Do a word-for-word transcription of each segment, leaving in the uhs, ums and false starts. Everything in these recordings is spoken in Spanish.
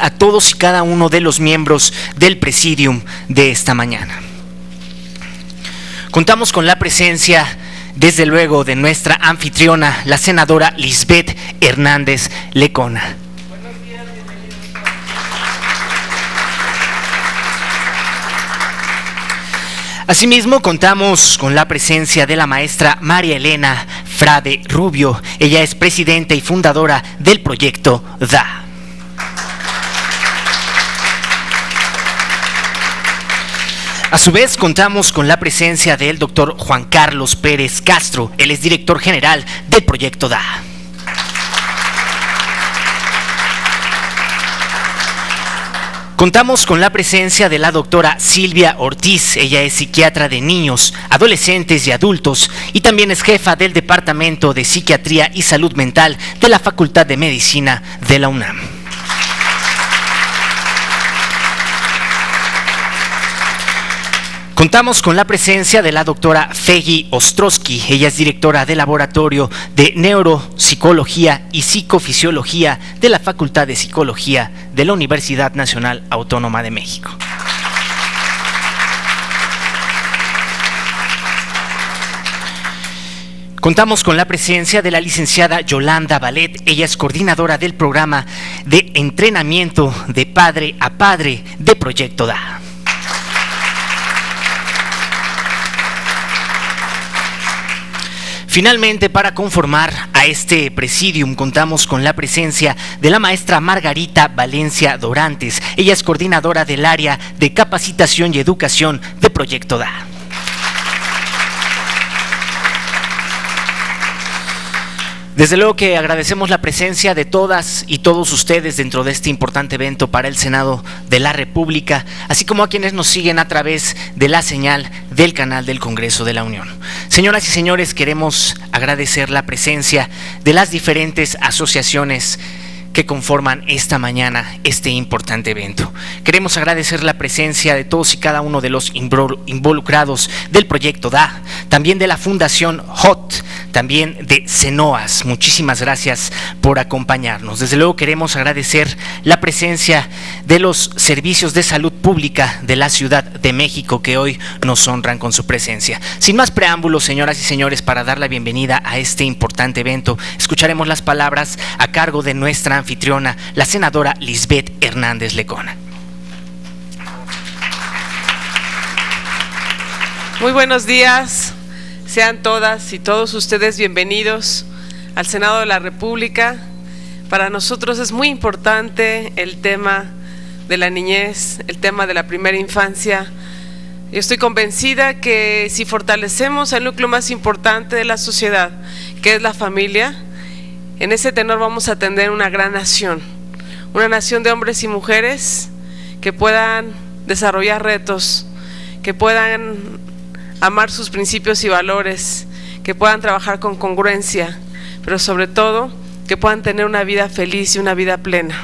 a todos y cada uno de los miembros del Presidium de esta mañana. Contamos con la presencia, desde luego, de nuestra anfitriona, la senadora Lisbeth Hernández Lecona. Buenos días, bienvenidos. Asimismo, contamos con la presencia de la maestra María Elena Frade Rubio. Ella es presidenta y fundadora del proyecto D A. A su vez, contamos con la presencia del doctor Juan Carlos Pérez Castro. Él es director general del proyecto D A. Contamos con la presencia de la doctora Silvia Ortiz. Ella es psiquiatra de niños, adolescentes y adultos y también es jefa del Departamento de Psiquiatría y Salud Mental de la Facultad de Medicina de la UNAM. Contamos con la presencia de la doctora Fegi Ostrowski. Ella es directora del Laboratorio de Neuropsicología y Psicofisiología de la Facultad de Psicología de la Universidad Nacional Autónoma de México. Contamos con la presencia de la licenciada Yolanda Ballet. Ella es coordinadora del programa de entrenamiento de padre a padre de Proyecto D A. Finalmente, para conformar a este presidium, contamos con la presencia de la maestra Margarita Valencia Dorantes. Ella es coordinadora del área de capacitación y educación de Proyecto D A. Desde luego que agradecemos la presencia de todas y todos ustedes dentro de este importante evento para el Senado de la República, así como a quienes nos siguen a través de la señal del canal del Congreso de la Unión. Señoras y señores, queremos agradecer la presencia de las diferentes asociaciones que conforman esta mañana este importante evento. Queremos agradecer la presencia de todos y cada uno de los involucrados del proyecto D A, también de la Fundación H O T, también de CENOAS. Muchísimas gracias por acompañarnos. Desde luego queremos agradecer la presencia de los servicios de salud pública de la Ciudad de México que hoy nos honran con su presencia. Sin más preámbulos, señoras y señores, para dar la bienvenida a este importante evento, escucharemos las palabras a cargo de nuestra anfitriona, la senadora Lisbeth Hernández Lecona. Muy buenos días, sean todas y todos ustedes bienvenidos al Senado de la República. Para nosotros es muy importante el tema de la niñez, el tema de la primera infancia. Yo estoy convencida que si fortalecemos el núcleo más importante de la sociedad, que es la familia, en ese tenor vamos a tener una gran nación, una nación de hombres y mujeres que puedan desarrollar retos, que puedan amar sus principios y valores, que puedan trabajar con congruencia, pero sobre todo que puedan tener una vida feliz y una vida plena.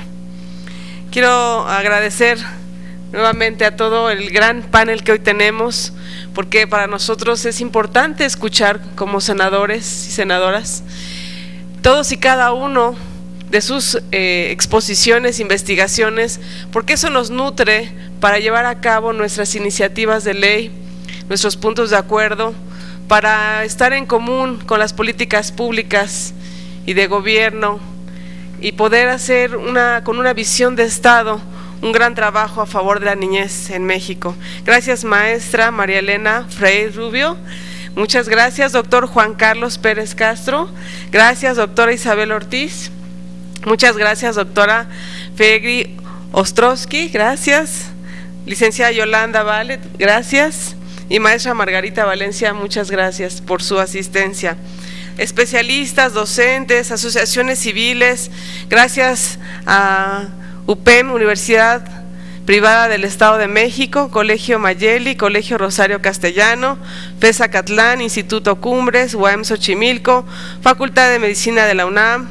Quiero agradecer nuevamente a todo el gran panel que hoy tenemos, porque para nosotros es importante escuchar como senadores y senadoras todos y cada uno de sus eh, exposiciones, investigaciones, porque eso nos nutre para llevar a cabo nuestras iniciativas de ley, nuestros puntos de acuerdo, para estar en común con las políticas públicas y de gobierno y poder hacer una, con una visión de Estado, un gran trabajo a favor de la niñez en México. Gracias, maestra María Elena Frade Rubio. Muchas gracias, doctor Juan Carlos Pérez Castro. Gracias, doctora Isabel Ortiz. Muchas gracias, doctora Fegi Ostrowski. Gracias. Licenciada Yolanda Ballet, gracias. Y maestra Margarita Valencia, muchas gracias por su asistencia. Especialistas, docentes, asociaciones civiles, gracias a U P E M, Universidad Privada del Estado de México, Colegio Mayeli, Colegio Rosario Castellano, FESA Catlán, Instituto Cumbres, U A M Xochimilco, Facultad de Medicina de la UNAM,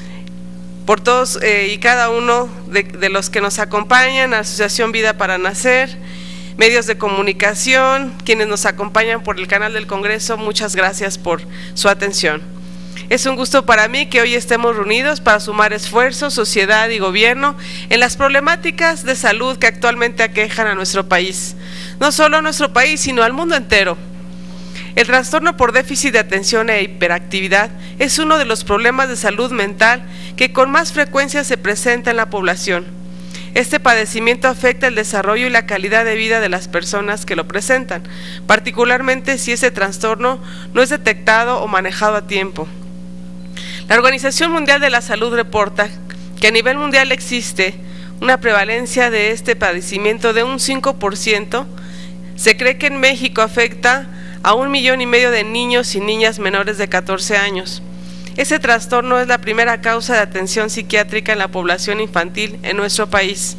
por todos eh, y cada uno de, de los que nos acompañan, Asociación Vida para Nacer, medios de comunicación, quienes nos acompañan por el canal del Congreso, muchas gracias por su atención. Es un gusto para mí que hoy estemos reunidos para sumar esfuerzos, sociedad y gobierno en las problemáticas de salud que actualmente aquejan a nuestro país. No solo a nuestro país, sino al mundo entero. El trastorno por déficit de atención e hiperactividad es uno de los problemas de salud mental que con más frecuencia se presenta en la población. Este padecimiento afecta el desarrollo y la calidad de vida de las personas que lo presentan, particularmente si ese trastorno no es detectado o manejado a tiempo. La Organización Mundial de la Salud reporta que a nivel mundial existe una prevalencia de este padecimiento de un cinco por ciento. Se cree que en México afecta a un millón y medio de niños y niñas menores de catorce años. Ese trastorno es la primera causa de atención psiquiátrica en la población infantil en nuestro país.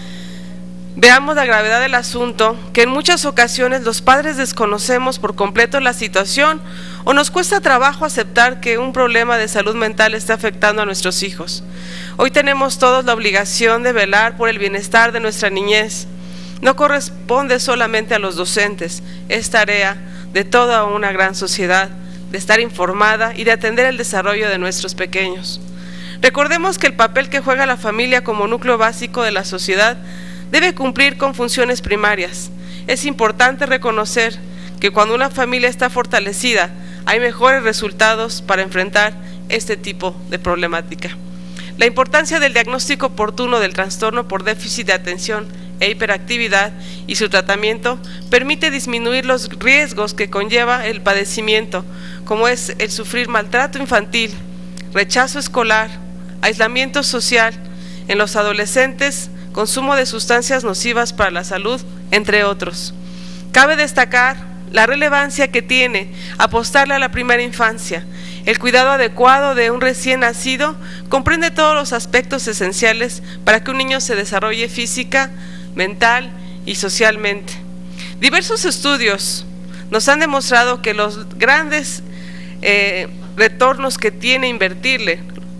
Veamos la gravedad del asunto, que en muchas ocasiones los padres desconocemos por completo la situación o nos cuesta trabajo aceptar que un problema de salud mental está afectando a nuestros hijos. Hoy tenemos todos la obligación de velar por el bienestar de nuestra niñez. No corresponde solamente a los docentes, es tarea de toda una gran sociedad, de estar informada y de atender el desarrollo de nuestros pequeños. Recordemos que el papel que juega la familia como núcleo básico de la sociedad debe cumplir con funciones primarias. Es importante reconocer que cuando una familia está fortalecida, hay mejores resultados para enfrentar este tipo de problemática. La importancia del diagnóstico oportuno del trastorno por déficit de atención e hiperactividad y su tratamiento permite disminuir los riesgos que conlleva el padecimiento, como es el sufrir maltrato infantil, rechazo escolar, aislamiento social en los adolescentes, consumo de sustancias nocivas para la salud, entre otros. Cabe destacar la relevancia que tiene apostarle a la primera infancia. El cuidado adecuado de un recién nacido comprende todos los aspectos esenciales para que un niño se desarrolle física, mental y socialmente. Diversos estudios nos han demostrado que los grandes eh, retornos que tiene invertirle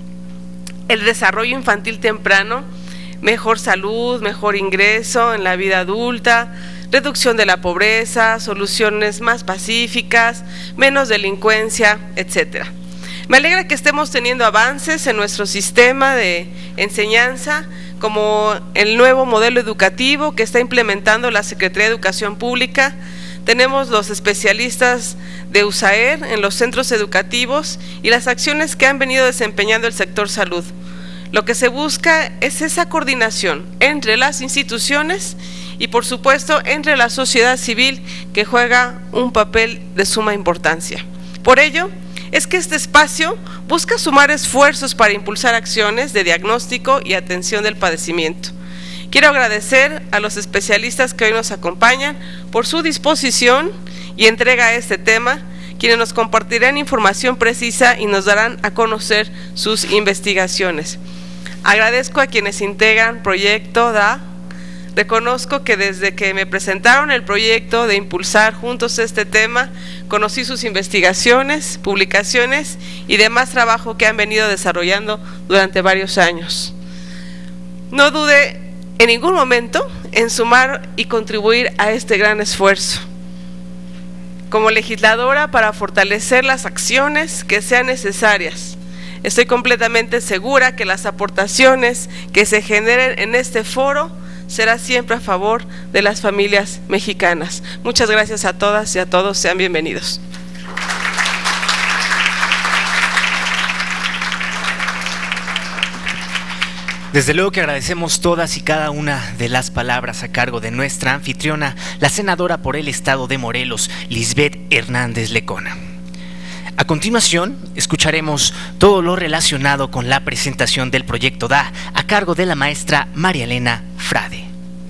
el desarrollo infantil temprano, mejor salud, mejor ingreso en la vida adulta, reducción de la pobreza, soluciones más pacíficas, menos delincuencia, etcétera. Me alegra que estemos teniendo avances en nuestro sistema de enseñanza, como el nuevo modelo educativo que está implementando la Secretaría de Educación Pública. Tenemos los especialistas de U S A E R en los centros educativos y las acciones que han venido desempeñando el sector salud. Lo que se busca es esa coordinación entre las instituciones y, por supuesto, entre la sociedad civil, que juega un papel de suma importancia. Por ello, es que este espacio busca sumar esfuerzos para impulsar acciones de diagnóstico y atención del padecimiento. Quiero agradecer a los especialistas que hoy nos acompañan por su disposición y entrega a este tema, quienes nos compartirán información precisa y nos darán a conocer sus investigaciones. Agradezco a quienes integran Proyecto D A. Reconozco que desde que me presentaron el proyecto de impulsar juntos este tema, conocí sus investigaciones, publicaciones y demás trabajo que han venido desarrollando durante varios años. No dude en ningún momento en sumar y contribuir a este gran esfuerzo como legisladora para fortalecer las acciones que sean necesarias. Estoy completamente segura que las aportaciones que se generen en este foro será siempre a favor de las familias mexicanas. Muchas gracias a todas y a todos, sean bienvenidos. Desde luego que agradecemos todas y cada una de las palabras a cargo de nuestra anfitriona, la senadora por el estado de Morelos, Lisbeth Hernández Lecona. A continuación, escucharemos todo lo relacionado con la presentación del proyecto D A a cargo de la maestra María Elena Frade.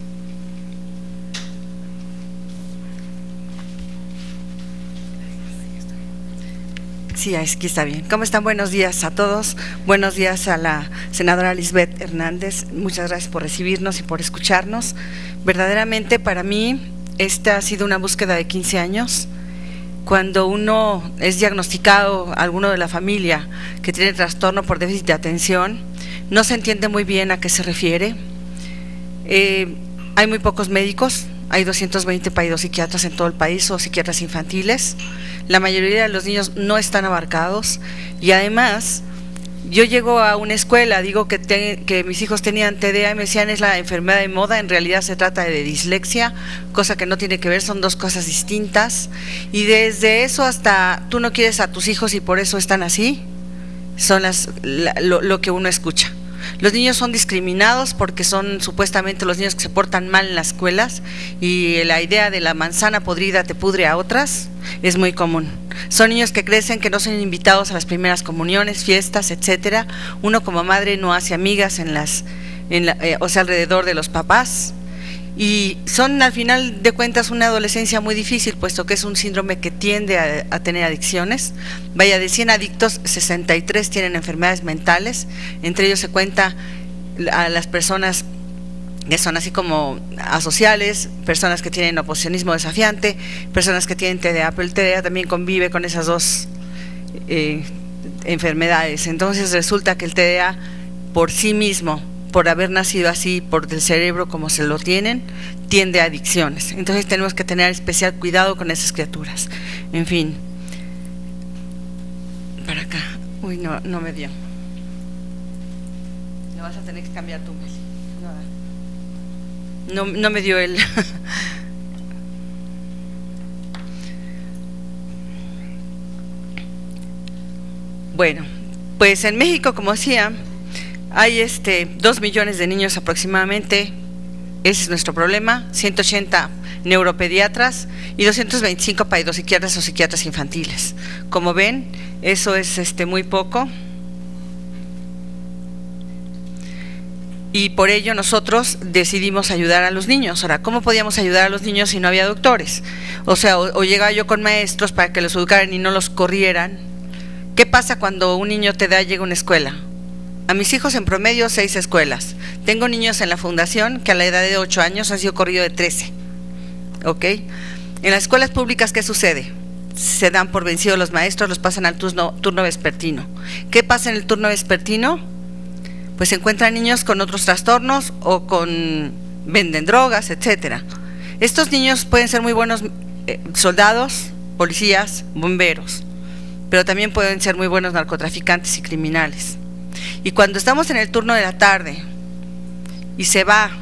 Sí, aquí está bien. ¿Cómo están? Buenos días a todos. Buenos días a la senadora Lisbeth Hernández. Muchas gracias por recibirnos y por escucharnos. Verdaderamente para mí esta ha sido una búsqueda de quince años. Cuando uno es diagnosticado, alguno de la familia que tiene trastorno por déficit de atención, no se entiende muy bien a qué se refiere. Eh, hay muy pocos médicos, hay doscientos veinte paidopsiquiatras en todo el país o psiquiatras infantiles. La mayoría de los niños no están abarcados y además yo llego a una escuela, digo que, te, que mis hijos tenían T D A y me decían es la enfermedad de moda, en realidad se trata de dislexia, cosa que no tiene que ver, son dos cosas distintas. Y desde eso hasta tú no quieres a tus hijos y por eso están así, son las, la, lo, lo que uno escucha. Los niños son discriminados porque son supuestamente los niños que se portan mal en las escuelas y la idea de la manzana podrida te pudre a otras es muy común. Son niños que crecen, que no son invitados a las primeras comuniones, fiestas, etcétera. Uno como madre no hace amigas en las, en la, eh, o sea, alrededor de los papás. Y son al final de cuentas una adolescencia muy difícil, puesto que es un síndrome que tiende a, a tener adicciones. Vaya, de cien adictos, sesenta y tres tienen enfermedades mentales, entre ellos se cuenta a las personas que son así como asociales, personas que tienen oposicionismo desafiante, personas que tienen T D A, pero el T D A también convive con esas dos eh, enfermedades. Entonces resulta que el T D A por sí mismo, por haber nacido así, por el cerebro como se lo tienen, tiende a adicciones. Entonces tenemos que tener especial cuidado con esas criaturas. En fin, para acá, uy, no, no me dio. Lo vas a tener que cambiar tú, Meli. No, no me dio el... Bueno, pues en México, como decía, hay este dos millones de niños aproximadamente, ese es nuestro problema, ciento ochenta neuropediatras y doscientos veinticinco paidopsiquiatras o psiquiatras infantiles. Como ven, eso es este muy poco. Y por ello nosotros decidimos ayudar a los niños. Ahora, ¿cómo podíamos ayudar a los niños si no había doctores? O sea, o, o llegaba yo con maestros para que los educaran y no los corrieran. ¿Qué pasa cuando un niño te da llega a una escuela? A mis hijos en promedio seis escuelas. Tengo niños en la fundación que a la edad de ocho años han sido corrido de trece. ¿Ok? En las escuelas públicas, ¿qué sucede? Se dan por vencidos los maestros, los pasan al turno, turno vespertino. ¿Qué pasa en el turno vespertino? Pues se encuentran niños con otros trastornos o con venden drogas, etcétera. Estos niños pueden ser muy buenos eh, soldados, policías, bomberos, pero también pueden ser muy buenos narcotraficantes y criminales. Y cuando estamos en el turno de la tarde y se va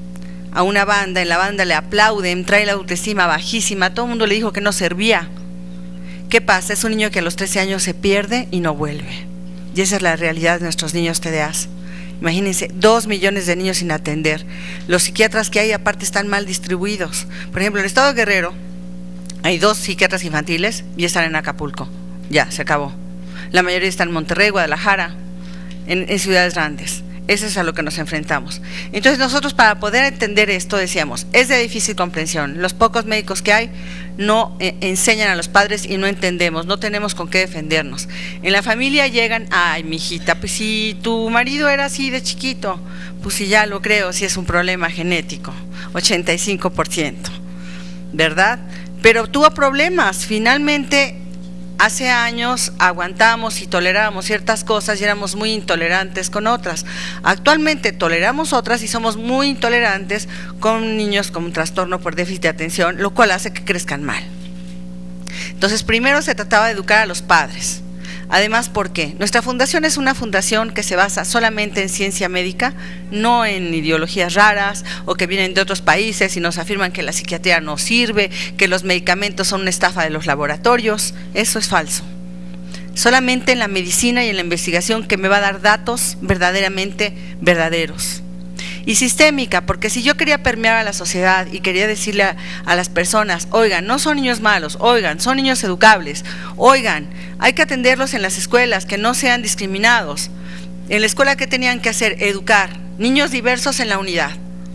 a una banda, en la banda le aplauden, trae la autoestima bajísima, todo el mundo le dijo que no servía. ¿Qué pasa? Es un niño que a los trece años se pierde y no vuelve. Y esa es la realidad de nuestros niños T D A. Imagínense, dos millones de niños sin atender. Los psiquiatras que hay aparte están mal distribuidos. Por ejemplo, en el estado de Guerrero hay dos psiquiatras infantiles y están en Acapulco. Ya, se acabó. La mayoría están en Monterrey, Guadalajara, en, en ciudades grandes. Eso es a lo que nos enfrentamos. Entonces nosotros, para poder entender esto, decíamos, es de difícil comprensión. Los pocos médicos que hay no eh, enseñan a los padres y no entendemos, no tenemos con qué defendernos. En la familia llegan, ay, mijita, pues si tu marido era así de chiquito, pues si ya lo creo, si es un problema genético, ochenta y cinco por ciento, ¿verdad? Pero tuvo problemas, finalmente. Hace años aguantamos y tolerábamos ciertas cosas y éramos muy intolerantes con otras. Actualmente toleramos otras y somos muy intolerantes con niños con un trastorno por déficit de atención, lo cual hace que crezcan mal. Entonces, primero se trataba de educar a los padres. Además, ¿por qué? Nuestra fundación es una fundación que se basa solamente en ciencia médica, no en ideologías raras o que vienen de otros países y nos afirman que la psiquiatría no sirve, que los medicamentos son una estafa de los laboratorios. Eso es falso. Solamente en la medicina y en la investigación que me va a dar datos verdaderamente verdaderos. Y sistémica, porque si yo quería permear a la sociedad y quería decirle a, a las personas, oigan, no son niños malos, oigan, son niños educables, oigan, hay que atenderlos en las escuelas, que no sean discriminados. En la escuela, ¿qué tenían que hacer? Educar, niños diversos en la unidad.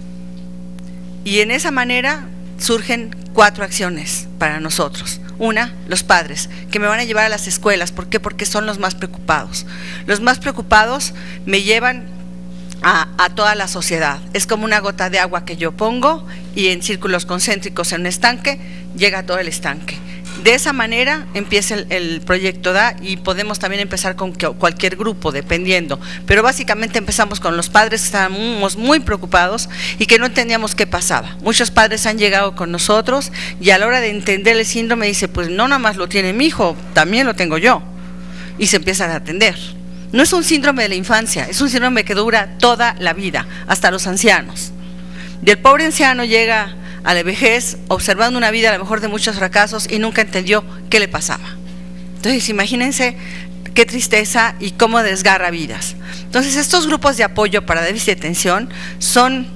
Y en esa manera surgen cuatro acciones para nosotros. Una, los padres, que me van a llevar a las escuelas. ¿Por qué? Porque son los más preocupados. Los más preocupados me llevan A, a toda la sociedad. Es como una gota de agua que yo pongo y en círculos concéntricos en un estanque llega a todo el estanque. De esa manera empieza el, el proyecto D A y podemos también empezar con cualquier grupo, dependiendo. Pero básicamente empezamos con los padres que estábamos muy preocupados y que no entendíamos qué pasaba. Muchos padres han llegado con nosotros y a la hora de entender el síndrome dice, pues no nada más lo tiene mi hijo, también lo tengo yo. Y se empiezan a atender. No es un síndrome de la infancia, es un síndrome que dura toda la vida, hasta los ancianos. Y el pobre anciano llega a la vejez observando una vida a lo mejor de muchos fracasos y nunca entendió qué le pasaba. Entonces imagínense qué tristeza y cómo desgarra vidas. Entonces estos grupos de apoyo para déficit de atención son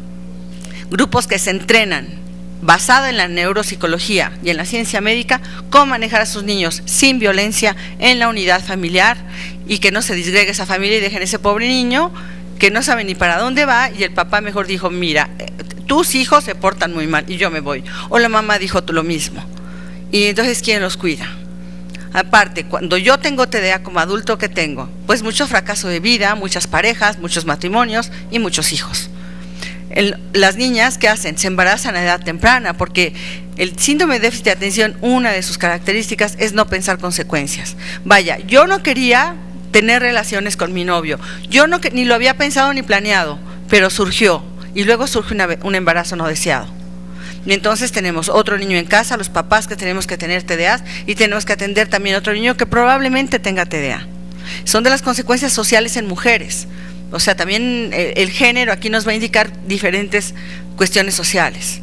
grupos que se entrenan basado en la neuropsicología y en la ciencia médica, cómo manejar a sus niños sin violencia en la unidad familiar y que no se disgregue esa familia y dejen ese pobre niño que no sabe ni para dónde va y el papá mejor dijo, mira, tus hijos se portan muy mal y yo me voy, o la mamá dijo tú lo mismo, y entonces ¿quién los cuida? Aparte, cuando yo tengo T D A como adulto, ¿qué tengo? Pues mucho fracaso de vida, muchas parejas, muchos matrimonios y muchos hijos. El, las niñas, ¿qué hacen? Se embarazan a edad temprana, porque el síndrome de déficit de atención, una de sus características es no pensar consecuencias. Vaya, yo no quería tener relaciones con mi novio, yo no ni lo había pensado ni planeado, pero surgió, y luego surge una, un embarazo no deseado. Y entonces tenemos otro niño en casa, los papás que tenemos que tener T D A y tenemos que atender también a otro niño que probablemente tenga T D A. Son de las consecuencias sociales en mujeres. O sea, también el género aquí nos va a indicar diferentes cuestiones sociales.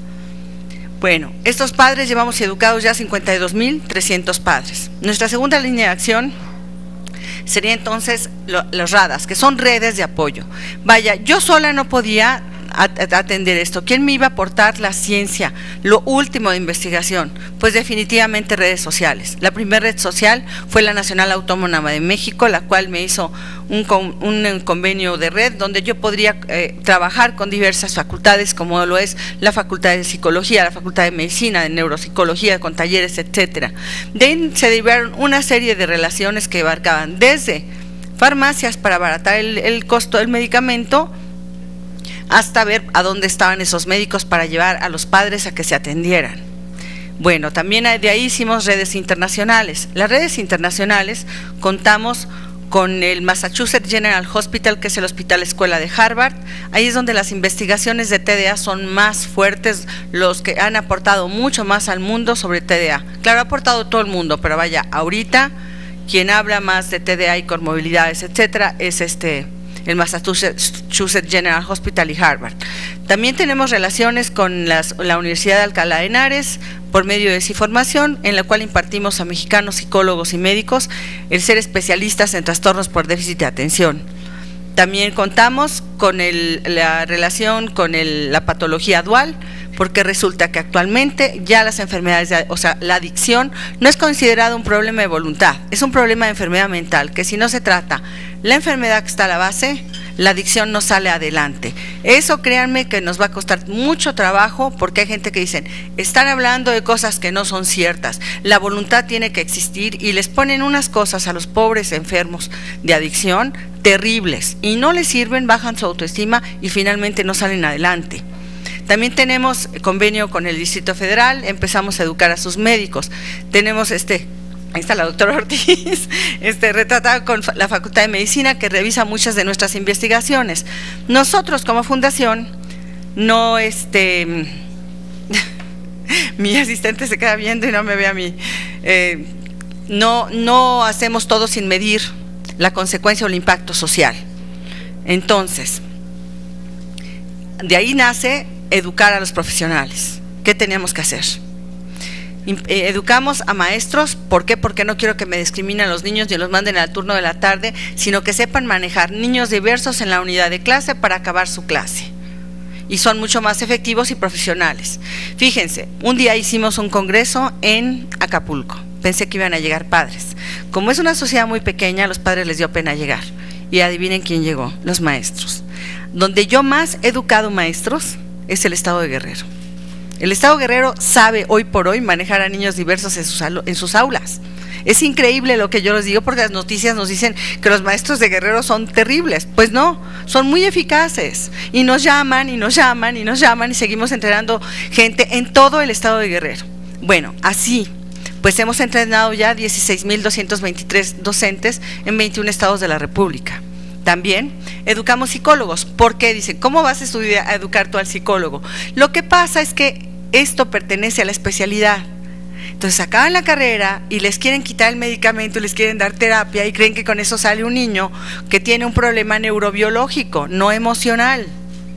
Bueno, estos padres llevamos educados ya cincuenta y dos mil trescientos padres. Nuestra segunda línea de acción sería entonces lo, los RADAS, que son redes de apoyo. Vaya, yo sola no podía atender esto. ¿Quién me iba a aportar la ciencia, lo último de investigación? Pues definitivamente redes sociales. La primera red social fue la Nacional Autónoma de México, la cual me hizo un, un convenio de red donde yo podría eh, trabajar con diversas facultades, como lo es la Facultad de Psicología, la Facultad de Medicina, de Neuropsicología, con talleres, etcétera. De ahí se derivaron una serie de relaciones que abarcaban desde farmacias para abaratar el, el costo del medicamento, hasta ver a dónde estaban esos médicos para llevar a los padres a que se atendieran. Bueno, también de ahí hicimos redes internacionales. Las redes internacionales contamos con el Massachusetts General Hospital, que es el hospital escuela de Harvard. Ahí es donde las investigaciones de T D A son más fuertes, los que han aportado mucho más al mundo sobre T D A. Claro, ha aportado todo el mundo, pero vaya, ahorita quien habla más de T D A y comorbilidades, etcétera, es este el Massachusetts General Hospital y Harvard. También tenemos relaciones con las, la Universidad de Alcalá de Henares por medio de Ciformación, en la cual impartimos a mexicanos psicólogos y médicos el ser especialistas en trastornos por déficit de atención. También contamos con el, la relación con el, la patología dual, porque resulta que actualmente ya las enfermedades, de, o sea, la adicción no es considerado un problema de voluntad, es un problema de enfermedad mental, que si no se trata la enfermedad que está a la base, la adicción no sale adelante. Eso créanme que nos va a costar mucho trabajo, porque hay gente que dicen, están hablando de cosas que no son ciertas, la voluntad tiene que existir, y les ponen unas cosas a los pobres enfermos de adicción terribles, y no les sirven, bajan su autoestima y finalmente no salen adelante. También tenemos convenio con el Distrito Federal, empezamos a educar a sus médicos. Tenemos este, ahí está la doctora Ortiz, este, retratada con la Facultad de Medicina, que revisa muchas de nuestras investigaciones. Nosotros como fundación, no este, mi asistente se queda viendo y no me ve a mí, eh, no, no hacemos todo sin medir la consecuencia o el impacto social. Entonces, de ahí nace educar a los profesionales. ¿Qué teníamos que hacer? Educamos a maestros. ¿Por qué? Porque no quiero que me discriminen a los niños ni los manden al turno de la tarde, sino que sepan manejar niños diversos en la unidad de clase para acabar su clase. Y son mucho más efectivos y profesionales. Fíjense, un día hicimos un congreso en Acapulco. Pensé que iban a llegar padres. Como es una sociedad muy pequeña, a los padres les dio pena llegar. Y adivinen quién llegó, los maestros. Donde yo más he educado maestros es el Estado de Guerrero. El Estado de Guerrero sabe hoy por hoy manejar a niños diversos en sus, en sus aulas. Es increíble lo que yo les digo, porque las noticias nos dicen que los maestros de Guerrero son terribles. Pues no, son muy eficaces, y nos llaman y nos llaman y nos llaman y seguimos entrenando gente en todo el Estado de Guerrero. Bueno, así pues hemos entrenado ya dieciséis mil doscientos veintitrés docentes en veintiún estados de la República. También educamos psicólogos. ¿Por qué? Dicen, ¿cómo vas a estudiar, a educar tú al psicólogo? Lo que pasa es que esto pertenece a la especialidad. Entonces acaban la carrera y les quieren quitar el medicamento, les quieren dar terapia y creen que con eso sale un niño que tiene un problema neurobiológico, no emocional.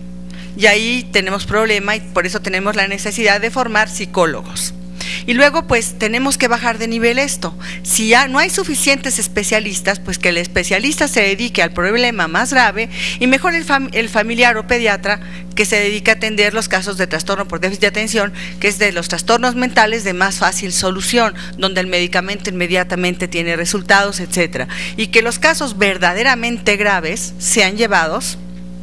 Y ahí tenemos problema y por eso tenemos la necesidad de formar psicólogos. Y luego pues tenemos que bajar de nivel esto. Si ya no hay suficientes especialistas, pues que el especialista se dedique al problema más grave y mejor el, fam el familiar o pediatra que se dedique a atender los casos de trastorno por déficit de atención, que es de los trastornos mentales de más fácil solución, donde el medicamento inmediatamente tiene resultados, etcétera. Y que los casos verdaderamente graves sean llevados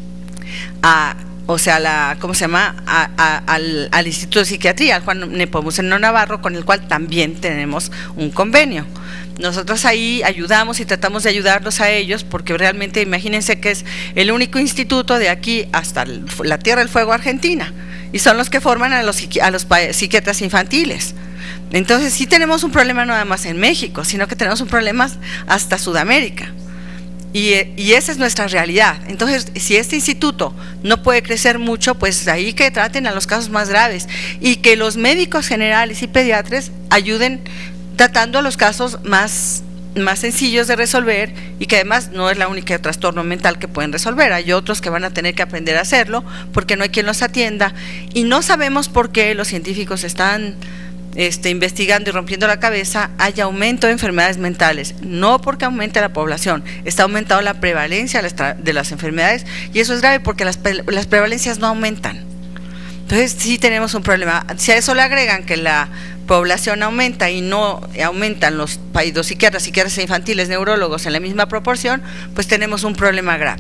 a... o sea, la, ¿cómo se llama? A, a, al, al Instituto de Psiquiatría, al Juan Nepomuceno Navarro, con el cual también tenemos un convenio. Nosotros ahí ayudamos y tratamos de ayudarlos a ellos, porque realmente imagínense que es el único instituto de aquí hasta el, la Tierra del Fuego, Argentina, y son los que forman a los, a los psiquiatras infantiles. Entonces sí tenemos un problema no nada más en México, sino que tenemos un problema hasta Sudamérica. Y, y esa es nuestra realidad. Entonces, si este instituto no puede crecer mucho, pues ahí que traten a los casos más graves y que los médicos generales y pediatras ayuden tratando a los casos más, más sencillos de resolver, y que además no es la única trastorno mental que pueden resolver. Hay otros que van a tener que aprender a hacerlo porque no hay quien los atienda, y no sabemos por qué los científicos están Este, investigando y rompiendo la cabeza. Hay aumento de enfermedades mentales, no porque aumente la población, está aumentando la prevalencia de las enfermedades, y eso es grave porque las, las prevalencias no aumentan. Entonces sí tenemos un problema. Si a eso le agregan que la población aumenta y no aumentan los psiquiatras, psiquiatras infantiles, neurólogos en la misma proporción, pues tenemos un problema grave.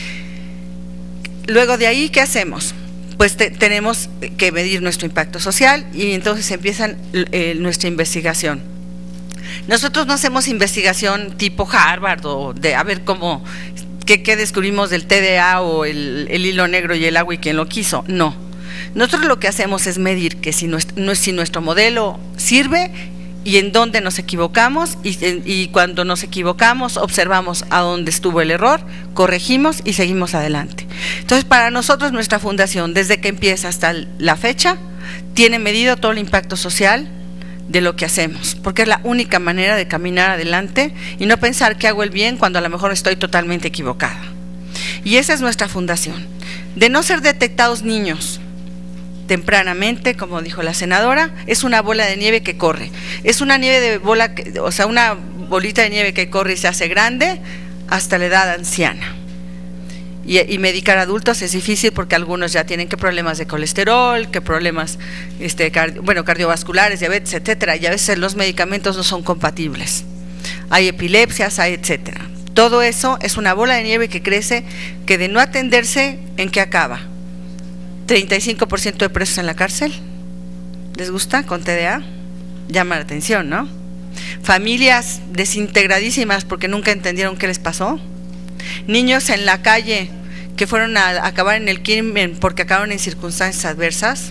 Luego de ahí, ¿qué hacemos? Pues te, tenemos que medir nuestro impacto social, y entonces empieza eh, nuestra investigación. Nosotros no hacemos investigación tipo Harvard o de a ver cómo, qué, qué descubrimos del T D A o el, el hilo negro y el agua y quién lo quiso, no. Nosotros lo que hacemos es medir que si nuestro, si nuestro modelo sirve y en dónde nos equivocamos, y, y cuando nos equivocamos observamos a dónde estuvo el error, corregimos y seguimos adelante. Entonces, para nosotros nuestra fundación, desde que empieza hasta la fecha, tiene medido todo el impacto social de lo que hacemos, porque es la única manera de caminar adelante y no pensar que hago el bien cuando a lo mejor estoy totalmente equivocada. Y esa es nuestra fundación. De no ser detectados niños tempranamente, como dijo la senadora, es una bola de nieve que corre, es una nieve de bola, que, o sea, una bolita de nieve que corre y se hace grande hasta la edad anciana. Y, y medicar adultos es difícil porque algunos ya tienen que problemas de colesterol, que problemas este, cardio, bueno, cardiovasculares, diabetes, etcétera, y a veces los medicamentos no son compatibles. Hay epilepsias, hay etcétera. Todo eso es una bola de nieve que crece, que de no atenderse, ¿en qué acaba? treinta y cinco por ciento de presos en la cárcel. ¿Les gusta? Con T D A. Llama la atención, ¿no? Familias desintegradísimas porque nunca entendieron qué les pasó. Niños en la calle que fueron a acabar en el crimen porque acabaron en circunstancias adversas.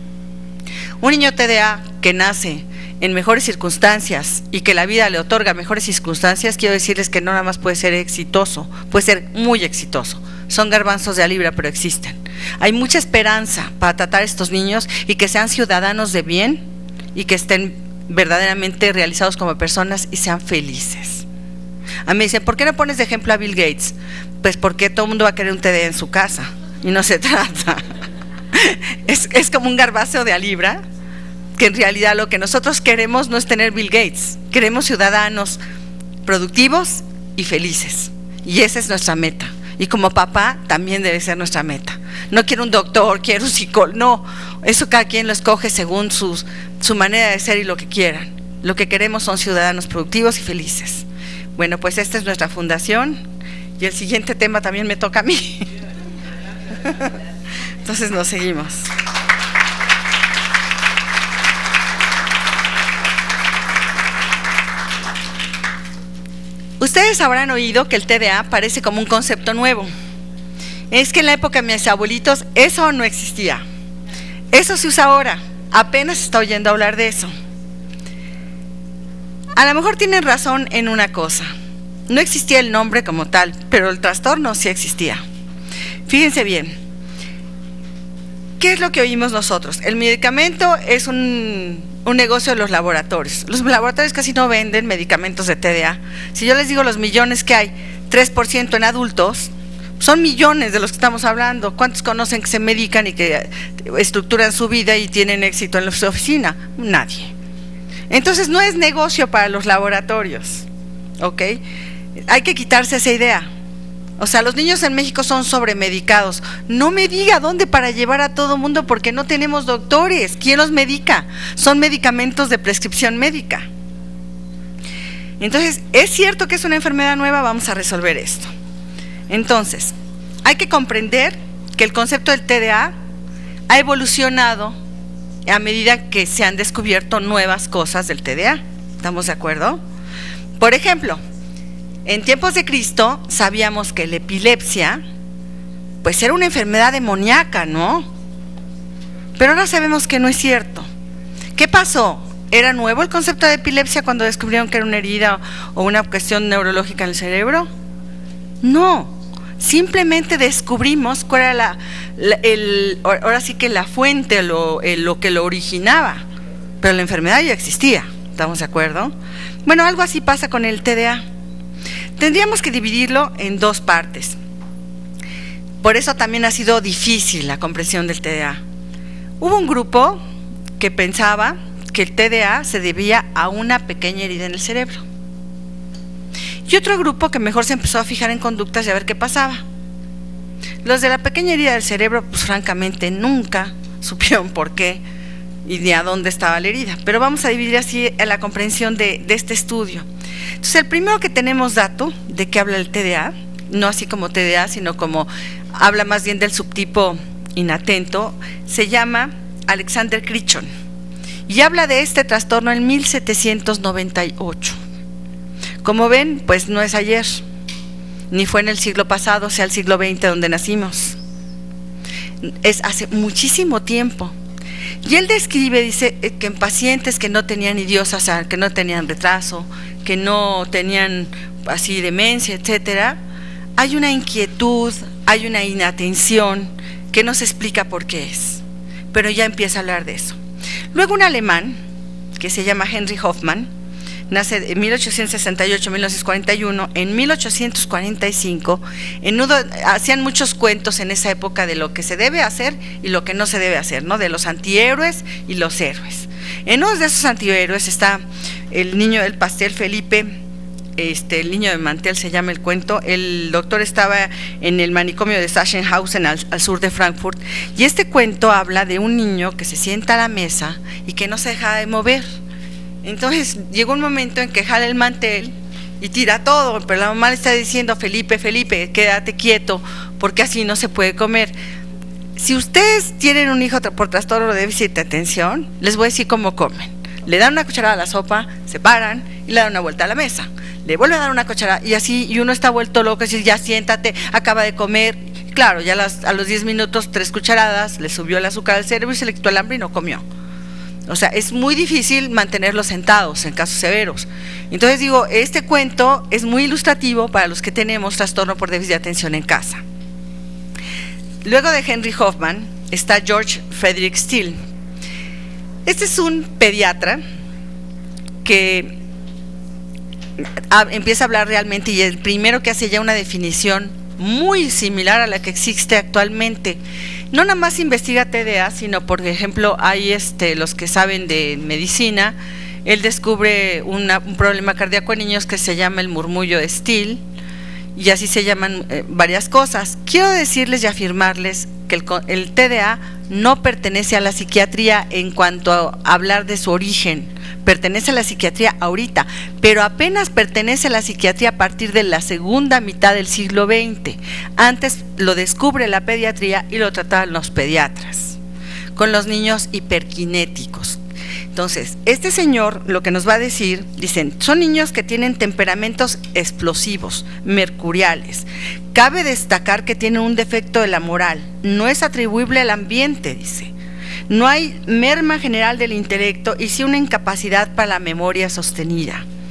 Un niño T D A que nace en mejores circunstancias y que la vida le otorga mejores circunstancias, quiero decirles que no nada más puede ser exitoso, puede ser muy exitoso. Son garbanzos de a libra, pero existen. Hay mucha esperanza para tratar a estos niños y que sean ciudadanos de bien y que estén verdaderamente realizados como personas y sean felices. A mí me dicen, ¿por qué no pones de ejemplo a Bill Gates? Pues porque todo el mundo va a querer un T D A en su casa y no se trata. Es, es como un garbanzo de a libra, que en realidad lo que nosotros queremos no es tener Bill Gates, queremos ciudadanos productivos y felices, y esa es nuestra meta. Y como papá también debe ser nuestra meta. No quiero un doctor, quiero un psicólogo, no, eso cada quien lo escoge según sus, su manera de ser y lo que quieran. Lo que queremos son ciudadanos productivos y felices. Bueno, pues esta es nuestra fundación, y el siguiente tema también me toca a mí. Entonces nos seguimos. Ustedes habrán oído que el T D A parece como un concepto nuevo. Es que en la época de mis abuelitos eso no existía. Eso se usa ahora, apenas se está oyendo hablar de eso. A lo mejor tienen razón en una cosa. No existía el nombre como tal, pero el trastorno sí existía. Fíjense bien. ¿Qué es lo que oímos nosotros? El medicamento es un, un negocio de los laboratorios. Los laboratorios casi no venden medicamentos de T D A. Si yo les digo los millones que hay, tres por ciento en adultos, son millones de los que estamos hablando. ¿Cuántos conocen que se medican y que estructuran su vida y tienen éxito en su oficina? Nadie. Entonces no es negocio para los laboratorios, ¿ok? Hay que quitarse esa idea. O sea, los niños en México son sobremedicados. No me diga dónde para llevar a todo mundo porque no tenemos doctores. ¿Quién los medica? Son medicamentos de prescripción médica. Entonces, ¿es cierto que es una enfermedad nueva? Vamos a resolver esto. Entonces, hay que comprender que el concepto del T D A ha evolucionado a medida que se han descubierto nuevas cosas del T D A. ¿Estamos de acuerdo? Por ejemplo, en tiempos de Cristo sabíamos que la epilepsia pues era una enfermedad demoníaca, ¿no? Pero ahora sabemos que no es cierto. ¿Qué pasó? ¿Era nuevo el concepto de epilepsia cuando descubrieron que era una herida o una cuestión neurológica en el cerebro? No, simplemente descubrimos cuál era la, la el, ahora sí que la fuente, lo, el, lo que lo originaba, pero la enfermedad ya existía, ¿estamos de acuerdo? Bueno, algo así pasa con el T D A. Tendríamos que dividirlo en dos partes. Por eso también ha sido difícil la comprensión del T D A. Hubo un grupo que pensaba que el T D A se debía a una pequeña herida en el cerebro. Y otro grupo que mejor se empezó a fijar en conductas y a ver qué pasaba. Los de la pequeña herida del cerebro, pues francamente nunca supieron por qué y ni a dónde estaba la herida. Pero vamos a dividir así la comprensión de, de este estudio. Entonces, el primero que tenemos dato de qué habla el T D A, no así como T D A, sino como habla más bien del subtipo inatento, se llama Alexander Crichton y habla de este trastorno en mil setecientos noventa y ocho. Como ven, pues no es ayer, ni fue en el siglo pasado, sea el siglo veinte donde nacimos. Es hace muchísimo tiempo. Y él describe, dice, que en pacientes que no tenían idiosincrasia, o sea, que no tenían retraso, que no tenían así demencia, etcétera, hay una inquietud, hay una inatención que no se explica por qué es, pero ya empieza a hablar de eso. Luego un alemán que se llama Henry Hoffmann, nace en mil ochocientos sesenta y ocho a mil novecientos cuarenta y uno, en mil ochocientos cuarenta y cinco, en uno, hacían muchos cuentos en esa época de lo que se debe hacer y lo que no se debe hacer, ¿no? De los antihéroes y los héroes. En uno de esos antihéroes está el niño del pastel Felipe, este, el niño de mantel se llama el cuento. El doctor estaba en el manicomio de Sachsenhausen al, al sur de Frankfurt, y este cuento habla de un niño que se sienta a la mesa y que no se deja de mover. Entonces llegó un momento en que jala el mantel y tira todo, pero la mamá le está diciendo: Felipe, Felipe, quédate quieto, porque así no se puede comer. Si ustedes tienen un hijo por trastorno de déficit de atención, les voy a decir cómo comen. Le dan una cucharada a la sopa, se paran y le dan una vuelta a la mesa. Le vuelven a dar una cucharada y así, y uno está vuelto loco, y dice: ya siéntate, acaba de comer. Claro, ya las, a los diez minutos, tres cucharadas, le subió el azúcar al cerebro y se le quitó el hambre y no comió. O sea, es muy difícil mantenerlos sentados en casos severos. Entonces digo, este cuento es muy ilustrativo para los que tenemos trastorno por déficit de atención en casa. Luego de Henry Hoffmann está George Frederick Steele. Este es un pediatra que empieza a hablar realmente, y el primero que hace ya una definición muy similar a la que existe actualmente. No nada más investiga T D A, sino, por ejemplo, hay este, los que saben de medicina. Él descubre una, un problema cardíaco en niños que se llama el murmullo de Steele, y así se llaman eh, varias cosas. Quiero decirles y afirmarles que el, el T D A no pertenece a la psiquiatría en cuanto a hablar de su origen. Pertenece a la psiquiatría ahorita, pero apenas pertenece a la psiquiatría a partir de la segunda mitad del siglo veinte. Antes lo descubre la pediatría y lo trataban los pediatras, con los niños hiperkinéticos. Entonces, este señor lo que nos va a decir, dicen, son niños que tienen temperamentos explosivos, mercuriales. Cabe destacar que tienen un defecto de la moral, no es atribuible al ambiente, dice. No hay merma general del intelecto y sí una incapacidad para la memoria sostenida.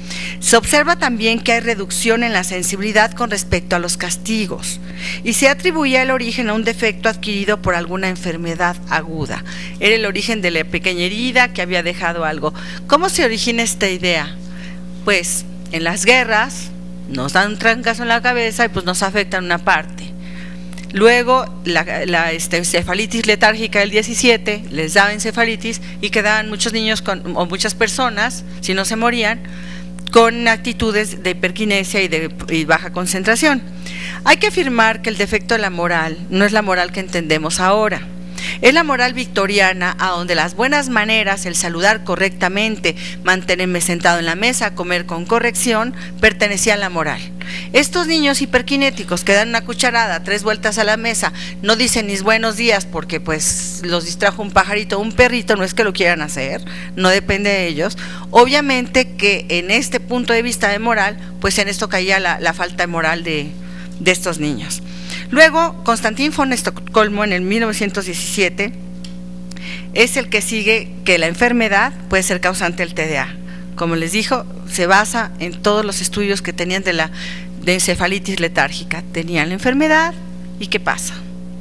Se observa también que hay reducción en la sensibilidad con respecto a los castigos y se atribuía el origen a un defecto adquirido por alguna enfermedad aguda. Era el origen de la pequeña herida que había dejado algo. ¿Cómo se origina esta idea? Pues en las guerras nos dan un trancazo en la cabeza y pues nos afecta en una parte. Luego la, la este, encefalitis letárgica del diecisiete, les daba encefalitis y quedaban muchos niños con, o muchas personas, si no se morían, con actitudes de hiperquinesia y de y baja concentración. Hay que afirmar que el defecto de la moral no es la moral que entendemos ahora. Es la moral victoriana, a donde las buenas maneras, el saludar correctamente, mantenerme sentado en la mesa, comer con corrección, pertenecía a la moral. Estos niños hiperquinéticos que dan una cucharada, tres vueltas a la mesa, no dicen ni buenos días porque pues los distrajo un pajarito o un perrito, no es que lo quieran hacer, no depende de ellos. Obviamente que en este punto de vista de moral, pues en esto caía la, la falta de moral de, de estos niños. Luego, Constantin von Estocolmo en el mil novecientos diecisiete es el que sigue que la enfermedad puede ser causante del T D A. Como les dijo, se basa en todos los estudios que tenían de la de encefalitis letárgica. Tenían la enfermedad y ¿qué pasa?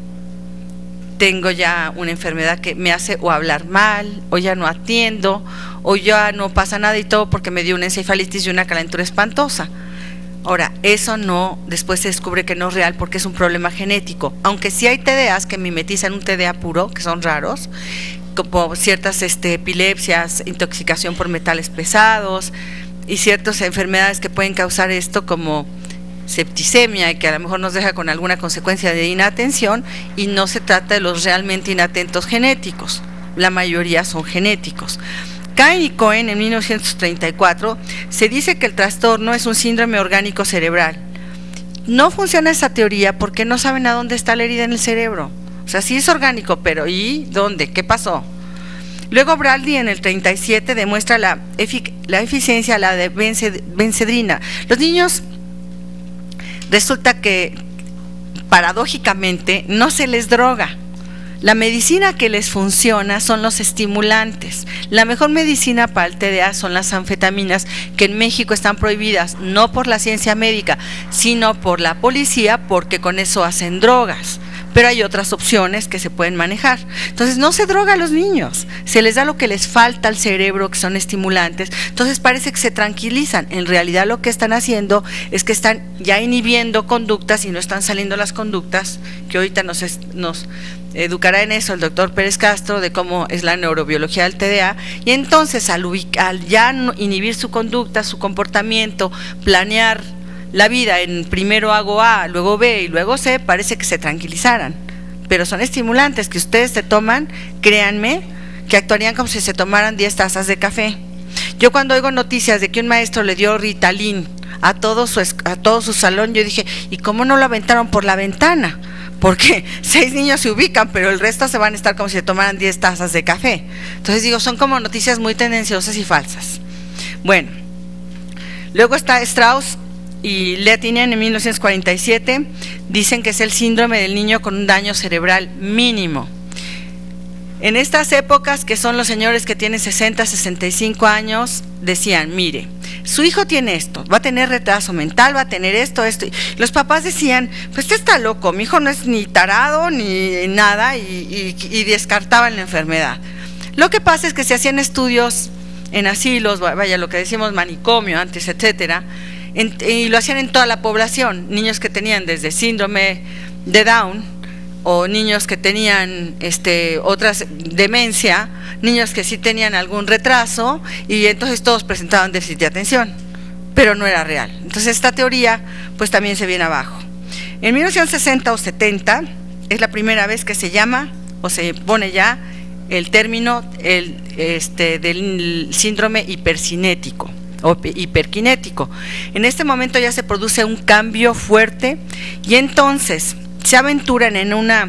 Tengo ya una enfermedad que me hace o hablar mal, o ya no atiendo, o ya no pasa nada y todo porque me dio una encefalitis y una calentura espantosa. Ahora, eso no, después se descubre que no es real porque es un problema genético, aunque sí hay T D As que mimetizan un T D A puro, que son raros, como ciertas este, epilepsias, intoxicación por metales pesados y ciertas enfermedades que pueden causar esto como septicemia y que a lo mejor nos deja con alguna consecuencia de inatención, y no se trata de los realmente inatentos genéticos, la mayoría son genéticos. Cain y Cohen en mil novecientos treinta y cuatro se dice que el trastorno es un síndrome orgánico cerebral. No funciona esa teoría porque no saben a dónde está la herida en el cerebro. O sea, sí es orgánico, pero ¿y dónde? ¿Qué pasó? Luego Bradley en el treinta y siete demuestra la, efic la eficiencia la de bencedrina. Los niños resulta que paradójicamente no se les droga. La medicina que les funciona son los estimulantes. La mejor medicina para el T D A son las anfetaminas, que en México están prohibidas, no por la ciencia médica, sino por la policía, porque con eso hacen drogas. Pero hay otras opciones que se pueden manejar. Entonces no se droga a los niños, se les da lo que les falta al cerebro, que son estimulantes. Entonces parece que se tranquilizan. En realidad lo que están haciendo es que están ya inhibiendo conductas y no están saliendo las conductas, que ahorita nos, nos educará en eso el doctor Pérez Castro, de cómo es la neurobiología del T D A. Y entonces al, ubicar, al ya inhibir su conducta, su comportamiento, planear la vida en primero hago A, luego B y luego C, parece que se tranquilizaran, pero son estimulantes que ustedes se toman, créanme, que actuarían como si se tomaran diez tazas de café. Yo cuando oigo noticias de que un maestro le dio Ritalin a todo su, a todo su salón, yo dije, ¿y cómo no lo aventaron por la ventana? Porque seis niños se ubican, pero el resto se van a estar como si se tomaran diez tazas de café. Entonces digo, son como noticias muy tendenciosas y falsas. Bueno, luego está Strauss y Lettinen en mil novecientos cuarenta y siete, dicen que es el síndrome del niño con un daño cerebral mínimo. En estas épocas, que son los señores que tienen sesenta, sesenta y cinco años, decían, mire, su hijo tiene esto, va a tener retraso mental, va a tener esto, esto. Los papás decían, pues usted está loco, mi hijo no es ni tarado ni nada, y, y, y descartaban la enfermedad. Lo que pasa es que se hacían estudios en asilos, vaya, lo que decimos manicomio antes, etcétera, En, y lo hacían en toda la población, niños que tenían desde síndrome de Down o niños que tenían este, otras demencia, niños que sí tenían algún retraso, y entonces todos presentaban déficit de atención, pero no era real. Entonces esta teoría pues también se viene abajo. En mil novecientos sesenta o setenta es la primera vez que se llama o se pone ya el término el, este, del síndrome hipercinético o hiperquinético. En este momento ya se produce un cambio fuerte y entonces se aventuran en una,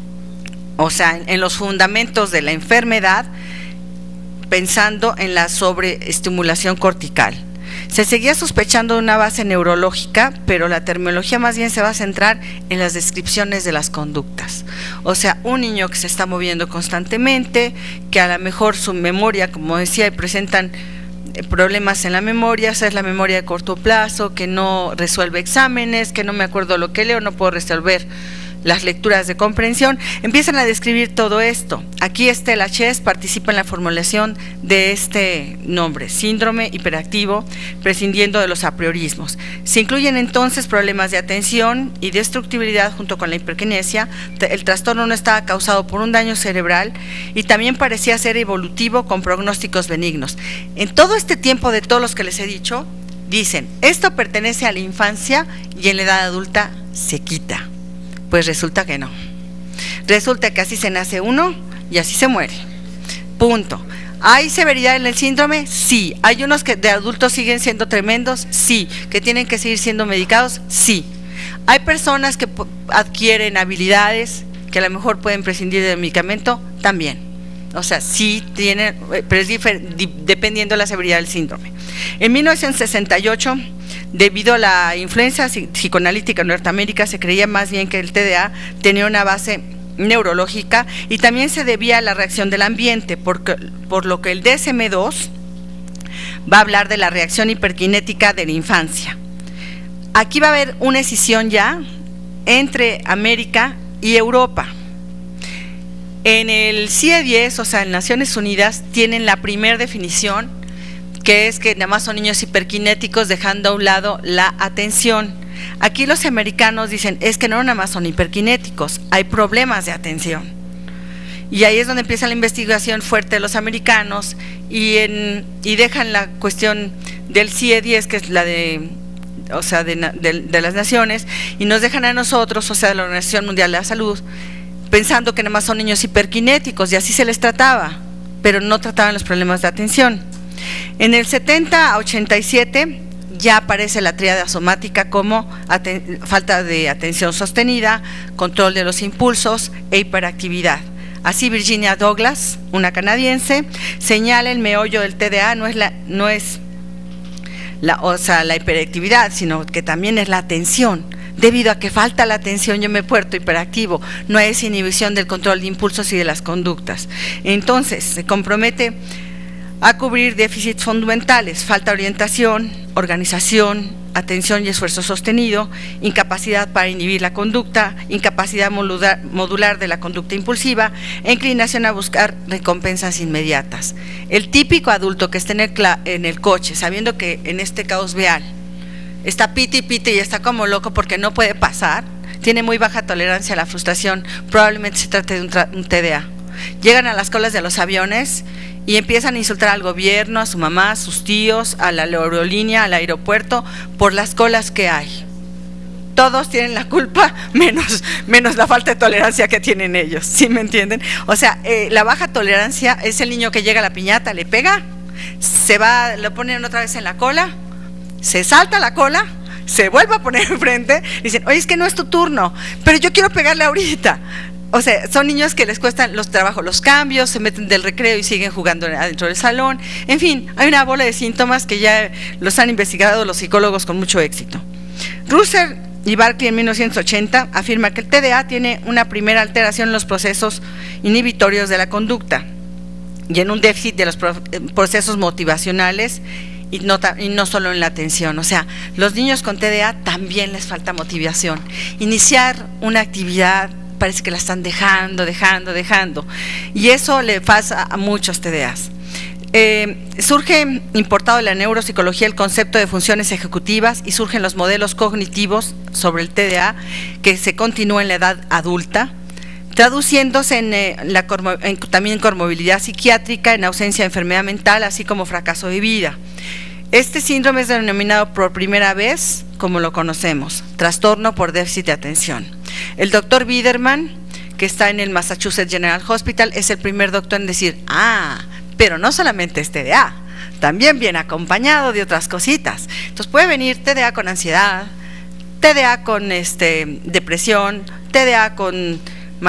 o sea, en los fundamentos de la enfermedad, pensando en la sobreestimulación cortical. Se seguía sospechando de una base neurológica, pero la terminología más bien se va a centrar en las descripciones de las conductas. O sea, un niño que se está moviendo constantemente, que a lo mejor su memoria, como decía, presentan problemas en la memoria, esa es la memoria de corto plazo, que no resuelve exámenes, que no me acuerdo lo que leo, no puedo resolver las lecturas de comprensión. Empiezan a describir todo esto. Aquí Estela Chess participa en la formulación de este nombre, síndrome hiperactivo, prescindiendo de los apriorismos. Se incluyen entonces problemas de atención y destructibilidad junto con la hiperquinesia. El trastorno no estaba causado por un daño cerebral y también parecía ser evolutivo con pronósticos benignos. En todo este tiempo de todos los que les he dicho, dicen, esto pertenece a la infancia y en la edad adulta se quita. Pues resulta que no. Resulta que así se nace uno y así se muere. Punto. ¿Hay severidad en el síndrome? Sí. ¿Hay unos que de adultos siguen siendo tremendos? Sí. ¿Que tienen que seguir siendo medicados? Sí. ¿Hay personas que adquieren habilidades que a lo mejor pueden prescindir del medicamento? También. O sea, sí tienen, pero es dependiendo de la severidad del síndrome. En mil novecientos sesenta y ocho, debido a la influencia psicoanalítica en Norteamérica, se creía más bien que el T D A tenía una base neurológica y también se debía a la reacción del ambiente, porque, por lo que el D S M dos va a hablar de la reacción hiperkinética de la infancia. Aquí va a haber una escisión ya entre América y Europa. En el C I E diez, o sea, en Naciones Unidas, tienen la primera definición, que es que nada más son niños hiperkinéticos, dejando a un lado la atención. Aquí los americanos dicen, es que no nada más son hiperkinéticos, hay problemas de atención. Y ahí es donde empieza la investigación fuerte de los americanos y, en, y dejan la cuestión del C I E diez, que es la de, o sea, de, de, de las naciones, y nos dejan a nosotros, o sea, de la Organización Mundial de la Salud, pensando que nada más son niños hiperkinéticos, y así se les trataba, pero no trataban los problemas de atención. En el setenta a ochenta y siete ya aparece la tríada somática como falta de atención sostenida, control de los impulsos e hiperactividad. Así Virginia Douglas, una canadiense, señala el meollo del T D A no es la, no es la, o sea, la hiperactividad, sino que también es la atención. Debido a que falta la atención, yo me he puesto hiperactivo, no hay esa inhibición del control de impulsos y de las conductas. Entonces, se compromete a cubrir déficits fundamentales, falta de orientación, organización, atención y esfuerzo sostenido, incapacidad para inhibir la conducta, incapacidad modular, modular de la conducta impulsiva e inclinación a buscar recompensas inmediatas. El típico adulto que está en el, en el coche, sabiendo que en este caos vial está piti y piti y está como loco porque no puede pasar, tiene muy baja tolerancia a la frustración, probablemente se trate de un, un T D A. Llegan a las colas de los aviones y empiezan a insultar al gobierno, a su mamá, a sus tíos, a la aerolínea, al aeropuerto, por las colas que hay. Todos tienen la culpa, menos, menos la falta de tolerancia que tienen ellos, ¿sí me entienden? O sea, eh, la baja tolerancia es el niño que llega a la piñata, le pega, se va, lo ponen otra vez en la cola, se salta la cola, se vuelve a poner enfrente, dicen, oye, es que no es tu turno, pero yo quiero pegarle ahorita. O sea, son niños que les cuestan los trabajos, los cambios, se meten del recreo y siguen jugando adentro del salón. En fin, hay una bola de síntomas que ya los han investigado los psicólogos con mucho éxito. Russell y Barkley en mil novecientos ochenta afirma que el T D A tiene una primera alteración en los procesos inhibitorios de la conducta y en un déficit de los procesos motivacionales y no, y no solo en la atención. O sea, los niños con T D A también les falta motivación. Iniciar una actividad parece que la están dejando, dejando, dejando. Y eso le pasa a muchos T D As. Eh, surge, importado de la neuropsicología, el concepto de funciones ejecutivas y surgen los modelos cognitivos sobre el T D A que se continúa en la edad adulta, traduciéndose en, eh, la, en también comorbilidad psiquiátrica, en ausencia de enfermedad mental, así como fracaso de vida. Este síndrome es denominado por primera vez, como lo conocemos, trastorno por déficit de atención. El doctor Biederman, que está en el Massachusetts General Hospital, es el primer doctor en decir, ah, pero no solamente es T D A, también viene acompañado de otras cositas. Entonces puede venir T D A con ansiedad, T D A con este, depresión, T D A con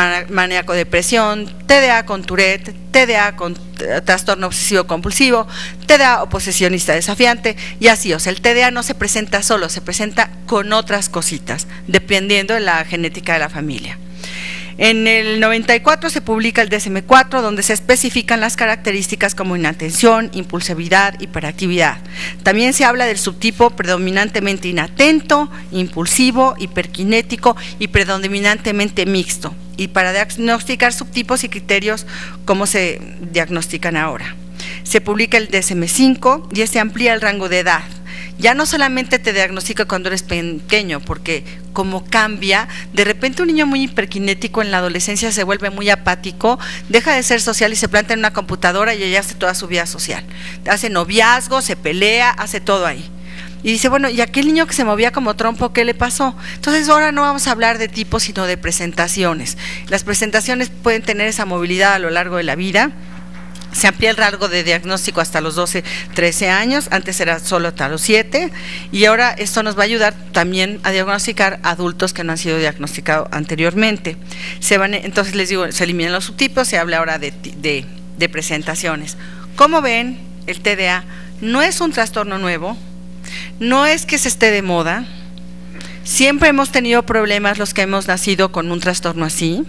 maníaco-depresión, T D A con Tourette, T D A con trastorno obsesivo-compulsivo, T D A o posesionista desafiante, y así. O sea, el T D A no se presenta solo, se presenta con otras cositas, dependiendo de la genética de la familia. En el noventa y cuatro se publica el D S M cuatro, donde se especifican las características como inatención, impulsividad, hiperactividad. También se habla del subtipo predominantemente inatento, impulsivo, hiperkinético y predominantemente mixto. Y para diagnosticar subtipos y criterios, ¿cómo se diagnostican ahora? Se publica el D S M cinco y este amplía el rango de edad. Ya no solamente te diagnostica cuando eres pequeño, porque como cambia, de repente un niño muy hiperkinético en la adolescencia se vuelve muy apático, deja de ser social y se planta en una computadora y ella hace toda su vida social. Hace noviazgo, se pelea, hace todo ahí. Y dice, bueno, ¿y aquel niño que se movía como trompo, qué le pasó? Entonces ahora no vamos a hablar de tipos, sino de presentaciones. Las presentaciones pueden tener esa movilidad a lo largo de la vida. Se amplía el rango de diagnóstico hasta los doce, trece años, antes era solo hasta los siete, y ahora esto nos va a ayudar también a diagnosticar adultos que no han sido diagnosticados anteriormente. Se van, entonces les digo, se eliminan los subtipos, se habla ahora de, de, de presentaciones. Como ven, el T D A no es un trastorno nuevo, no es que se esté de moda, siempre hemos tenido problemas los que hemos nacido con un trastorno así.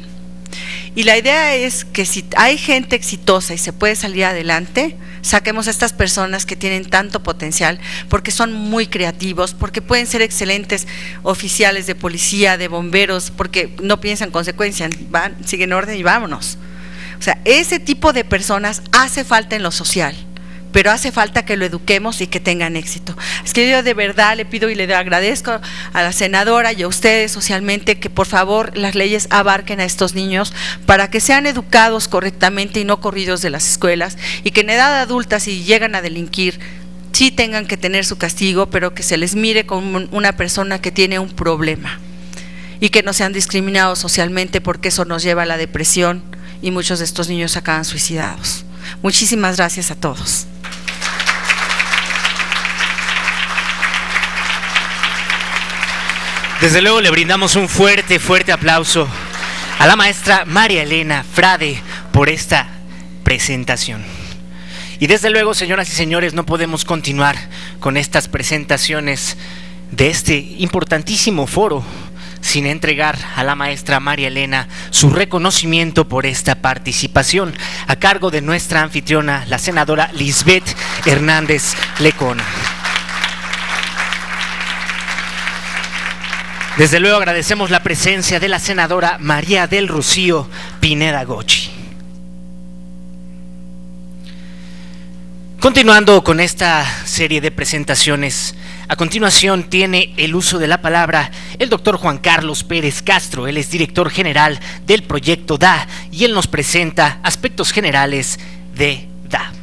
Y la idea es que si hay gente exitosa y se puede salir adelante, saquemos a estas personas que tienen tanto potencial, porque son muy creativos, porque pueden ser excelentes oficiales de policía, de bomberos, porque no piensan consecuencias, van, siguen orden y vámonos. O sea, ese tipo de personas hace falta en lo social, pero hace falta que lo eduquemos y que tengan éxito. Es que yo de verdad le pido y le agradezco a la senadora y a ustedes socialmente que por favor las leyes abarquen a estos niños para que sean educados correctamente y no corridos de las escuelas, y que en edad adulta, si llegan a delinquir, sí tengan que tener su castigo, pero que se les mire como una persona que tiene un problema y que no sean discriminados socialmente, porque eso nos lleva a la depresión y muchos de estos niños acaban suicidados. Muchísimas gracias a todos. Desde luego le brindamos un fuerte, fuerte aplauso a la maestra María Elena Frade por esta presentación. Y desde luego, señoras y señores, no podemos continuar con estas presentaciones de este importantísimo foro sin entregar a la maestra María Elena su reconocimiento por esta participación, a cargo de nuestra anfitriona, la senadora Lisbeth Hernández Lecona. Desde luego agradecemos la presencia de la senadora María del Rocío Pineda Gochi. Continuando con esta serie de presentaciones, a continuación tiene el uso de la palabra el doctor Juan Carlos Pérez Castro. Él es director general del proyecto D A y él nos presenta aspectos generales de D A.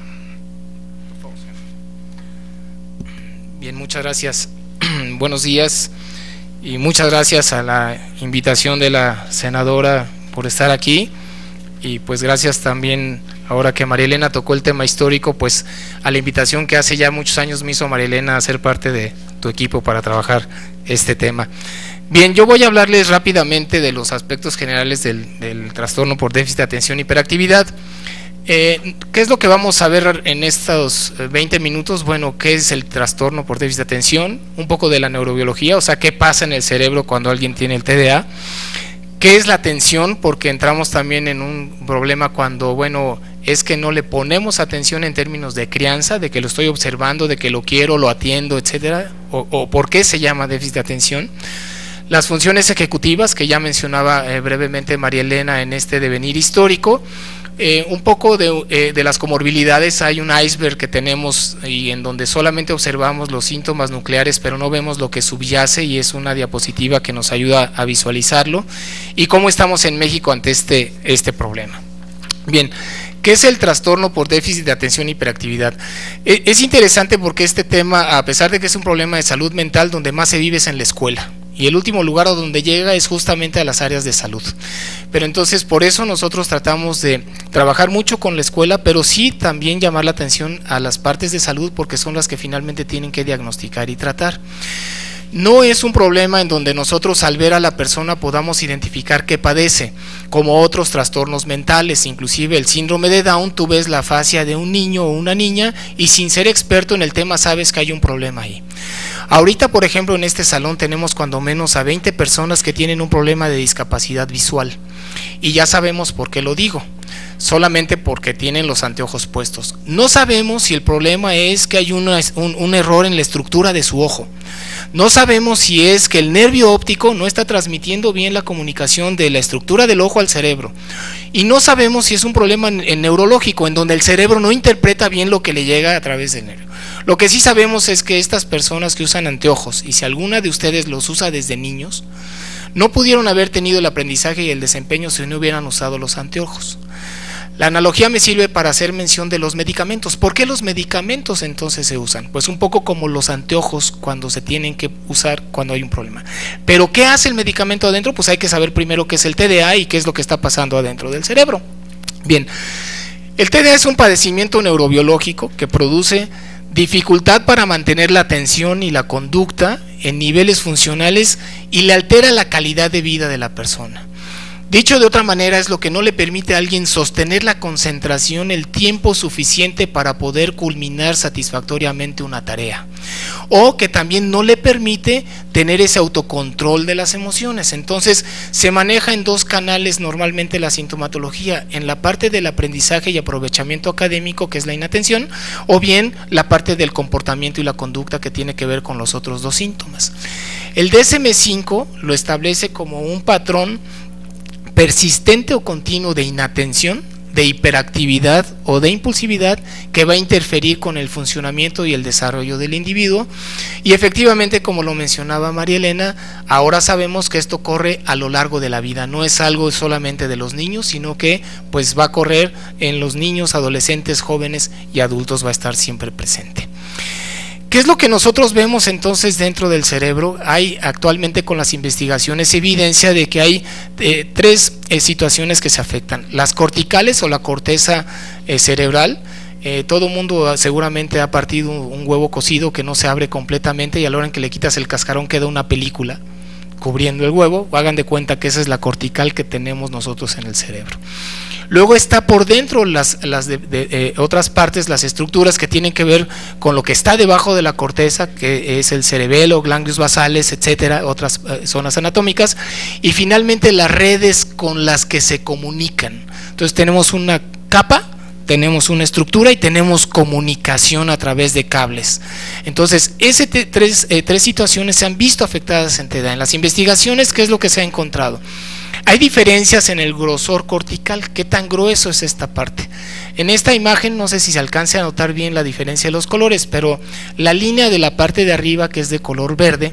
Bien, muchas gracias. Buenos días. Y muchas gracias a la invitación de la senadora por estar aquí, y pues gracias también, ahora que María Elena tocó el tema histórico, pues a la invitación que hace ya muchos años me hizo María Elena a ser parte de tu equipo para trabajar este tema. Bien, yo voy a hablarles rápidamente de los aspectos generales del, del trastorno por déficit de atención y hiperactividad. Eh, ¿Qué es lo que vamos a ver en estos veinte minutos? Bueno, ¿qué es el trastorno por déficit de atención? Un poco de la neurobiología, o sea, ¿qué pasa en el cerebro cuando alguien tiene el T D A? ¿Qué es la atención? Porque entramos también en un problema cuando, bueno, es que no le ponemos atención en términos de crianza, de que lo estoy observando, de que lo quiero, lo atiendo, etcétera, o, o ¿por qué se llama déficit de atención? Las funciones ejecutivas, que ya mencionaba eh, brevemente María Elena en este devenir histórico. Eh, un poco de, eh, de las comorbilidades, hay un iceberg que tenemos y en donde solamente observamos los síntomas nucleares, pero no vemos lo que subyace, y es una diapositiva que nos ayuda a visualizarlo y cómo estamos en México ante este, este problema. Bien, ¿qué es el trastorno por déficit de atención y hiperactividad? Eh, es interesante porque este tema, a pesar de que es un problema de salud mental, donde más se vive es en la escuela. Y el último lugar a donde llega es justamente a las áreas de salud. Pero entonces por eso nosotros tratamos de trabajar mucho con la escuela, pero sí también llamar la atención a las partes de salud, porque son las que finalmente tienen que diagnosticar y tratar. No es un problema en donde nosotros al ver a la persona podamos identificar qué padece, como otros trastornos mentales, inclusive el síndrome de Down. Tú ves la fascia de un niño o una niña y sin ser experto en el tema sabes que hay un problema ahí. Ahorita, por ejemplo, en este salón tenemos cuando menos a veinte personas que tienen un problema de discapacidad visual. Y ya sabemos por qué lo digo, solamente porque tienen los anteojos puestos. No sabemos si el problema es que hay una, un, un error en la estructura de su ojo. No sabemos si es que el nervio óptico no está transmitiendo bien la comunicación de la estructura del ojo al cerebro. Y no sabemos si es un problema en, en neurológico, en donde el cerebro no interpreta bien lo que le llega a través del nervio. Lo que sí sabemos es que estas personas que usan anteojos, y si alguna de ustedes los usa desde niños, no pudieron haber tenido el aprendizaje y el desempeño si no hubieran usado los anteojos. La analogía me sirve para hacer mención de los medicamentos. ¿Por qué los medicamentos entonces se usan? Pues un poco como los anteojos cuando se tienen que usar cuando hay un problema. Pero ¿qué hace el medicamento adentro? Pues hay que saber primero qué es el T D A y qué es lo que está pasando adentro del cerebro. Bien, el T D A es un padecimiento neurobiológico que produce dificultad para mantener la atención y la conducta en niveles funcionales y le altera la calidad de vida de la persona. Dicho de otra manera, es lo que no le permite a alguien sostener la concentración el tiempo suficiente para poder culminar satisfactoriamente una tarea, o que también no le permite tener ese autocontrol de las emociones. Entonces se maneja en dos canales normalmente la sintomatología, en la parte del aprendizaje y aprovechamiento académico, que es la inatención, o bien la parte del comportamiento y la conducta, que tiene que ver con los otros dos síntomas. El D S M cinco lo establece como un patrón persistente o continuo de inatención, de hiperactividad o de impulsividad, que va a interferir con el funcionamiento y el desarrollo del individuo. Y efectivamente, como lo mencionaba María Elena, ahora sabemos que esto corre a lo largo de la vida, no es algo solamente de los niños, sino que pues va a correr en los niños, adolescentes, jóvenes y adultos, va a estar siempre presente. ¿Qué es lo que nosotros vemos entonces dentro del cerebro? Hay actualmente, con las investigaciones, evidencia de que hay eh, tres eh, situaciones que se afectan: las corticales o la corteza eh, cerebral. Eh, todo mundo seguramente ha partido un huevo cocido que no se abre completamente, y a la hora en que le quitas el cascarón queda una película cubriendo el huevo. Hagan de cuenta que esa es la cortical que tenemos nosotros en el cerebro. Luego está por dentro las, las de, de, eh, otras partes, las estructuras que tienen que ver con lo que está debajo de la corteza, que es el cerebelo, ganglios basales, etcétera, otras eh, zonas anatómicas, y finalmente las redes con las que se comunican. Entonces tenemos una capa, tenemos una estructura y tenemos comunicación a través de cables. Entonces, esas tres, eh, tres situaciones se han visto afectadas en T D A. En las investigaciones, ¿qué es lo que se ha encontrado? Hay diferencias en el grosor cortical. ¿Qué tan grueso es esta parte? En esta imagen no sé si se alcance a notar bien la diferencia de los colores, pero la línea de la parte de arriba, que es de color verde,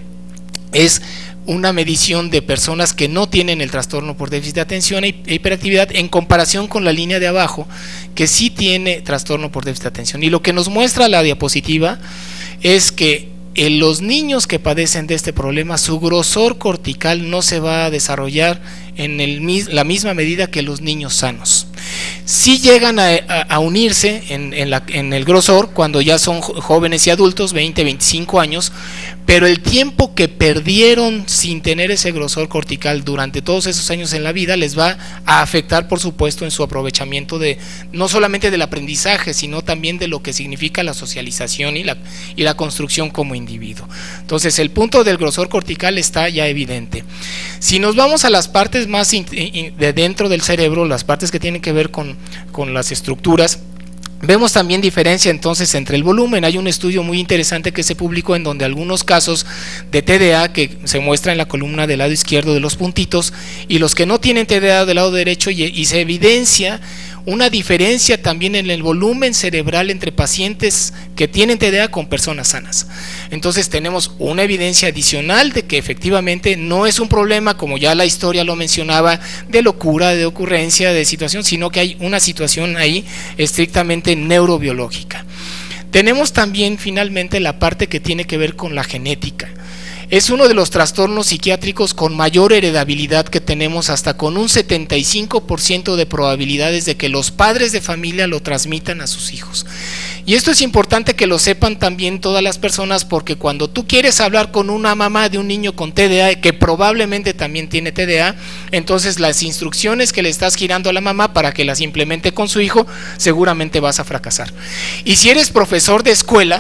es una medición de personas que no tienen el trastorno por déficit de atención e hiperactividad, en comparación con la línea de abajo, que sí tiene trastorno por déficit de atención. Y lo que nos muestra la diapositiva es que en los niños que padecen de este problema, su grosor cortical no se va a desarrollar en el, la misma medida que los niños sanos. Sí llegan a, a, a unirse en, en, la, en el grosor cuando ya son jóvenes y adultos, veinte, veinticinco años, pero el tiempo que perdieron sin tener ese grosor cortical durante todos esos años en la vida les va a afectar, por supuesto, en su aprovechamiento de no solamente del aprendizaje, sino también de lo que significa la socialización y la, y la construcción como individuo. Entonces, el punto del grosor cortical está ya evidente. Si nos vamos a las partes más de dentro del cerebro, las partes que tienen que ver con, con las estructuras, vemos también diferencia entonces entre el volumen. Hay un estudio muy interesante que se publicó en donde algunos casos de T D A, que se muestra en la columna del lado izquierdo de los puntitos, y los que no tienen T D A del lado derecho, y, y se evidencia una diferencia también en el volumen cerebral entre pacientes que tienen T D A con personas sanas. Entonces tenemos una evidencia adicional de que efectivamente no es un problema, como ya la historia lo mencionaba, de locura, de ocurrencia, de situación, sino que hay una situación ahí estrictamente neurobiológica. Tenemos también finalmente la parte que tiene que ver con la genética. Es uno de los trastornos psiquiátricos con mayor heredabilidad que tenemos, hasta con un setenta y cinco por ciento de probabilidades de que los padres de familia lo transmitan a sus hijos. Y esto es importante que lo sepan también todas las personas, porque cuando tú quieres hablar con una mamá de un niño con T D A, que probablemente también tiene T D A, entonces las instrucciones que le estás girando a la mamá para que las implemente con su hijo, seguramente vas a fracasar. Y si eres profesor de escuela,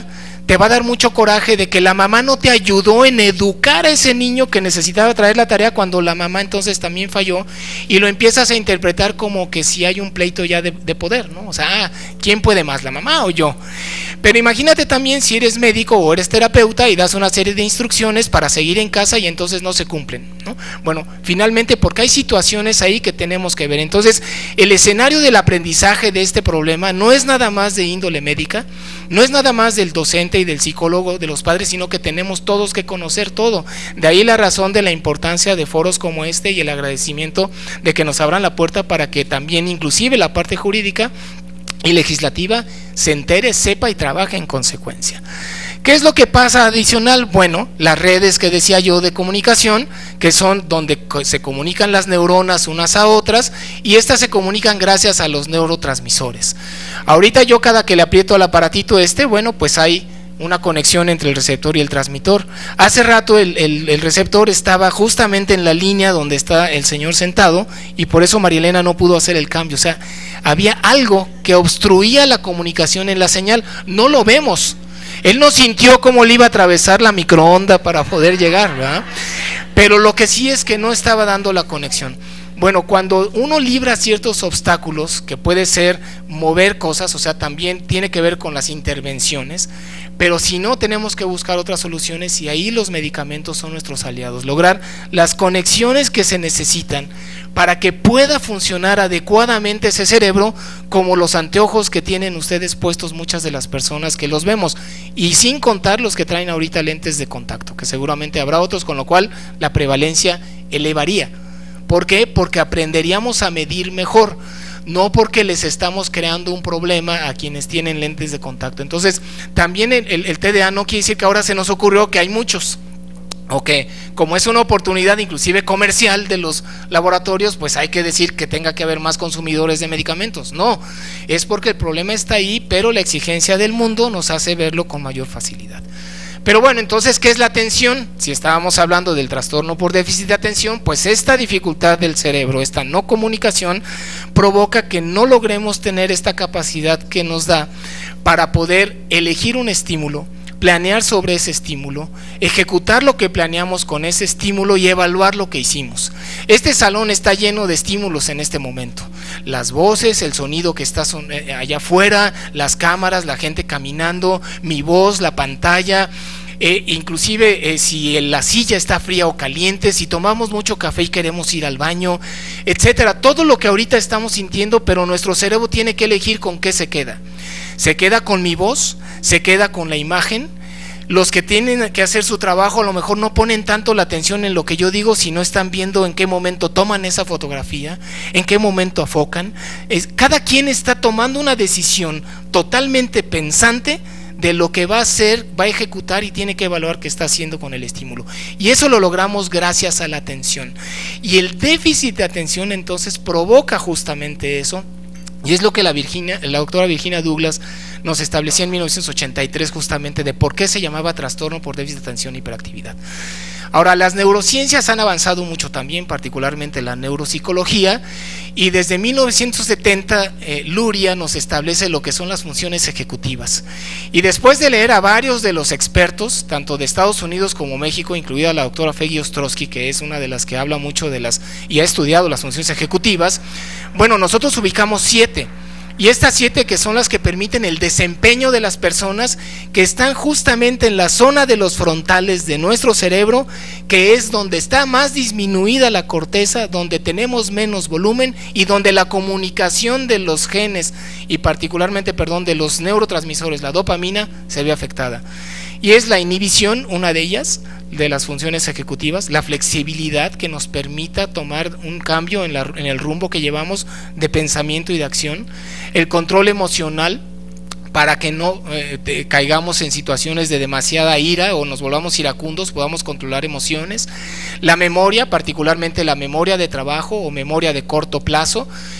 te va a dar mucho coraje de que la mamá no te ayudó en educar a ese niño que necesitaba traer la tarea cuando la mamá entonces también falló, y lo empiezas a interpretar como que si hay un pleito ya de, de poder, ¿no? O sea, ¿quién puede más, la mamá o yo? Pero imagínate también si eres médico o eres terapeuta y das una serie de instrucciones para seguir en casa y entonces no se cumplen, ¿no? Bueno, finalmente, porque hay situaciones ahí que tenemos que ver. Entonces, el escenario del aprendizaje de este problema no es nada más de índole médica, no es nada más del docente y del psicólogo, de los padres, sino que tenemos todos que conocer todo. De ahí la razón de la importancia de foros como este y el agradecimiento de que nos abran la puerta para que también inclusive la parte jurídica y legislativa se entere, sepa y trabaje en consecuencia. ¿Qué es lo que pasa adicional? Bueno, las redes que decía yo de comunicación, que son donde se comunican las neuronas unas a otras, y estas se comunican gracias a los neurotransmisores. Ahorita yo cada que le aprieto al aparatito este, bueno, pues hay una conexión entre el receptor y el transmisor. Hace rato el, el, el receptor estaba justamente en la línea donde está el señor sentado, y por eso María Elena no pudo hacer el cambio. O sea, había algo que obstruía la comunicación en la señal. No lo vemos. Él no sintió cómo le iba a atravesar la microonda para poder llegar, ¿verdad? Pero lo que sí es que no estaba dando la conexión. Bueno, cuando uno libra ciertos obstáculos, que puede ser mover cosas, o sea, también tiene que ver con las intervenciones, pero si no, tenemos que buscar otras soluciones, y ahí los medicamentos son nuestros aliados. Lograr las conexiones que se necesitan para que pueda funcionar adecuadamente ese cerebro, como los anteojos que tienen ustedes puestos muchas de las personas que los vemos, y sin contar los que traen ahorita lentes de contacto, que seguramente habrá otros, con lo cual la prevalencia elevaría. ¿Por qué? Porque aprenderíamos a medir mejor, no porque les estamos creando un problema a quienes tienen lentes de contacto. Entonces, también el, el, el T D A no quiere decir que ahora se nos ocurrió que hay muchos, o que como es una oportunidad inclusive comercial de los laboratorios, pues hay que decir que tenga que haber más consumidores de medicamentos. No, es porque el problema está ahí, pero la exigencia del mundo nos hace verlo con mayor facilidad. Pero bueno, entonces, ¿qué es la atención? Si estábamos hablando del trastorno por déficit de atención, pues esta dificultad del cerebro, esta no comunicación, provoca que no logremos tener esta capacidad que nos da para poder elegir un estímulo, planear sobre ese estímulo, ejecutar lo que planeamos con ese estímulo y evaluar lo que hicimos. Este salón está lleno de estímulos en este momento. Las voces, el sonido que está son, eh, allá afuera, las cámaras, la gente caminando, mi voz, la pantalla, eh, inclusive eh, si la silla está fría o caliente, si tomamos mucho café y queremos ir al baño, etcétera. Todo lo que ahorita estamos sintiendo, pero nuestro cerebro tiene que elegir con qué se queda. Se queda con mi voz, se queda con la imagen. Los que tienen que hacer su trabajo a lo mejor no ponen tanto la atención en lo que yo digo, sino están viendo en qué momento toman esa fotografía, en qué momento afocan. Es, cada quien está tomando una decisión totalmente pensante de lo que va a hacer, va a ejecutar, y tiene que evaluar qué está haciendo con el estímulo. Y eso lo logramos gracias a la atención. Y el déficit de atención entonces provoca justamente eso. Y es lo que la, Virginia, la doctora Virginia Douglas nos establecía en mil novecientos ochenta y tres, justamente de por qué se llamaba trastorno por déficit de atención y hiperactividad. Ahora, las neurociencias han avanzado mucho también, particularmente la neuropsicología, y desde mil novecientos setenta eh, Luria nos establece lo que son las funciones ejecutivas. Y después de leer a varios de los expertos, tanto de Estados Unidos como México, incluida la doctora Feggy Ostrowski, que es una de las que habla mucho de las y ha estudiado las funciones ejecutivas, bueno, nosotros ubicamos siete. Y estas siete, que son las que permiten el desempeño de las personas, que están justamente en la zona de los frontales de nuestro cerebro, que es donde está más disminuida la corteza, donde tenemos menos volumen y donde la comunicación de los genes y particularmente, perdón, de los neurotransmisores, la dopamina, se ve afectada. Y es la inhibición, una de ellas, de las funciones ejecutivas, la flexibilidad que nos permita tomar un cambio en, la, en el rumbo que llevamos de pensamiento y de acción, el control emocional, para que no eh, te, caigamos en situaciones de demasiada ira o nos volvamos iracundos, podamos controlar emociones, la memoria, particularmente la memoria de trabajo o memoria de corto plazo,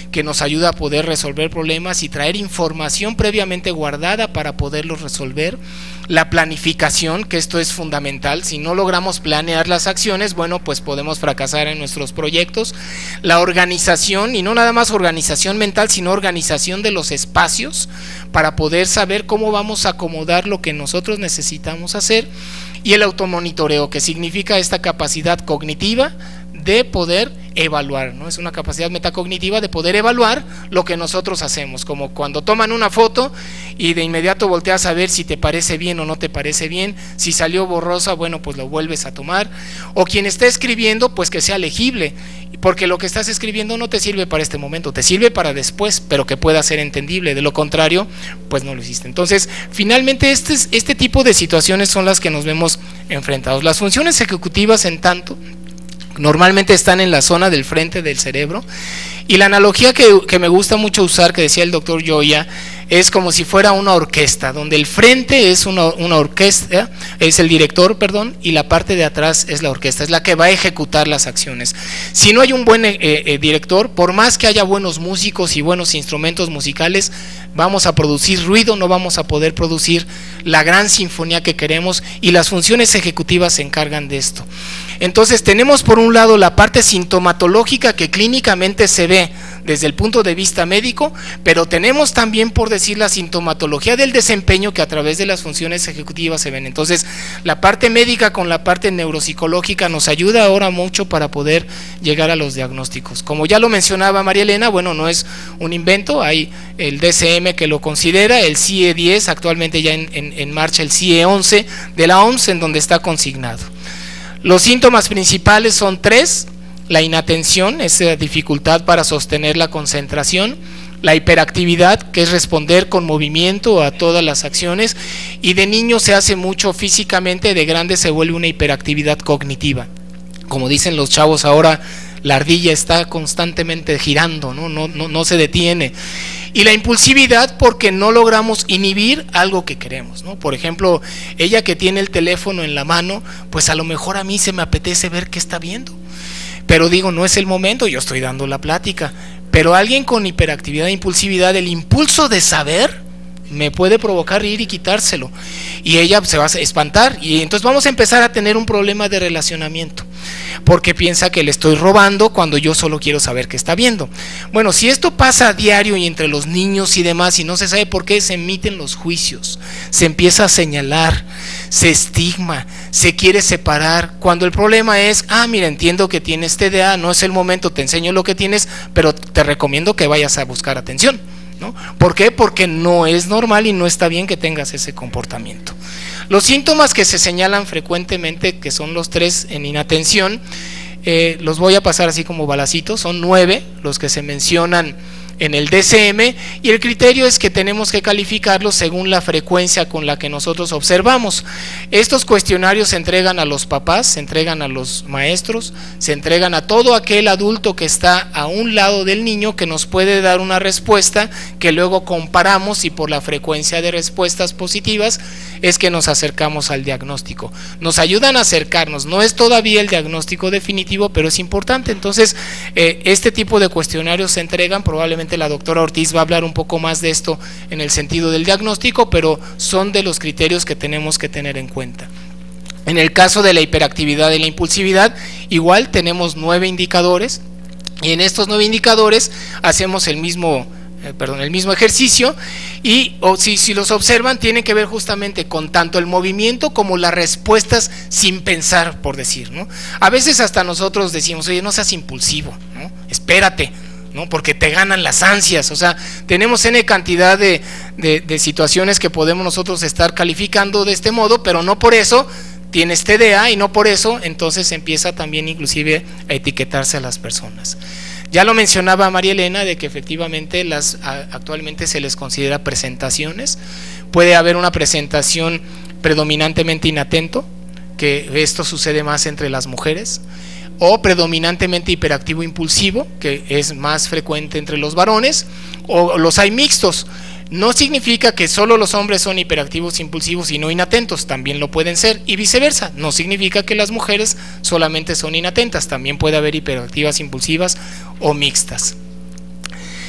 que nos ayuda a poder resolver problemas y traer información previamente guardada para poderlos resolver. La planificación, que esto es fundamental. Si no logramos planear las acciones, bueno, pues podemos fracasar en nuestros proyectos. La organización, y no nada más organización mental, sino organización de los espacios para poder saber cómo vamos a acomodar lo que nosotros necesitamos hacer. Y el automonitoreo, que significa esta capacidad cognitiva de poder evaluar, ¿no? Es una capacidad metacognitiva de poder evaluar lo que nosotros hacemos, como cuando toman una foto y de inmediato volteas a ver si te parece bien o no te parece bien, si salió borrosa, bueno, pues lo vuelves a tomar, o quien está escribiendo, pues que sea legible, porque lo que estás escribiendo no te sirve para este momento, te sirve para después, pero que pueda ser entendible, de lo contrario, pues no lo hiciste. Entonces, finalmente, este, este tipo de situaciones son las que nos vemos enfrentados. Las funciones ejecutivas, en tanto, normalmente están en la zona del frente del cerebro, y la analogía que, que me gusta mucho usar, que decía el doctor Gioia, es como si fuera una orquesta, donde el frente es una, una orquesta, es el director, perdón, y la parte de atrás es la orquesta, es la que va a ejecutar las acciones. Si no hay un buen eh, eh, director, por más que haya buenos músicos y buenos instrumentos musicales, vamos a producir ruido, no vamos a poder producir la gran sinfonía que queremos, y las funciones ejecutivas se encargan de esto. Entonces tenemos por un lado la parte sintomatológica, que clínicamente se ve desde el punto de vista médico, pero tenemos también, por decir, la sintomatología del desempeño, que a través de las funciones ejecutivas se ven. Entonces la parte médica con la parte neuropsicológica nos ayuda ahora mucho para poder llegar a los diagnósticos. Como ya lo mencionaba María Elena, bueno, no es un invento, hay el D S M que lo considera, el C I E diez, actualmente ya en, en, en marcha el C I E once de la O M S, en donde está consignado. Los síntomas principales son tres: la inatención, esa dificultad para sostener la concentración; la hiperactividad, que es responder con movimiento a todas las acciones, y de niño se hace mucho físicamente, de grande se vuelve una hiperactividad cognitiva. Como dicen los chavos ahora, la ardilla está constantemente girando, ¿no? No, no, no se detiene. Y la impulsividad, porque no logramos inhibir algo que queremos, ¿no? Por ejemplo, ella que tiene el teléfono en la mano, pues a lo mejor a mí se me apetece ver qué está viendo, pero digo, no es el momento, yo estoy dando la plática. Pero alguien con hiperactividad e impulsividad, el impulso de saber me puede provocar ir y quitárselo, y ella se va a espantar, y entonces vamos a empezar a tener un problema de relacionamiento, porque piensa que le estoy robando cuando yo solo quiero saber qué está viendo. Bueno, si esto pasa a diario y entre los niños y demás, y no se sabe por qué, se emiten los juicios, se empieza a señalar, se estigma, se quiere separar, cuando el problema es, ah, mira, entiendo que tienes T D A, no es el momento, te enseño lo que tienes, pero te recomiendo que vayas a buscar atención, ¿no? ¿Por qué? Porque no es normal y no está bien que tengas ese comportamiento. Los síntomas que se señalan frecuentemente, que son los tres en inatención, eh, los voy a pasar así como balacitos, son nueve los que se mencionan en el D S M, y el criterio es que tenemos que calificarlos según la frecuencia con la que nosotros observamos. Estos cuestionarios se entregan a los papás, se entregan a los maestros, se entregan a todo aquel adulto que está a un lado del niño, que nos puede dar una respuesta que luego comparamos, y por la frecuencia de respuestas positivas es que nos acercamos al diagnóstico. Nos ayudan a acercarnos, no es todavía el diagnóstico definitivo, pero es importante. Entonces eh, este tipo de cuestionarios se entregan, probablemente la doctora Ortiz va a hablar un poco más de esto en el sentido del diagnóstico, pero son de los criterios que tenemos que tener en cuenta. En el caso de la hiperactividad y la impulsividad, igual tenemos nueve indicadores, y en estos nueve indicadores hacemos el mismo, eh, perdón, el mismo ejercicio, y o si, si los observan, tienen que ver justamente con tanto el movimiento como las respuestas sin pensar, por decir, ¿no? A veces hasta nosotros decimos, oye, no seas impulsivo, ¿no? Espérate, ¿no? Porque te ganan las ansias. O sea, tenemos N cantidad de, de, de situaciones que podemos nosotros estar calificando de este modo, pero no por eso tienes T D A, y no por eso entonces empieza también inclusive a etiquetarse a las personas. Ya lo mencionaba María Elena, de que efectivamente las actualmente se les considera presentaciones. Puede haber una presentación predominantemente inatento, que esto sucede más entre las mujeres, o predominantemente hiperactivo impulsivo, que es más frecuente entre los varones, o los hay mixtos. No significa que solo los hombres son hiperactivos impulsivos y no inatentos, también lo pueden ser, y viceversa. No significa que las mujeres solamente son inatentas, también puede haber hiperactivas impulsivas o mixtas.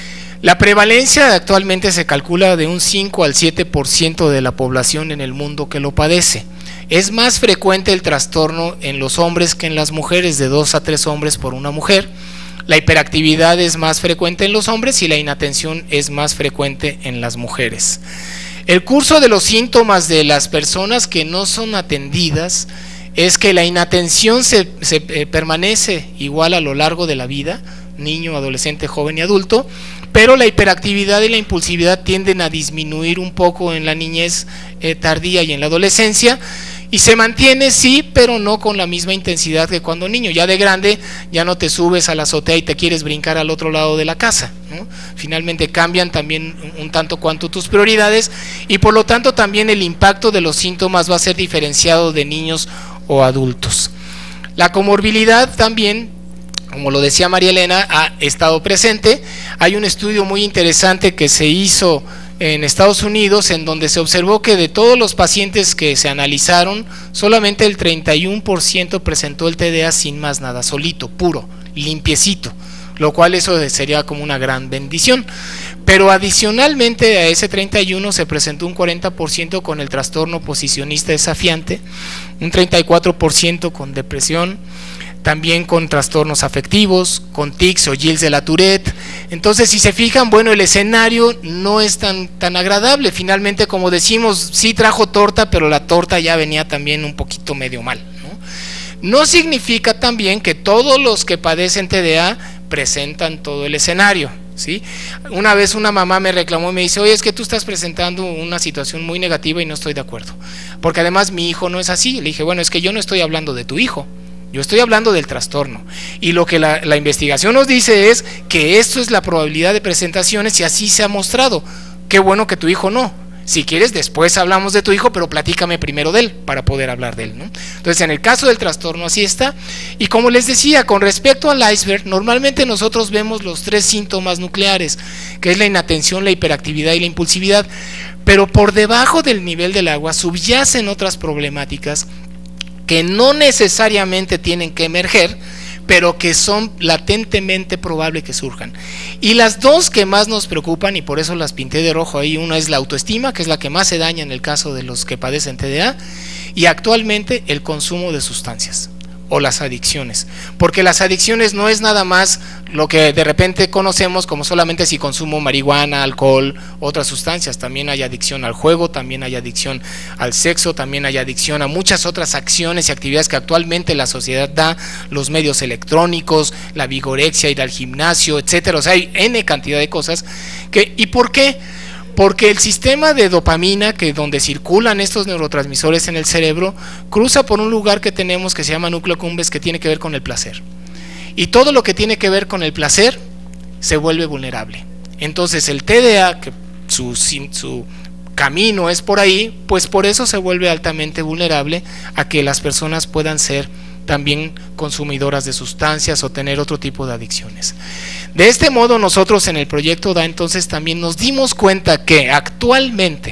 La prevalencia actualmente se calcula de un cinco al siete por ciento de la población en el mundo que lo padece. Es más frecuente el trastorno en los hombres que en las mujeres, de dos a tres hombres por una mujer. La hiperactividad es más frecuente en los hombres y la inatención es más frecuente en las mujeres. El curso de los síntomas de las personas que no son atendidas es que la inatención se, se eh, permanece igual a lo largo de la vida, niño, adolescente, joven y adulto, pero la hiperactividad y la impulsividad tienden a disminuir un poco en la niñez eh, tardía y en la adolescencia, y se mantiene sí, pero no con la misma intensidad que cuando niño. Ya de grande ya no te subes a la azotea y te quieres brincar al otro lado de la casa, ¿no? Finalmente cambian también un tanto cuanto tus prioridades, y por lo tanto también el impacto de los síntomas va a ser diferenciado de niños o adultos. La comorbilidad también, como lo decía María Elena, ha estado presente. Hay un estudio muy interesante que se hizo en Estados Unidos, en donde se observó que de todos los pacientes que se analizaron, solamente el treinta y uno por ciento presentó el T D A sin más nada, solito, puro, limpiecito, lo cual eso sería como una gran bendición. Pero adicionalmente a ese treinta y uno se presentó un cuarenta por ciento con el trastorno posicionista desafiante, un treinta y cuatro por ciento con depresión, también con trastornos afectivos, con tics o Gilles de la Tourette. Entonces, si se fijan, bueno, el escenario no es tan, tan agradable. Finalmente, como decimos, sí trajo torta, pero la torta ya venía también un poquito medio mal, ¿no? No significa también que todos los que padecen T D A presentan todo el escenario, ¿sí? Una vez una mamá me reclamó y me dice: oye, es que tú estás presentando una situación muy negativa y no estoy de acuerdo, porque además mi hijo no es así. Le dije: bueno, es que yo no estoy hablando de tu hijo, yo estoy hablando del trastorno, y lo que la, la investigación nos dice es que esto es la probabilidad de presentaciones y así se ha mostrado. Qué bueno que tu hijo no. Si quieres, después hablamos de tu hijo, pero platícame primero de él para poder hablar de él, ¿no? Entonces, en el caso del trastorno así está. Y como les decía, con respecto al iceberg, normalmente nosotros vemos los tres síntomas nucleares, que es la inatención, la hiperactividad y la impulsividad, pero por debajo del nivel del agua subyacen otras problemáticas que no necesariamente tienen que emerger, pero que son latentemente probable que surjan. Y las dos que más nos preocupan, y por eso las pinté de rojo ahí, una es la autoestima, que es la que más se daña en el caso de los que padecen T D A, y actualmente el consumo de sustancias o las adicciones, porque las adicciones no es nada más lo que de repente conocemos como solamente si consumo marihuana, alcohol, otras sustancias. También hay adicción al juego, también hay adicción al sexo, también hay adicción a muchas otras acciones y actividades que actualmente la sociedad da, los medios electrónicos, la vigorexia, ir al gimnasio, etcétera. O sea, hay N cantidad de cosas que, ¿y por qué? Porque el sistema de dopamina, que donde circulan estos neurotransmisores en el cerebro, cruza por un lugar que tenemos que se llama núcleo accumbens, que tiene que ver con el placer. Y todo lo que tiene que ver con el placer se vuelve vulnerable. Entonces el T D A, que su, su camino es por ahí, pues por eso se vuelve altamente vulnerable a que las personas puedan ser también consumidoras de sustancias o tener otro tipo de adicciones. De este modo, nosotros en el proyecto D A entonces también nos dimos cuenta que actualmente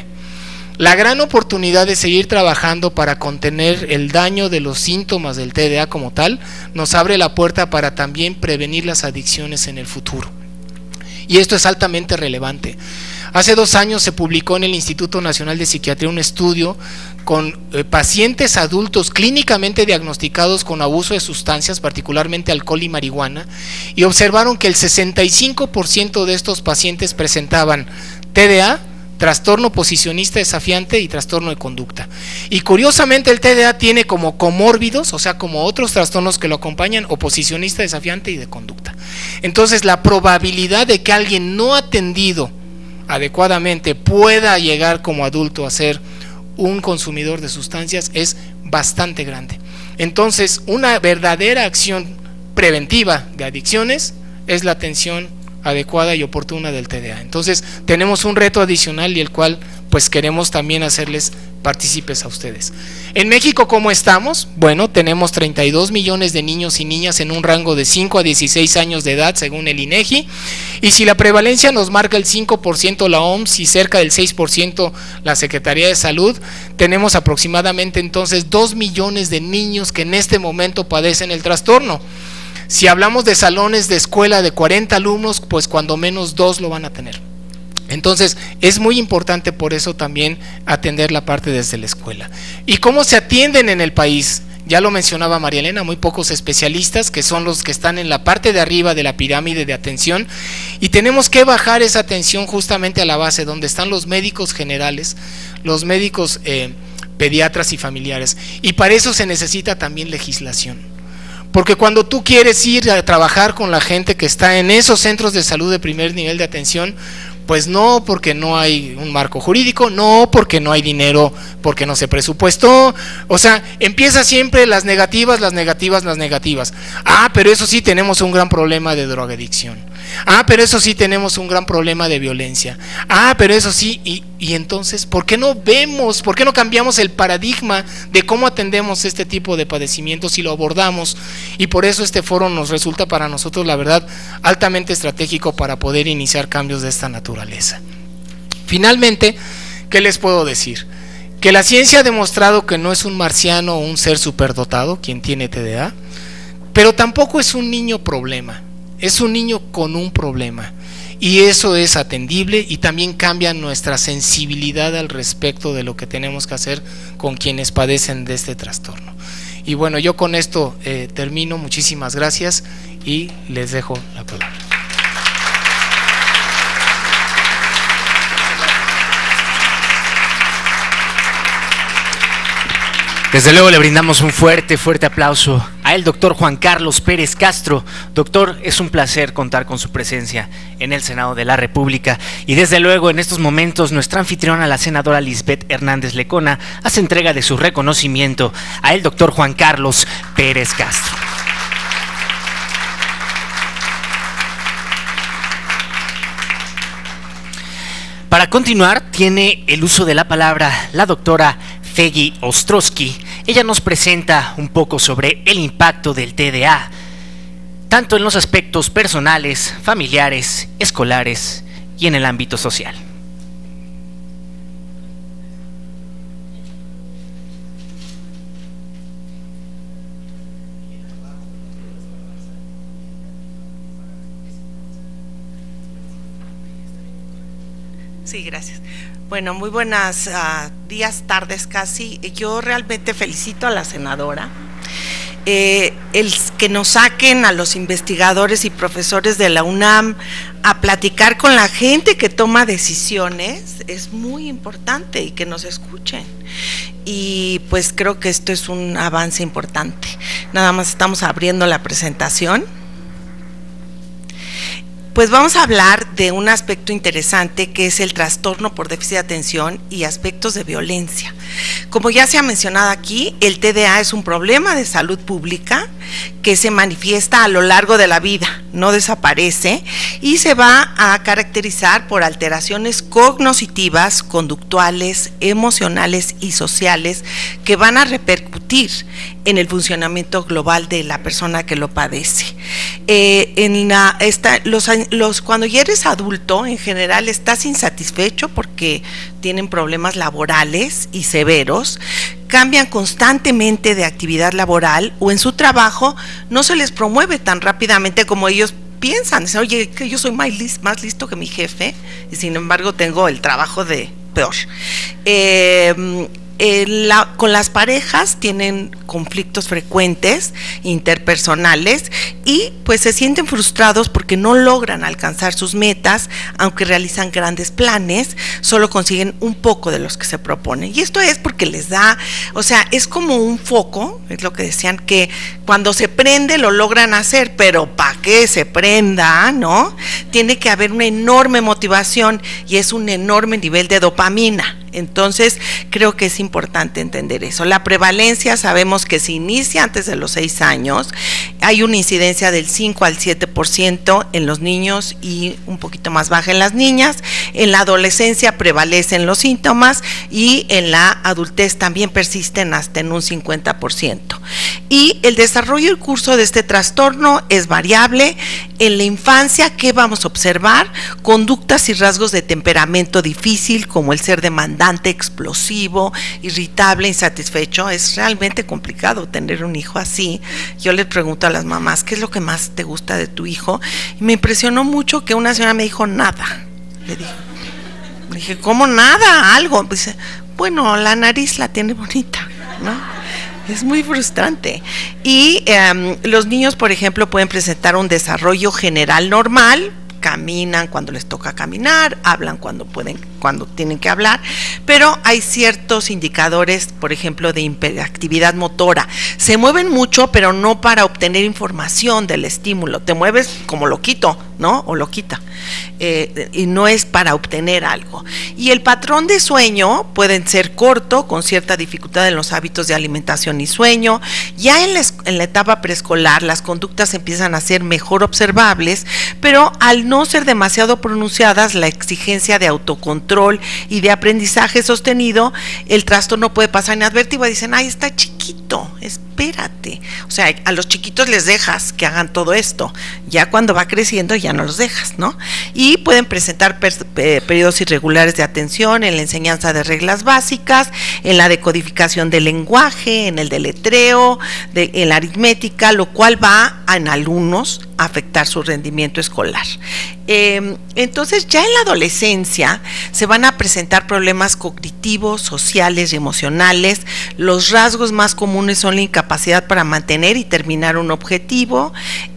la gran oportunidad de seguir trabajando para contener el daño de los síntomas del T D A como tal nos abre la puerta para también prevenir las adicciones en el futuro. Y esto es altamente relevante. Hace dos años se publicó en el Instituto Nacional de Psiquiatría un estudio con eh, pacientes adultos clínicamente diagnosticados con abuso de sustancias, particularmente alcohol y marihuana, y observaron que el sesenta y cinco por ciento de estos pacientes presentaban T D A, trastorno posicionista desafiante y trastorno de conducta. Y curiosamente el T D A tiene como comórbidos, o sea, como otros trastornos que lo acompañan, oposicionista desafiante y de conducta. Entonces, la probabilidad de que alguien no atendido adecuadamente pueda llegar como adulto a ser un consumidor de sustancias es bastante grande. Entonces, una verdadera acción preventiva de adicciones es la atención adecuada y oportuna del T D A. Entonces, tenemos un reto adicional y el cual pues queremos también hacerles partícipes a ustedes. En México, ¿cómo estamos? Bueno, tenemos treinta y dos millones de niños y niñas en un rango de cinco a dieciséis años de edad según el INEGI, y si la prevalencia nos marca el cinco por ciento la O M S y cerca del seis por ciento la Secretaría de Salud, tenemos aproximadamente entonces dos millones de niños que en este momento padecen el trastorno. Si hablamos de salones de escuela de cuarenta alumnos, pues cuando menos dos lo van a tener. Entonces es muy importante por eso también atender la parte desde la escuela. ¿Y cómo se atienden en el país? Ya lo mencionaba María Elena, muy pocos especialistas que son los que están en la parte de arriba de la pirámide de atención, y tenemos que bajar esa atención justamente a la base donde están los médicos generales, los médicos eh, pediatras y familiares, y para eso se necesita también legislación. Porque cuando tú quieres ir a trabajar con la gente que está en esos centros de salud de primer nivel de atención, pues no porque no hay un marco jurídico, no porque no hay dinero, porque no se presupuestó, o sea, empieza siempre las negativas, las negativas, las negativas. Ah, pero eso sí tenemos un gran problema de drogadicción. Ah, pero eso sí tenemos un gran problema de violencia. Ah, pero eso sí, y, y entonces, ¿por qué no vemos, por qué no cambiamos el paradigma de cómo atendemos este tipo de padecimientos y lo abordamos? Y por eso este foro nos resulta para nosotros, la verdad, altamente estratégico para poder iniciar cambios de esta naturaleza. Finalmente, ¿qué les puedo decir? Que la ciencia ha demostrado que no es un marciano o un ser superdotado quien tiene T D A, pero tampoco es un niño problema. Es un niño con un problema, y eso es atendible, y también cambia nuestra sensibilidad al respecto de lo que tenemos que hacer con quienes padecen de este trastorno. Y bueno, yo con esto eh, termino. Muchísimas gracias y les dejo la palabra. Desde luego le brindamos un fuerte, fuerte aplauso al doctor Juan Carlos Pérez Castro. Doctor, es un placer contar con su presencia en el Senado de la República. Y desde luego en estos momentos nuestra anfitriona, la senadora Lisbeth Hernández Lecona, hace entrega de su reconocimiento al doctor Juan Carlos Pérez Castro. Para continuar, tiene el uso de la palabra la doctora Feggy Ostrowski. Ella nos presenta un poco sobre el impacto del T D A, tanto en los aspectos personales, familiares, escolares y en el ámbito social. Sí, gracias. Bueno, muy buenas uh, días, tardes casi. Yo realmente felicito a la senadora. Eh, el que nos saquen a los investigadores y profesores de la UNAM a platicar con la gente que toma decisiones es muy importante, y que nos escuchen. Y pues creo que esto es un avance importante. Nada más estamos abriendo la presentación. Pues vamos a hablar de un aspecto interesante, que es el trastorno por déficit de atención y aspectos de violencia. Como ya se ha mencionado aquí, el T D A es un problema de salud pública que se manifiesta a lo largo de la vida, no desaparece, y se va a caracterizar por alteraciones cognitivas, conductuales, emocionales y sociales que van a repercutir en el funcionamiento global de la persona que lo padece. Eh, en la, esta, los, los, cuando ya eres adulto, en general estás insatisfecho porque tienen problemas laborales y severos, cambian constantemente de actividad laboral, o en su trabajo no se les promueve tan rápidamente como ellos piensan. Dicen, oye, que yo soy más listo, más listo que mi jefe, y sin embargo tengo el trabajo de peor. Eh, Eh, la, con las parejas tienen conflictos frecuentes interpersonales, y pues se sienten frustrados porque no logran alcanzar sus metas. Aunque realizan grandes planes, solo consiguen un poco de los que se proponen, y esto es porque les da, o sea, es como un foco, es lo que decían, que cuando se prende lo logran hacer, pero para que se prenda, ¿no? Tiene que haber una enorme motivación, y es un enorme nivel de dopamina. Entonces creo que es importante entender eso. La prevalencia sabemos que se inicia antes de los seis años, hay una incidencia del cinco al siete por ciento en los niños y un poquito más baja en las niñas. En la adolescencia prevalecen los síntomas, y en la adultez también persisten hasta en un cincuenta por ciento. Y el desarrollo y curso de este trastorno es variable. En la infancia, ¿qué vamos a observar? Conductas y rasgos de temperamento difícil, como el ser demandante, explosivo, irritable, insatisfecho. Es realmente complicado tener un hijo así. Yo les pregunto a las mamás, ¿qué es lo que más te gusta de tu hijo? Y me impresionó mucho que una señora me dijo, nada. Le dije, le dije, ¿cómo nada? Algo. Dice, bueno, la nariz la tiene bonita, ¿no? Es muy frustrante. Y um, los niños, por ejemplo, pueden presentar un desarrollo general normal, caminan cuando les toca caminar, hablan cuando pueden, cuando tienen que hablar, pero hay ciertos indicadores, por ejemplo, de hiperactividad motora. Se mueven mucho, pero no para obtener información del estímulo. Te mueves como loquito, ¿no? O loquita. Eh, y no es para obtener algo. Y el patrón de sueño pueden ser corto, con cierta dificultad en los hábitos de alimentación y sueño. Ya en la, en la etapa preescolar, las conductas empiezan a ser mejor observables, pero al no ser demasiado pronunciadas, la exigencia de autocontrol y de aprendizaje sostenido, el trastorno puede pasar inadvertido. Dicen, ay, está chiquito, espérate. O sea, a los chiquitos les dejas que hagan todo esto. Ya cuando va creciendo ya no los dejas, ¿no? Y pueden presentar periodos irregulares de atención en la enseñanza de reglas básicas, en la decodificación del lenguaje, en el deletreo, de, en la aritmética, lo cual va a, en alumnos a afectar su rendimiento escolar. Eh, entonces ya en la adolescencia se van a presentar problemas cognitivos, sociales y emocionales. Los rasgos más comunes son la incapacidad para mantener y terminar un objetivo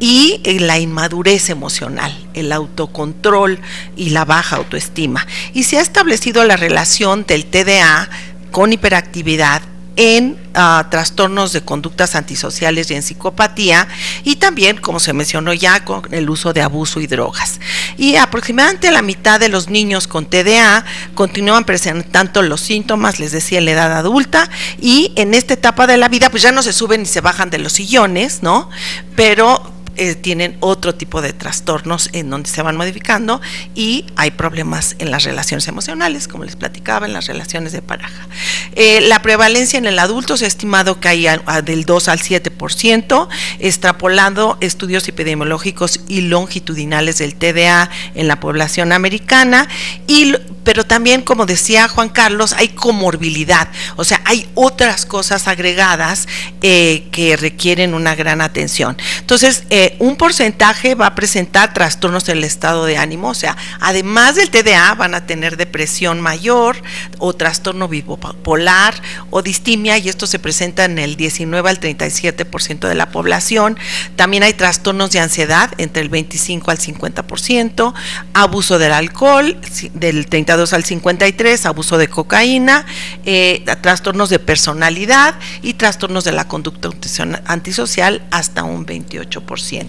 y eh, la inmadurez emocional, el autocontrol y la baja autoestima. Y se ha establecido la relación del T D A con hiperactividad en uh, trastornos de conductas antisociales y en psicopatía, y también, como se mencionó ya, con el uso de abuso y drogas. Y aproximadamente la mitad de los niños con T D A continúan presentando los síntomas, les decía, en la edad adulta, y en esta etapa de la vida pues ya no se suben ni se bajan de los sillones, ¿no? Pero Eh, tienen otro tipo de trastornos en donde se van modificando y hay problemas en las relaciones emocionales, como les platicaba, en las relaciones de pareja. Eh, la prevalencia en el adulto se ha estimado que hay a, a del dos al siete por ciento, extrapolando estudios epidemiológicos y longitudinales del T D A en la población americana, y, pero también, como decía Juan Carlos, hay comorbilidad, o sea, hay otras cosas agregadas eh, que requieren una gran atención. Entonces, eh, un porcentaje va a presentar trastornos del estado de ánimo, o sea, además del T D A van a tener depresión mayor o trastorno bipolar o distimia, y esto se presenta en el diecinueve al treinta y siete por ciento de la población. También hay trastornos de ansiedad entre el veinticinco al cincuenta por ciento, abuso del alcohol del treinta y dos al cincuenta y tres, abuso de cocaína, eh, trastornos de personalidad y trastornos de la conducta antisocial hasta un veintiocho por ciento.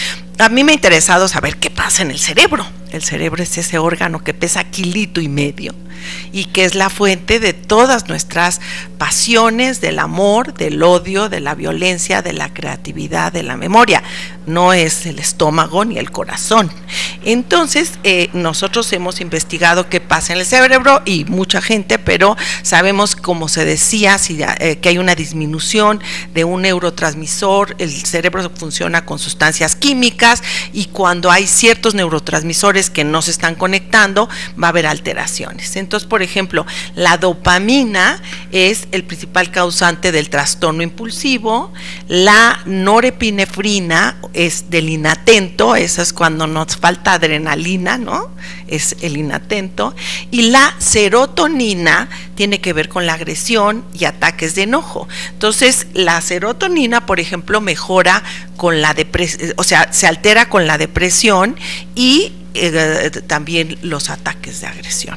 A mí me ha interesado saber qué pasa en el cerebro. El cerebro es ese órgano que pesa kilito y medio y que es la fuente de todas nuestras pasiones, del amor, del odio, de la violencia, de la creatividad, de la memoria. No es el estómago ni el corazón. Entonces, eh, nosotros hemos investigado qué pasa en el cerebro y mucha gente, pero sabemos, como se decía, si, eh, que hay una disminución de un neurotransmisor. El cerebro funciona con sustancias químicas y cuando hay ciertos neurotransmisores que no se están conectando, va a haber alteraciones. Entonces, por ejemplo, la dopamina es el principal causante del trastorno impulsivo, la norepinefrina es del inatento, eso es cuando nos falta adrenalina, ¿no? Es el inatento, y la serotonina tiene que ver con la agresión y ataques de enojo. Entonces, la serotonina, por ejemplo, mejora con la depresión, o sea, se altera con la depresión y eh, también los ataques de agresión.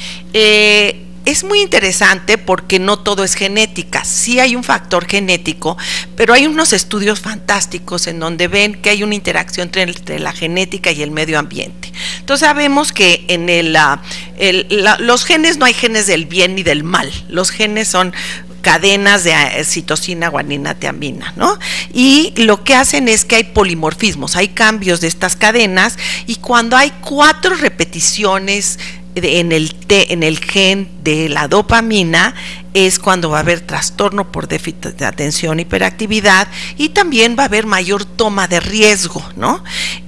Eh, Es muy interesante porque no todo es genética, sí hay un factor genético, pero hay unos estudios fantásticos en donde ven que hay una interacción entre, entre la genética y el medio ambiente. Entonces sabemos que en el, el, la, los genes no hay genes del bien ni del mal, los genes son cadenas de citosina, guanina, tiamina, ¿no? Y lo que hacen es que hay polimorfismos, hay cambios de estas cadenas, y cuando hay cuatro repeticiones en el, te, en el gen de la dopamina, es cuando va a haber trastorno por déficit de atención, hiperactividad, y también va a haber mayor toma de riesgo, ¿no?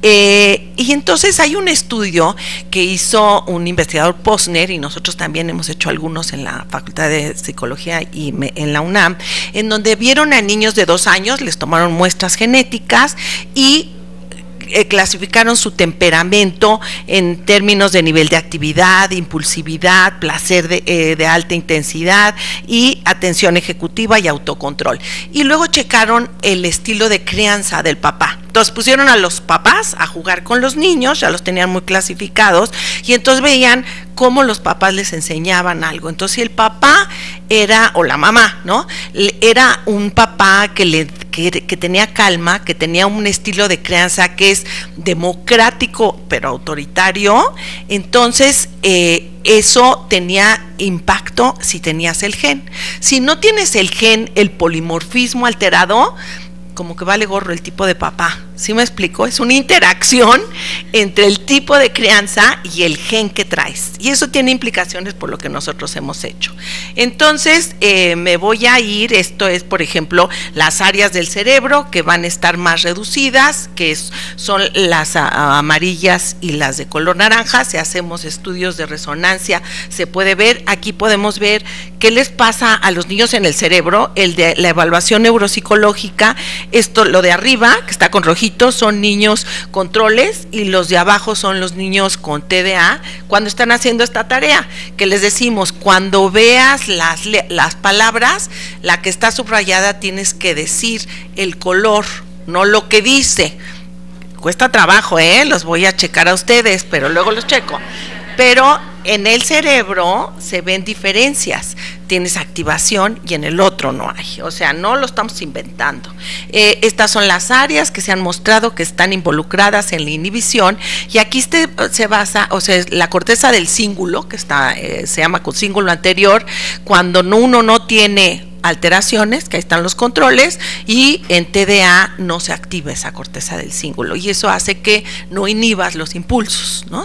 Eh, y entonces hay un estudio que hizo un investigador Posner, y nosotros también hemos hecho algunos en la Facultad de Psicología y me, en la UNAM, en donde vieron a niños de dos años, les tomaron muestras genéticas y Eh, clasificaron su temperamento en términos de nivel de actividad, impulsividad, placer de, eh, de alta intensidad y atención ejecutiva y autocontrol. Y luego checaron el estilo de crianza del papá. Entonces pusieron a los papás a jugar con los niños, ya los tenían muy clasificados, y entonces veían cómo los papás les enseñaban algo. Entonces si el papá era, o la mamá, ¿no? Era un papá que le Que, que tenía calma, que tenía un estilo de crianza que es democrático pero autoritario, entonces eh, eso tenía impacto si tenías el gen. Si no tienes el gen, el polimorfismo alterado, como que vale gorro el tipo de papá. ¿Sí me explico? Es una interacción entre el tipo de crianza y el gen que traes, y eso tiene implicaciones por lo que nosotros hemos hecho. Entonces eh, me voy a ir, esto es por ejemplo las áreas del cerebro que van a estar más reducidas, que es, son las a, amarillas y las de color naranja. Si hacemos estudios de resonancia se puede ver, aquí podemos ver qué les pasa a los niños en el cerebro, el de la evaluación neuropsicológica. Esto, lo de arriba que está con rojito, son niños controles, y los de abajo son los niños con T D A cuando están haciendo esta tarea, que les decimos, cuando veas las, las palabras, la que está subrayada tienes que decir el color, no lo que dice. Cuesta trabajo, ¿eh? Los voy a checar a ustedes, pero luego los checo. Pero en el cerebro se ven diferencias, tienes activación y en el otro no hay, o sea, no lo estamos inventando. Eh, estas son las áreas que se han mostrado que están involucradas en la inhibición, y aquí este, se basa, o sea, la corteza del cíngulo, que está, eh, se llama con cíngulo anterior, cuando uno no tiene alteraciones, que ahí están los controles, y en T D A no se activa esa corteza del cíngulo, y eso hace que no inhibas los impulsos, ¿no?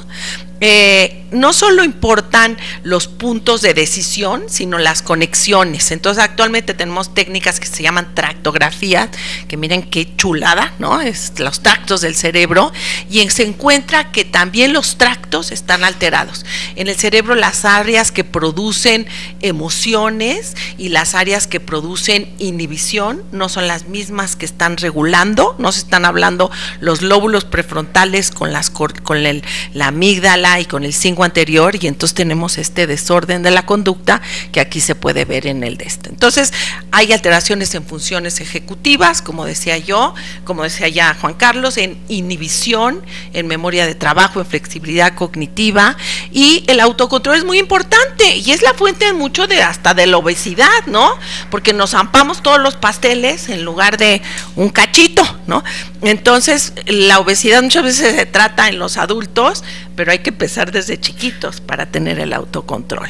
Eh, no solo importan los puntos de decisión, sino las conexiones. Entonces actualmente tenemos técnicas que se llaman tractografía, que miren qué chulada, ¿no? Es los tractos del cerebro, y se encuentra que también los tractos están alterados. En el cerebro las áreas que producen emociones y las áreas que producen inhibición no son las mismas que están regulando, no se están hablando los lóbulos prefrontales con, las, con el, la amígdala y con el cinco anterior, y entonces tenemos este desorden de la conducta que aquí se puede ver en el de este. Entonces hay alteraciones en funciones ejecutivas, como decía yo, como decía ya Juan Carlos, en inhibición, en memoria de trabajo, en flexibilidad cognitiva, y el autocontrol es muy importante y es la fuente mucho de hasta de la obesidad, ¿no? Porque nos zampamos todos los pasteles en lugar de un cachito, ¿no? Entonces la obesidad muchas veces se trata en los adultos, pero hay que empezar desde chiquitos para tener el autocontrol.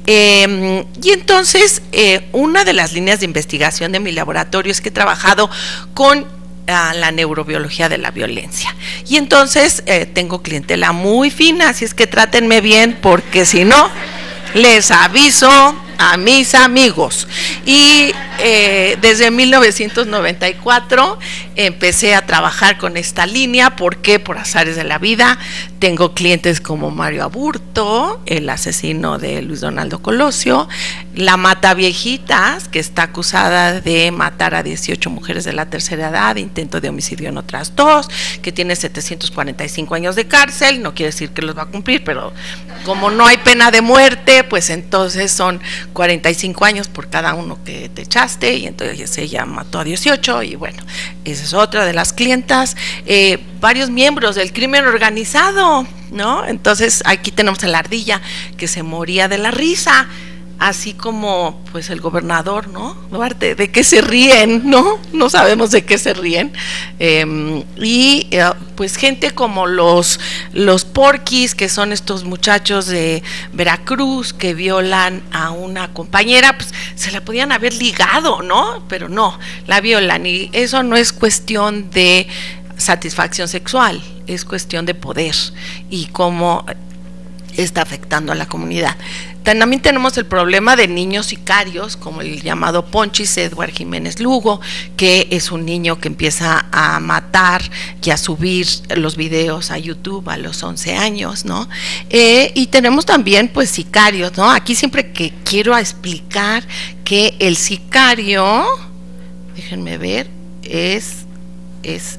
Eh, y entonces eh, una de las líneas de investigación de mi laboratorio es que he trabajado con a la neurobiología de la violencia, y entonces eh, tengo clientela muy fina, así es que trátenme bien, porque si no les aviso a mis amigos. Y eh, desde mil novecientos noventa y cuatro empecé a trabajar con esta línea. ¿Por qué? Por azares de la vida. Tengo clientes como Mario Aburto, el asesino de Luis Donaldo Colosio, la Mataviejitas, que está acusada de matar a dieciocho mujeres de la tercera edad, intento de homicidio en otras dos, que tiene setecientos cuarenta y cinco años de cárcel. No quiere decir que los va a cumplir, pero como no hay pena de muerte, pues entonces son cuarenta y cinco años por cada uno que te echaste, y entonces ella mató a dieciocho, y bueno, esa es otra de las clientas. Eh, varios miembros del crimen organizado, ¿no? Entonces aquí tenemos a la ardilla que se moría de la risa, así como pues el gobernador, ¿no? Duarte, ¿de qué se ríen? ¿No? No sabemos de qué se ríen. Eh, y eh, pues gente como los, los porquis, que son estos muchachos de Veracruz que violan a una compañera, pues se la podían haber ligado, ¿no? Pero no, la violan, y eso no es cuestión de satisfacción sexual, es cuestión de poder, y como está afectando a la comunidad. También tenemos el problema de niños sicarios, como el llamado Ponchis Edward Jiménez Lugo, que es un niño que empieza a matar y a subir los videos a YouTube a los once años, ¿no? Eh, y tenemos también, pues, sicarios, ¿no? Aquí siempre que quiero explicar que el sicario, déjenme ver, es, es,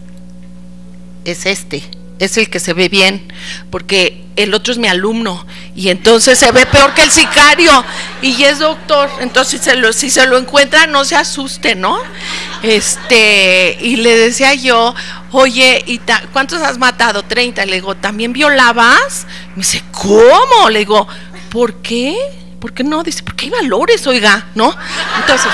es este. Es el que se ve bien, porque el otro es mi alumno y entonces se ve peor que el sicario y es doctor, entonces si se lo, si se lo encuentra no se asuste, ¿no? Este, y le decía yo, oye, ¿y ta, cuántos has matado? treinta, le digo, ¿también violabas? Me dice, ¿cómo? Le digo, ¿por qué? ¿Por qué no? Dice, porque hay valores, oiga, ¿no? Entonces,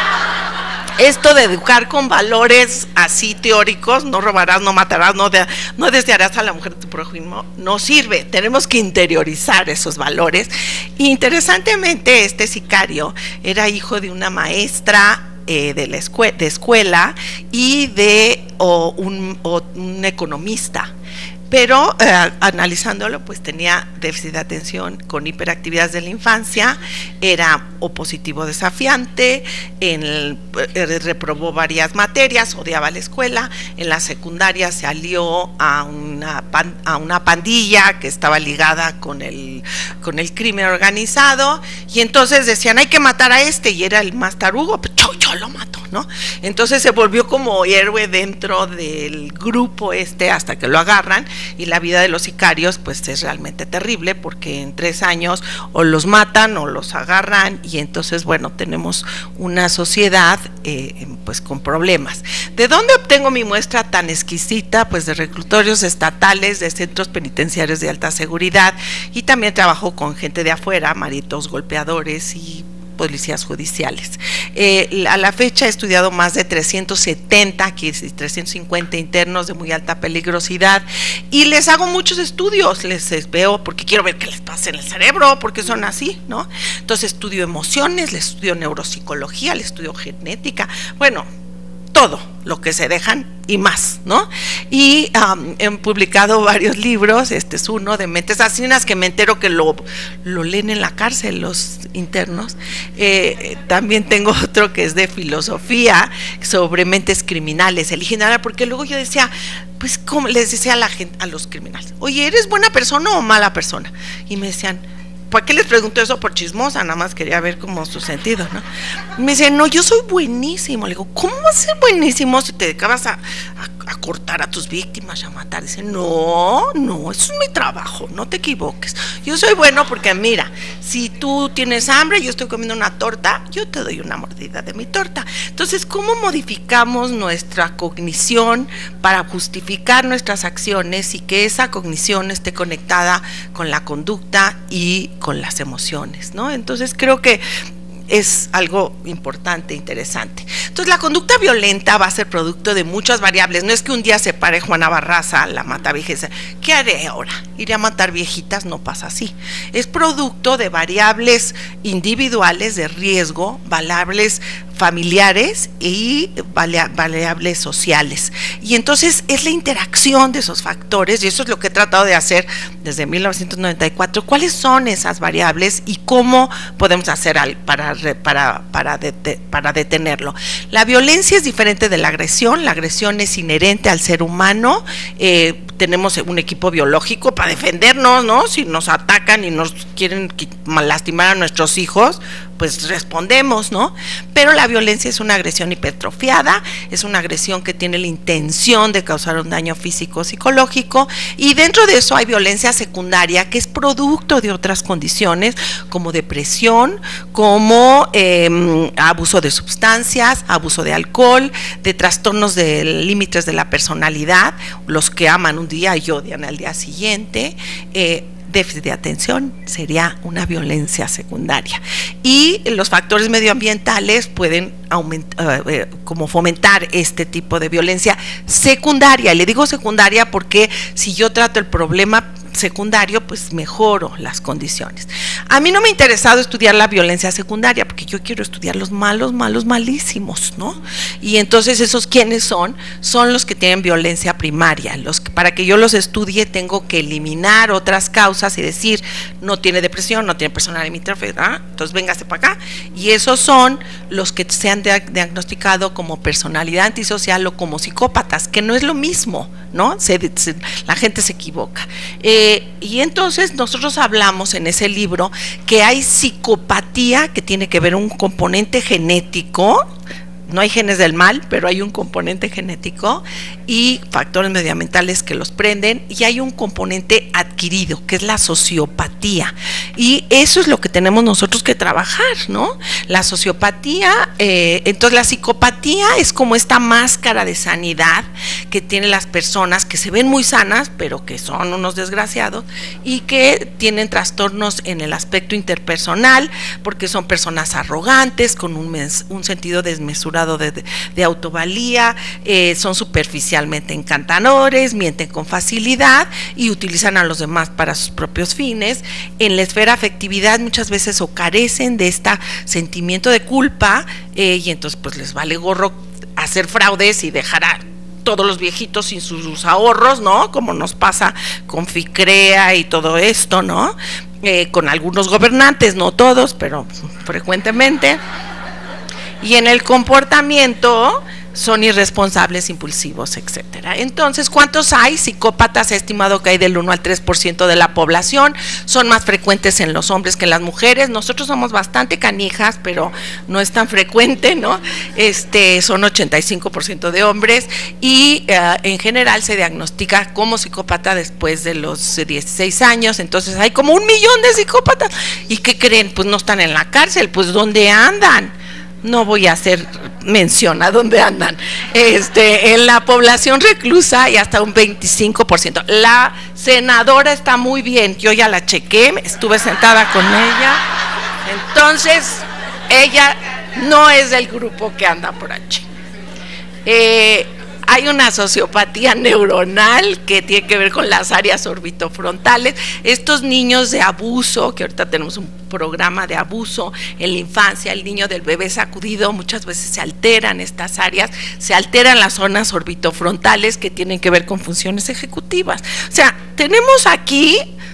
esto de educar con valores así teóricos, no robarás, no matarás, no, de, no desearás a la mujer de tu prójimo, no sirve. Tenemos que interiorizar esos valores. Y interesantemente, este sicario era hijo de una maestra eh, de la escuela, de escuela y de o un, o un economista. Pero eh, analizándolo, pues tenía déficit de atención con hiperactividades de la infancia, era opositivo desafiante, en el, eh, reprobó varias materias, odiaba la escuela, en la secundaria se alió a una, pan, a una pandilla que estaba ligada con el, con el crimen organizado, y entonces decían, hay que matar a este, y era el más tarugo, pues yo, yo lo mato, ¿no? Entonces se volvió como héroe dentro del grupo este hasta que lo agarran. Y la vida de los sicarios pues es realmente terrible, porque en tres años o los matan o los agarran, y entonces bueno, tenemos una sociedad eh, pues con problemas. ¿De dónde obtengo mi muestra tan exquisita? Pues de reclutorios estatales, de centros penitenciarios de alta seguridad, y también trabajo con gente de afuera, maritos golpeadores y policías judiciales. Eh, a la fecha he estudiado más de trescientos setenta, aquí trescientos cincuenta internos de muy alta peligrosidad, y les hago muchos estudios, les veo porque quiero ver qué les pasa en el cerebro, porque son así, ¿no? Entonces estudio emociones, les estudio neuropsicología, les estudio genética, bueno, todo lo que se dejan y más, ¿no? Y um, he publicado varios libros, este es uno de mentes asesinas, que me entero que lo, lo leen en la cárcel los internos. Eh, también tengo otro que es de filosofía sobre mentes criminales, eligen ahora, porque luego yo decía, pues como les decía a la gente, a los criminales, oye, ¿eres buena persona o mala persona? Y me decían, ¿para qué les pregunto eso? Por chismosa, nada más quería ver como su sentido, ¿no? Me dice, no, yo soy buenísimo. Le digo, ¿cómo vas a ser buenísimo si te dedicabas a, a, a cortar a tus víctimas y a matar? Dice, no, no, eso es mi trabajo, no te equivoques. Yo soy bueno porque, mira, si tú tienes hambre y yo estoy comiendo una torta, yo te doy una mordida de mi torta. Entonces, ¿cómo modificamos nuestra cognición para justificar nuestras acciones y que esa cognición esté conectada con la conducta y con las emociones, ¿no? Entonces creo que es algo importante, interesante. Entonces la conducta violenta va a ser producto de muchas variables. No es que un día se pare Juana Barraza, la mata viejas, ¿qué haré ahora? ¿Iré a matar viejitas? No pasa así. Es producto de variables individuales de riesgo, variables familiares y variables sociales. Y entonces es la interacción de esos factores, y eso es lo que he tratado de hacer desde mil novecientos noventa y cuatro. ¿Cuáles son esas variables y cómo podemos hacer para, para, para, dete, para detenerlo? La violencia es diferente de la agresión. La agresión es inherente al ser humano. Eh, tenemos un equipo biológico para defendernos, ¿no? Si nos atacan y nos quieren lastimar a nuestros hijos, pues respondemos, ¿no? Pero la violencia es una agresión hipertrofiada, es una agresión que tiene la intención de causar un daño físico o psicológico, y dentro de eso hay violencia secundaria, que es producto de otras condiciones como depresión, como eh, abuso de sustancias, abuso de alcohol, de trastornos de límites de la personalidad, los que aman un día y odian al día siguiente, eh, déficit de atención sería una violencia secundaria, y los factores medioambientales pueden aumentar, eh, como fomentar este tipo de violencia secundaria. Le digo secundaria porque si yo trato el problema secundario, pues mejoro las condiciones. A mí no me ha interesado estudiar la violencia secundaria, porque yo quiero estudiar los malos, malos, malísimos, ¿no? Y entonces esos quiénes son, son los que tienen violencia primaria, los que para que yo los estudie tengo que eliminar otras causas y decir, no tiene depresión, no tiene personalidad limítrofe, ¿ah? Entonces véngase para acá, y esos son los que se han diagnosticado como personalidad antisocial o como psicópatas, que no es lo mismo, ¿no? Se, se, la gente se equivoca. Eh, y entonces nosotros hablamos en ese libro que hay psicopatía que tiene que ver un componente genético, no hay genes del mal, pero hay un componente genético y factores medioambientales que los prenden, y hay un componente adquirido, que es la sociopatía, y eso es lo que tenemos nosotros que trabajar, ¿no? La sociopatía, eh, entonces la psicopatía es como esta máscara de sanidad que tienen las personas que se ven muy sanas, pero que son unos desgraciados, y que tienen trastornos en el aspecto interpersonal, porque son personas arrogantes, con un, mes, un sentido desmesurado De, de, de autovalía, eh, son superficialmente encantadores, mienten con facilidad y utilizan a los demás para sus propios fines. En la esfera afectividad muchas veces o carecen de este sentimiento de culpa, eh, y entonces pues les vale gorro hacer fraudes y dejar a todos los viejitos sin sus, sus ahorros, ¿no? Como nos pasa con FICREA y todo esto, ¿no? Eh, con algunos gobernantes, no todos, pero frecuentemente. Y en el comportamiento son irresponsables, impulsivos, etcétera. Entonces, ¿cuántos hay? Psicópatas, estimado que hay del uno al tres por ciento de la población, son más frecuentes en los hombres que en las mujeres. Nosotros somos bastante canijas, pero no es tan frecuente, ¿no? Este, son ochenta y cinco por ciento de hombres, y uh, en general se diagnostica como psicópata después de los dieciséis años. Entonces hay como un millón de psicópatas. ¿Y qué creen? Pues no están en la cárcel, pues ¿dónde andan? No voy a hacer mención a dónde andan. Este, en la población reclusa y hasta un veinticinco por ciento. La senadora está muy bien, yo ya la chequé, estuve sentada con ella. Entonces, ella no es del grupo que anda por allí. Eh, hay una sociopatía neuronal que tiene que ver con las áreas orbitofrontales. Estos niños de abuso, que ahorita tenemos un programa de abuso en la infancia, el niño del bebé sacudido, muchas veces se alteran estas áreas, se alteran las zonas orbitofrontales que tienen que ver con funciones ejecutivas. O sea, tenemos aquí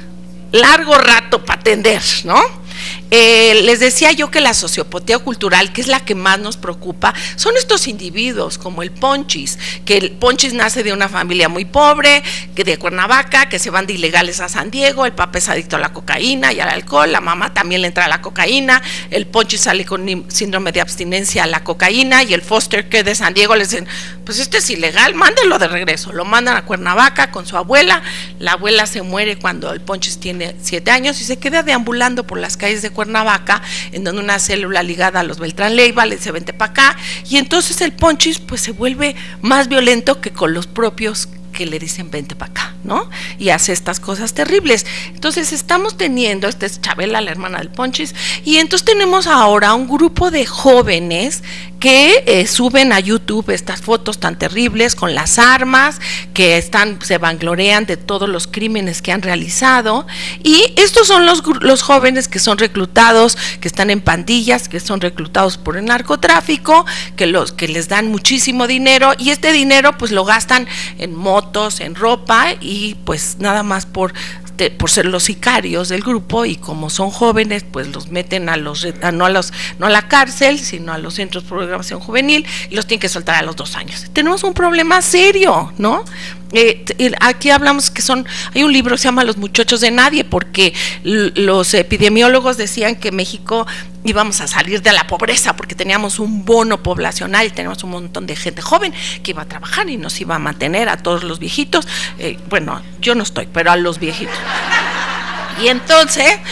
largo rato para atender, ¿no? Eh, les decía yo que la sociopatía cultural, que es la que más nos preocupa, son estos individuos como el Ponchis, que el Ponchis nace de una familia muy pobre, que de Cuernavaca, que se van de ilegales a San Diego, el papá es adicto a la cocaína y al alcohol, la mamá también le entra a la cocaína, el Ponchis sale con síndrome de abstinencia a la cocaína, y el foster care de San Diego le dicen, pues este es ilegal, mándenlo de regreso. Lo mandan a Cuernavaca con su abuela, la abuela se muere cuando el Ponchis tiene siete años y se queda deambulando por las calles de Cuernavaca, en donde una célula ligada a los Beltrán Leiva le dice vente para acá, y entonces el Ponchis pues se vuelve más violento que con los propios que le dicen vente para acá, ¿no? Y hace estas cosas terribles. Entonces estamos teniendo, esta es Chabela, la hermana del Ponchis, y entonces tenemos ahora un grupo de jóvenes que eh, suben a YouTube estas fotos tan terribles con las armas, que están, se vanglorean de todos los crímenes que han realizado, y estos son los, los jóvenes que son reclutados, que están en pandillas, que son reclutados por el narcotráfico, que, los, que les dan muchísimo dinero, y este dinero pues lo gastan en motos, en ropa, y pues nada más por por ser los sicarios del grupo, y como son jóvenes pues los meten a los a, no a los no a la cárcel, sino a los centros de programación juvenil, y los tienen que soltar a los dos años. Tenemos un problema serio, ¿no? Eh, aquí hablamos que son, hay un libro que se llama Los muchachos de nadie, porque los epidemiólogos decían que México íbamos a salir de la pobreza porque teníamos un bono poblacional y teníamos un montón de gente joven que iba a trabajar y nos iba a mantener a todos los viejitos. Eh, bueno, yo no estoy, pero a los viejitos. Y entonces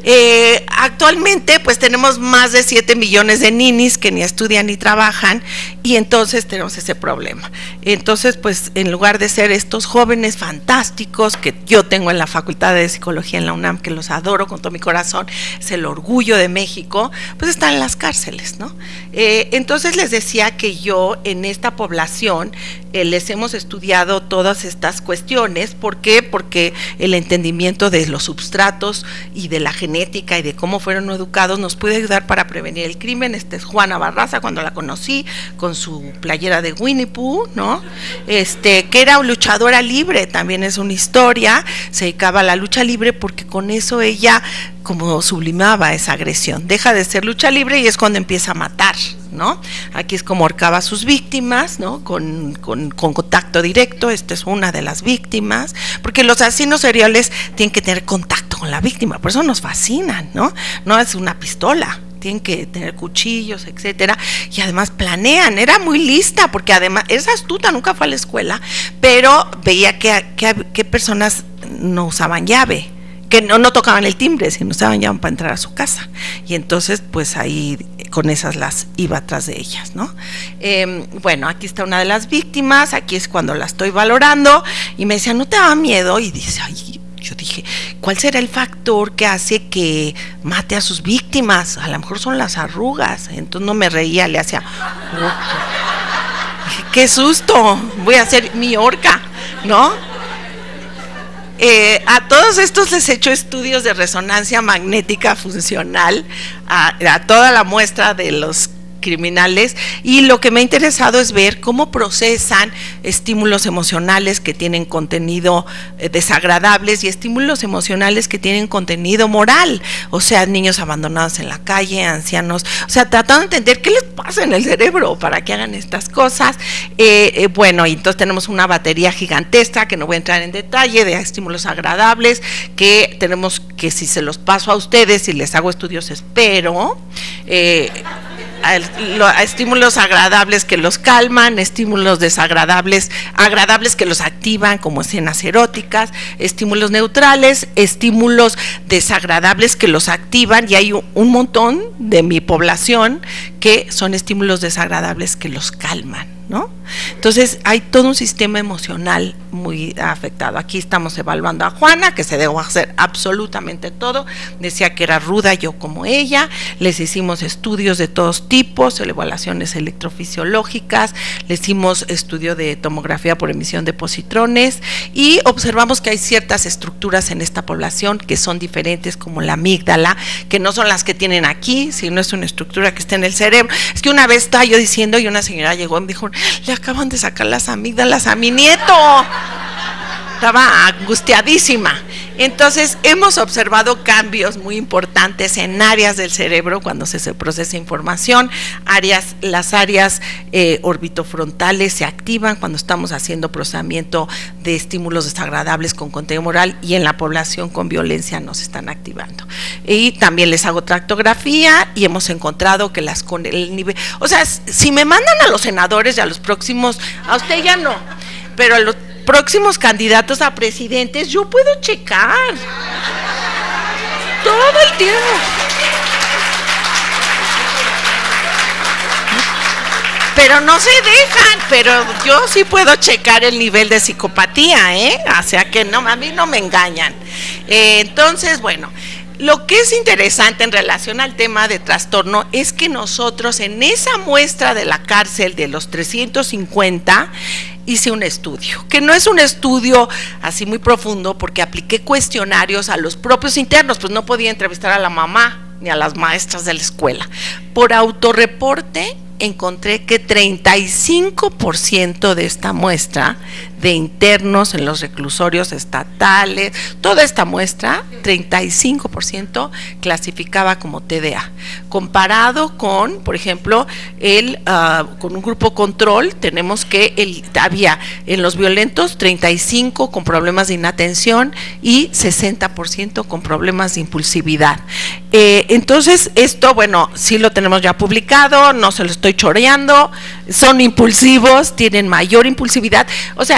Eh, actualmente pues tenemos más de siete millones de ninis que ni estudian ni trabajan, y entonces tenemos ese problema. Entonces pues en lugar de ser estos jóvenes fantásticos que yo tengo en la Facultad de Psicología en la UNAM, que los adoro con todo mi corazón, es el orgullo de México, pues están en las cárceles, ¿no? Eh, entonces les decía que yo en esta población eh, les hemos estudiado todas estas cuestiones. ¿Por qué? Porque el entendimiento de los substratos y de la genética y de cómo fueron educados nos puede ayudar para prevenir el crimen. Esta es Juana Barraza, cuando la conocí, con su playera de Winnie Pooh, ¿no? Este, que era luchadora libre, también es una historia, se dedicaba a la lucha libre porque con eso ella como sublimaba esa agresión, deja de ser lucha libre y es cuando empieza a matar, ¿no? Aquí es como ahorcaba a sus víctimas, ¿no? Con, con, con contacto directo. Esta es una de las víctimas, porque los asesinos seriales tienen que tener contacto con la víctima, por eso nos fascinan, ¿no? No es una pistola, tienen que tener cuchillos, etcétera, y además planean. Era muy lista, porque además es astuta, nunca fue a la escuela, pero veía que, que, que personas no usaban llave, que no, no tocaban el timbre, sino usaban llave para entrar a su casa, y entonces pues ahí con esas las iba atrás de ellas, ¿no? Eh, bueno, aquí está una de las víctimas, aquí es cuando la estoy valorando, y me decía, ¿no te daba miedo? Y dice, ay, yo dije, ¿cuál será el factor que hace que mate a sus víctimas? A lo mejor son las arrugas. Entonces no me reía, le hacía, oh, dije, qué susto, voy a hacer mi horca, ¿no? Eh, a todos estos les he hecho estudios de resonancia magnética funcional a, a toda la muestra de los criminales, y lo que me ha interesado es ver cómo procesan estímulos emocionales que tienen contenido eh, desagradables y estímulos emocionales que tienen contenido moral, o sea, niños abandonados en la calle, ancianos, o sea, tratando de entender qué les pasa en el cerebro para que hagan estas cosas. Eh, eh, bueno, y entonces tenemos una batería gigantesca, que no voy a entrar en detalle, de estímulos agradables, que tenemos que, si se los paso a ustedes y les hago estudios, espero, eh, A estímulos agradables que los calman, estímulos desagradables, agradables que los activan, como escenas eróticas, estímulos neutrales, estímulos desagradables que los activan, y hay un montón de mi población que son estímulos desagradables que los calman, ¿no? Entonces hay todo un sistema emocional muy afectado. Aquí estamos evaluando a Juana, que se dejó hacer absolutamente todo, decía que era ruda, yo como ella, les hicimos estudios de todos tipos, evaluaciones electrofisiológicas, les hicimos estudio de tomografía por emisión de positrones, y observamos que hay ciertas estructuras en esta población que son diferentes, como la amígdala, que no son las que tienen aquí, sino es una estructura que está en el cerebro. Es que una vez estaba yo diciendo, y una señora llegó y me dijo, le acaban de sacar las amígdalas a mi nieto. Estaba angustiadísima. Entonces hemos observado cambios muy importantes en áreas del cerebro cuando se, se procesa información. Áreas, las áreas eh, orbitofrontales se activan cuando estamos haciendo procesamiento de estímulos desagradables con contenido moral, y en la población con violencia no se están activando. Y también les hago tractografía, y hemos encontrado que las con el nivel, o sea, si me mandan a los senadores y a los próximos, a usted ya no, pero a los próximos candidatos a presidentes, yo puedo checar todo el tiempo. Pero no se dejan, pero yo sí puedo checar el nivel de psicopatía, ¿eh? O sea que no, a mí no me engañan. Eh, entonces, bueno, lo que es interesante en relación al tema de trastorno es que nosotros en esa muestra de la cárcel de los trescientos cincuenta hice un estudio, que no es un estudio así muy profundo, porque apliqué cuestionarios a los propios internos, pues no podía entrevistar a la mamá ni a las maestras de la escuela. Por autorreporte encontré que treinta y cinco por ciento de esta muestra de internos en los reclusorios estatales, toda esta muestra, treinta y cinco por ciento clasificaba como T D A, comparado con, por ejemplo, el uh, con un grupo control, tenemos que el, había en los violentos treinta y cinco con problemas de inatención y sesenta por ciento con problemas de impulsividad. Eh, entonces, esto, bueno, sí lo tenemos ya publicado, no se lo estoy choreando, son impulsivos, tienen mayor impulsividad, o sea,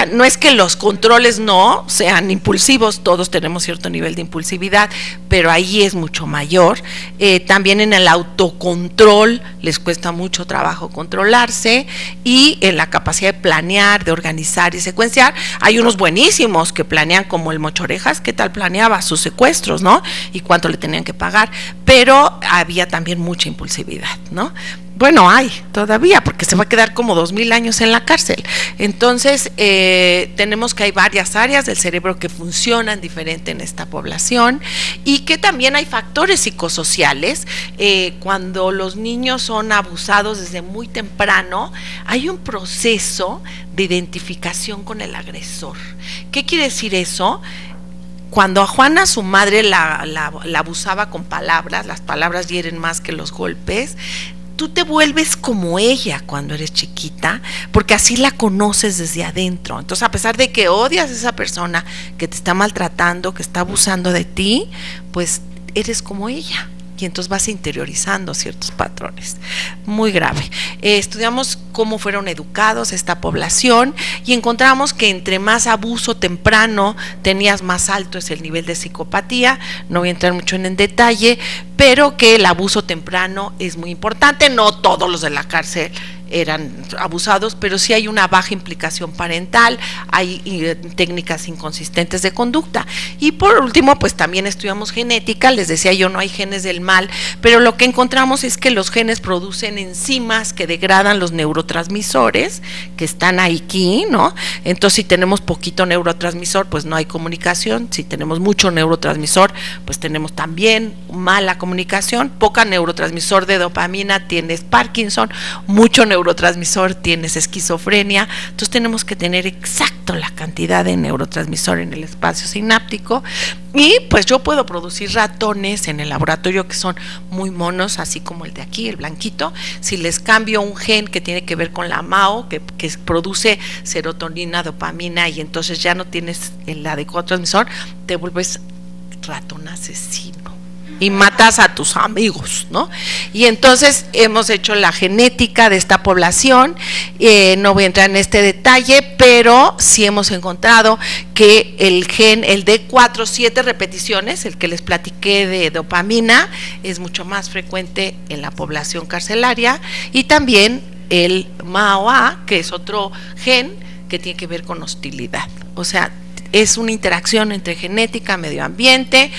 no es que los controles no sean impulsivos, todos tenemos cierto nivel de impulsividad, pero ahí es mucho mayor. Eh, también en el autocontrol les cuesta mucho trabajo controlarse, y en la capacidad de planear, de organizar y secuenciar. Hay unos buenísimos que planean, como el Mochorejas. ¿Qué tal planeaba sus secuestros, no? Y cuánto le tenían que pagar, pero había también mucha impulsividad, ¿no? Bueno, hay todavía, porque se va a quedar como dos mil años en la cárcel. Entonces, eh, tenemos que hay varias áreas del cerebro que funcionan diferente en esta población, y que también hay factores psicosociales. Eh, cuando los niños son abusados desde muy temprano, hay un proceso de identificación con el agresor. ¿Qué quiere decir eso? Cuando a Juana, su madre, la, la, la abusaba con palabras, las palabras hieren más que los golpes, tú te vuelves como ella cuando eres chiquita, porque así la conoces desde adentro. Entonces, a pesar de que odias a esa persona que te está maltratando, que está abusando de ti, pues eres como ella, y entonces vas interiorizando ciertos patrones. Muy grave. Eh, estudiamos cómo fueron educados esta población, y encontramos que entre más abuso temprano tenías, más alto es el nivel de psicopatía. No voy a entrar mucho en el detalle, pero que el abuso temprano es muy importante. No todos los de la cárcel eran abusados, pero sí hay una baja implicación parental, hay eh, técnicas inconsistentes de conducta. Y por último, pues también estudiamos genética. Les decía yo, no hay genes del mal, pero lo que encontramos es que los genes producen enzimas que degradan los neurotransmisores que están aquí, ¿no? Entonces, si tenemos poquito neurotransmisor, pues no hay comunicación. Si tenemos mucho neurotransmisor, pues tenemos también mala comunicación. Poca neurotransmisor de dopamina, tienes Parkinson. Mucho neurotransmisor neurotransmisor, tienes esquizofrenia. Entonces tenemos que tener exacto la cantidad de neurotransmisor en el espacio sináptico, y pues yo puedo producir ratones en el laboratorio que son muy monos, así como el de aquí, el blanquito. Si les cambio un gen que tiene que ver con la M A O, que, que produce serotonina, dopamina, y entonces ya no tienes el adecuado transmisor, te vuelves ratón asesino y matas a tus amigos, ¿no? Y entonces hemos hecho la genética de esta población. Eh, no voy a entrar en este detalle, pero sí hemos encontrado que el gen, el D cuatro, siete repeticiones, el que les platiqué de dopamina, es mucho más frecuente en la población carcelaria, y también el M A O A, que es otro gen que tiene que ver con hostilidad. O sea, es una interacción entre genética, medio ambiente,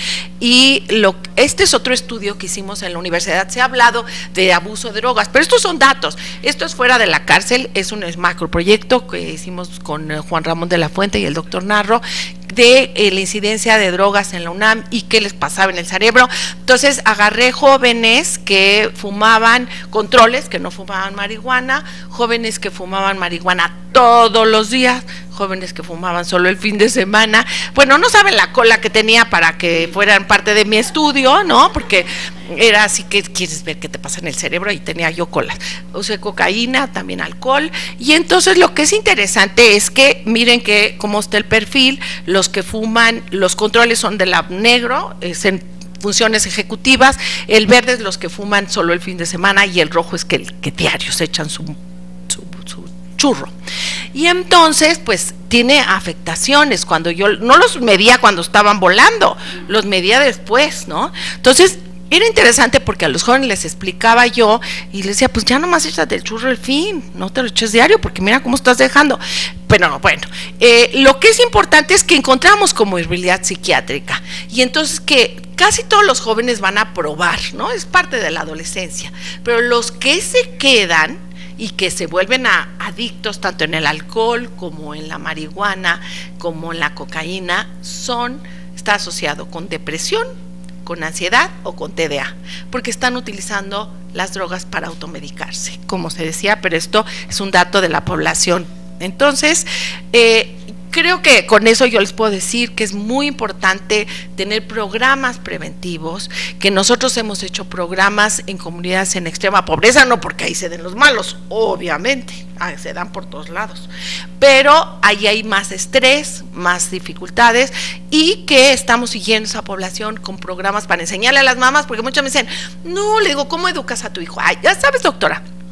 y lo, este es otro estudio que hicimos en la universidad. Se ha hablado de abuso de drogas, pero estos son datos, esto es fuera de la cárcel, es un macroproyecto que hicimos con Juan Ramón de la Fuente y el doctor Narro, de eh, la incidencia de drogas en la UNAM y qué les pasaba en el cerebro. Entonces agarré jóvenes que fumaban controles, que no fumaban marihuana, jóvenes que fumaban marihuana todos los días, jóvenes que fumaban solo el fin de semana. Bueno, no saben la cola que tenía para que fueran parte de mi estudio, ¿no? Porque era así que quieres ver qué te pasa en el cerebro, y tenía yo colas. Usé cocaína, también alcohol, y entonces lo que es interesante es que miren que cómo está el perfil. Los que fuman, los controles son del lab negro, es en funciones ejecutivas, el verde es los que fuman solo el fin de semana, y el rojo es que, que diario se echan su, su, su churro. Y entonces pues tiene afectaciones. Cuando yo no los medía cuando estaban volando, los medía después, ¿no? Entonces era interesante porque a los jóvenes les explicaba yo y les decía, pues ya nomás échate el churro el fin, no te lo eches diario porque mira cómo estás dejando. Pero no, bueno, eh, lo que es importante es que encontramos comorbilidad psiquiátrica, y entonces que casi todos los jóvenes van a probar, ¿no? Es parte de la adolescencia, pero los que se quedan y que se vuelven a, adictos tanto en el alcohol como en la marihuana, como en la cocaína, son, está asociado con depresión, con ansiedad o con T D A, porque están utilizando las drogas para automedicarse, como se decía, pero esto es un dato de la población. Entonces, eh, creo que con eso yo les puedo decir que es muy importante tener programas preventivos, que nosotros hemos hecho programas en comunidades en extrema pobreza, no porque ahí se den los malos, obviamente, se dan por todos lados, pero ahí hay más estrés, más dificultades, y que estamos siguiendo esa población con programas para enseñarle a las mamás, porque muchas me dicen, no, le digo, ¿cómo educas a tu hijo? Ay, ya sabes, doctora,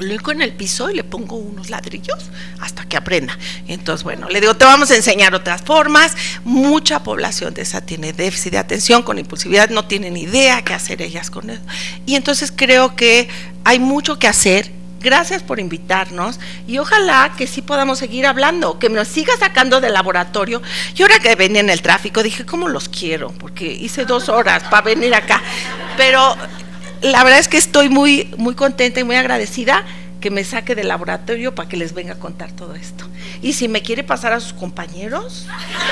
lo hinco en el piso y le pongo unos ladrillos hasta que aprenda. Entonces, bueno, le digo, te vamos a enseñar otras formas. Mucha población de esa tiene déficit de atención con impulsividad, no tienen idea qué hacer ellas con eso. Y entonces creo que hay mucho que hacer. Gracias por invitarnos y ojalá que sí podamos seguir hablando, que me siga sacando del laboratorio. Y ahora que venía en el tráfico dije, ¿cómo los quiero? Porque hice dos horas para venir acá. Pero la verdad es que estoy muy, muy contenta y muy agradecida que me saque del laboratorio para que les venga a contar todo esto. Y si me quiere pasar a sus compañeros,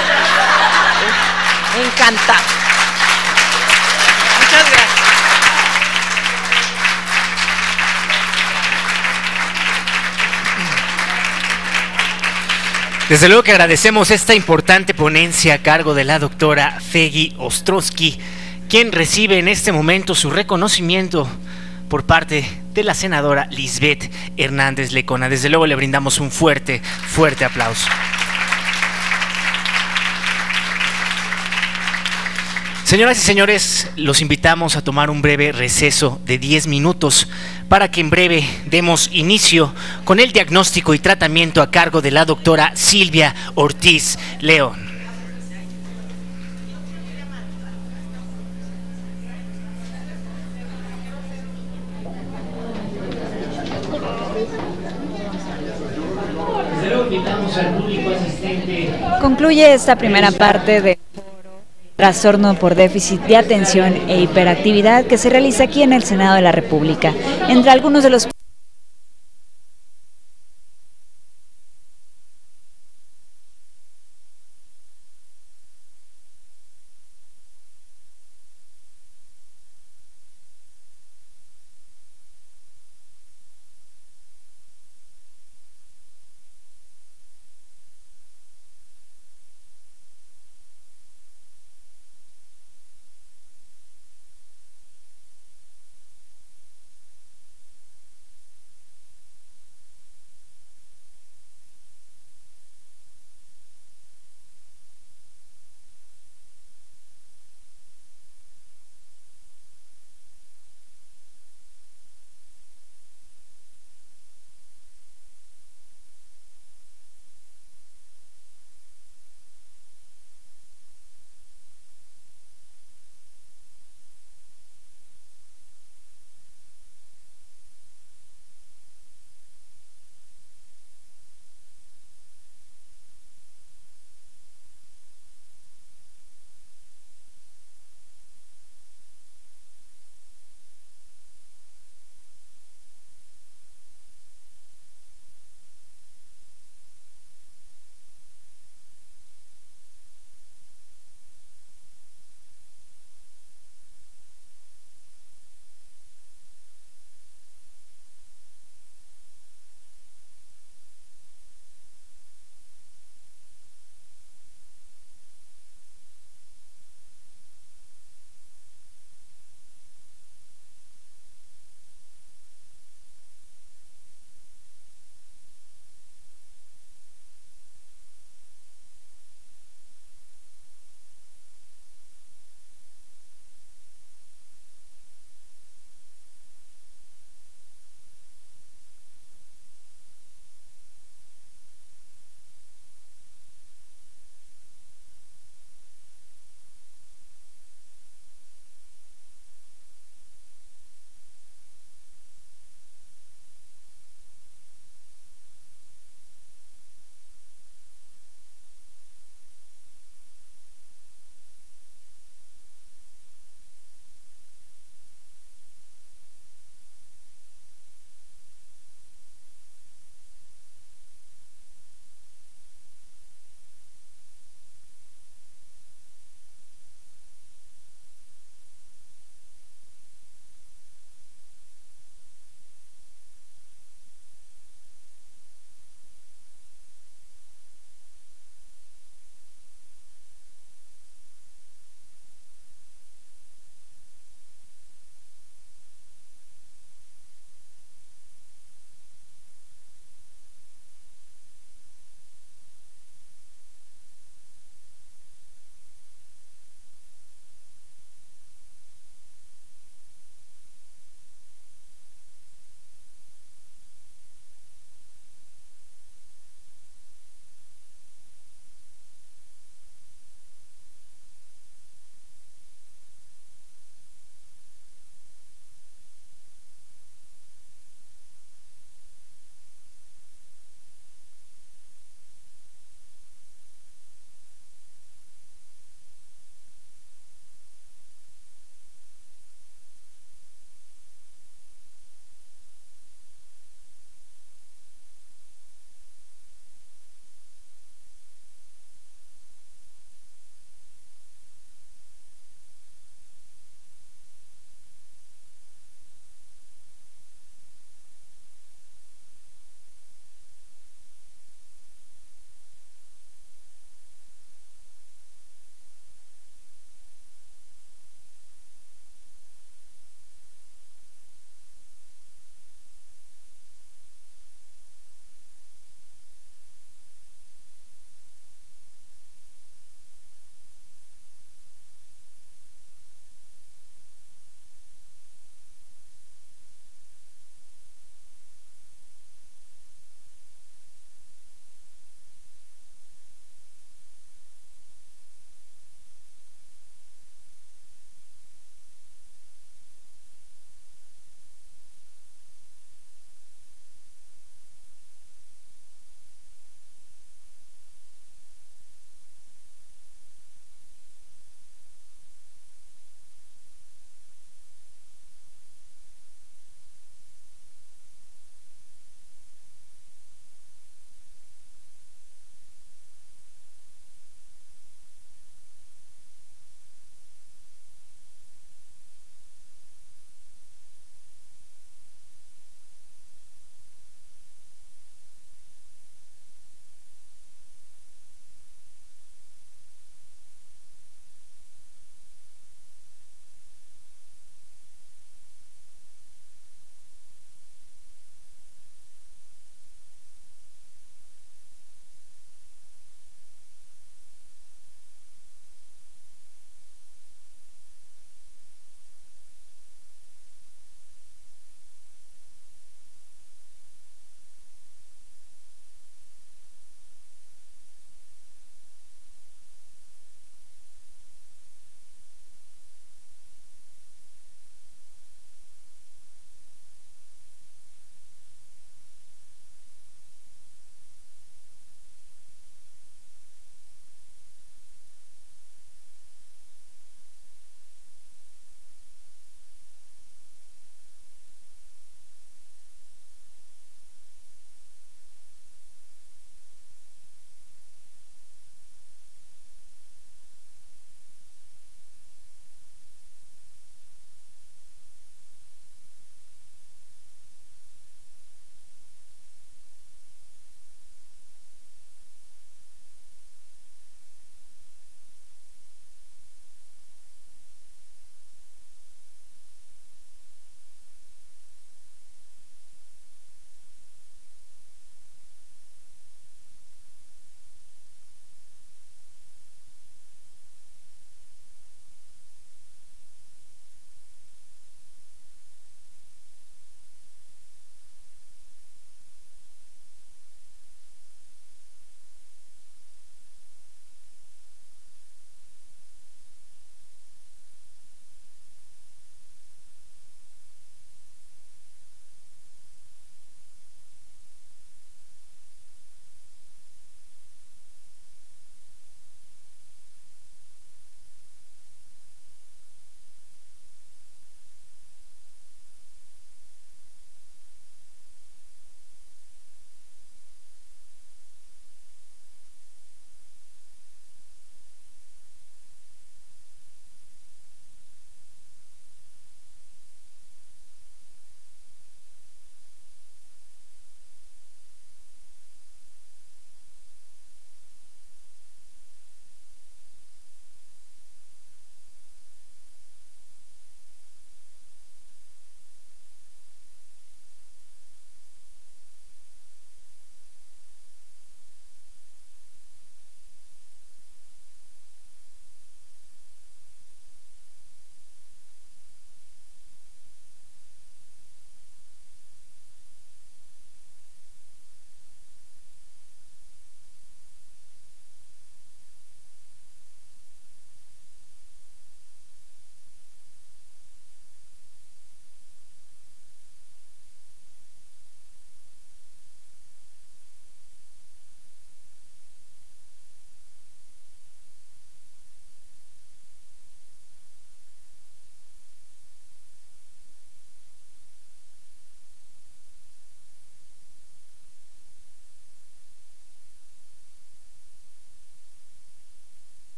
encantado. Muchas gracias. Desde luego que agradecemos esta importante ponencia a cargo de la doctora Fegui Ostrowski, quien recibe en este momento su reconocimiento por parte de la senadora Lisbeth Hernández Lecona. Desde luego le brindamos un fuerte, fuerte aplauso. Señoras y señores, los invitamos a tomar un breve receso de diez minutos para que en breve demos inicio con el diagnóstico y tratamiento a cargo de la doctora Silvia Ortiz León. Desde luego invitamos al público asistente. Concluye esta primera parte de trastorno por déficit de atención e hiperactividad que se realiza aquí en el Senado de la República. Entre algunos de los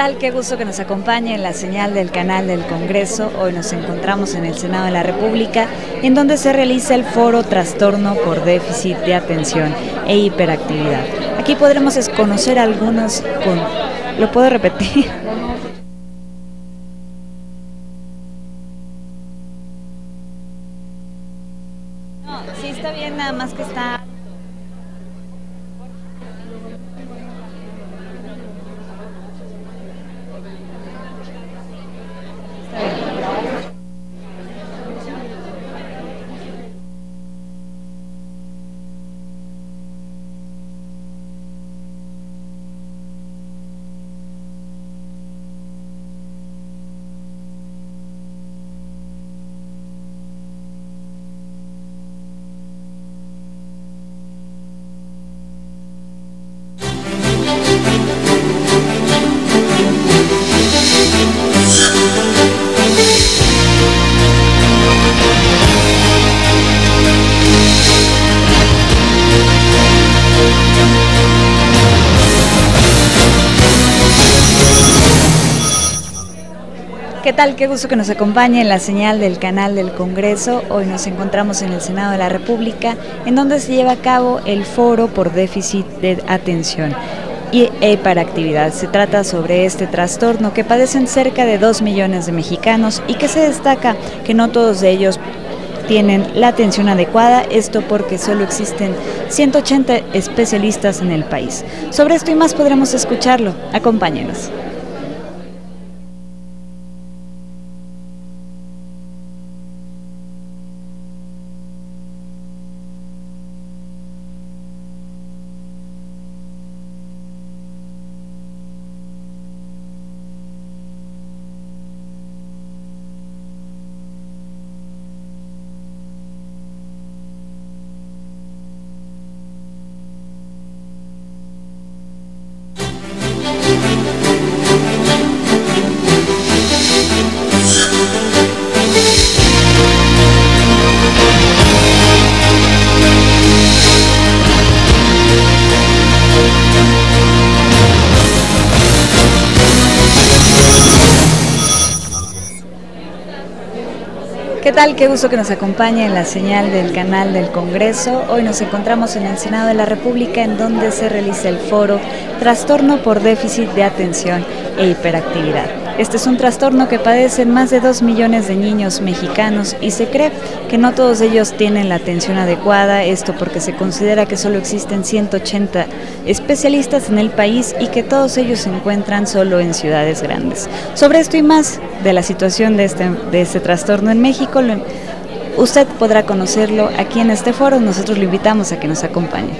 tal? Qué gusto que nos acompañe en la señal del canal del Congreso. Hoy nos encontramos en el Senado de la República, en donde se realiza el foro Trastorno por déficit de atención e hiperactividad. Aquí podremos conocer algunos con... ¿Lo puedo repetir? No, sí está bien, nada más que está... ¿Qué tal? Qué gusto que nos acompañe en la señal del canal del Congreso. Hoy nos encontramos en el Senado de la República, en donde se lleva a cabo el foro por déficit de atención y hiperactividad. Se trata sobre este trastorno que padecen cerca de dos millones de mexicanos y que se destaca que no todos ellos tienen la atención adecuada, esto porque solo existen ciento ochenta especialistas en el país. Sobre esto y más podremos escucharlo. Acompáñenos. ¿Qué tal? Qué gusto que nos acompañe en la señal del canal del Congreso. Hoy nos encontramos en el Senado de la República, en donde se realiza el foro Trastorno por déficit de atención e hiperactividad. Este es un trastorno que padecen más de dos millones de niños mexicanos y se cree que no todos ellos tienen la atención adecuada, esto porque se considera que solo existen ciento ochenta especialistas en el país y que todos ellos se encuentran solo en ciudades grandes. Sobre esto y más de la situación de este, de este trastorno en México, lo, usted podrá conocerlo aquí en este foro. Nosotros lo invitamos a que nos acompañe.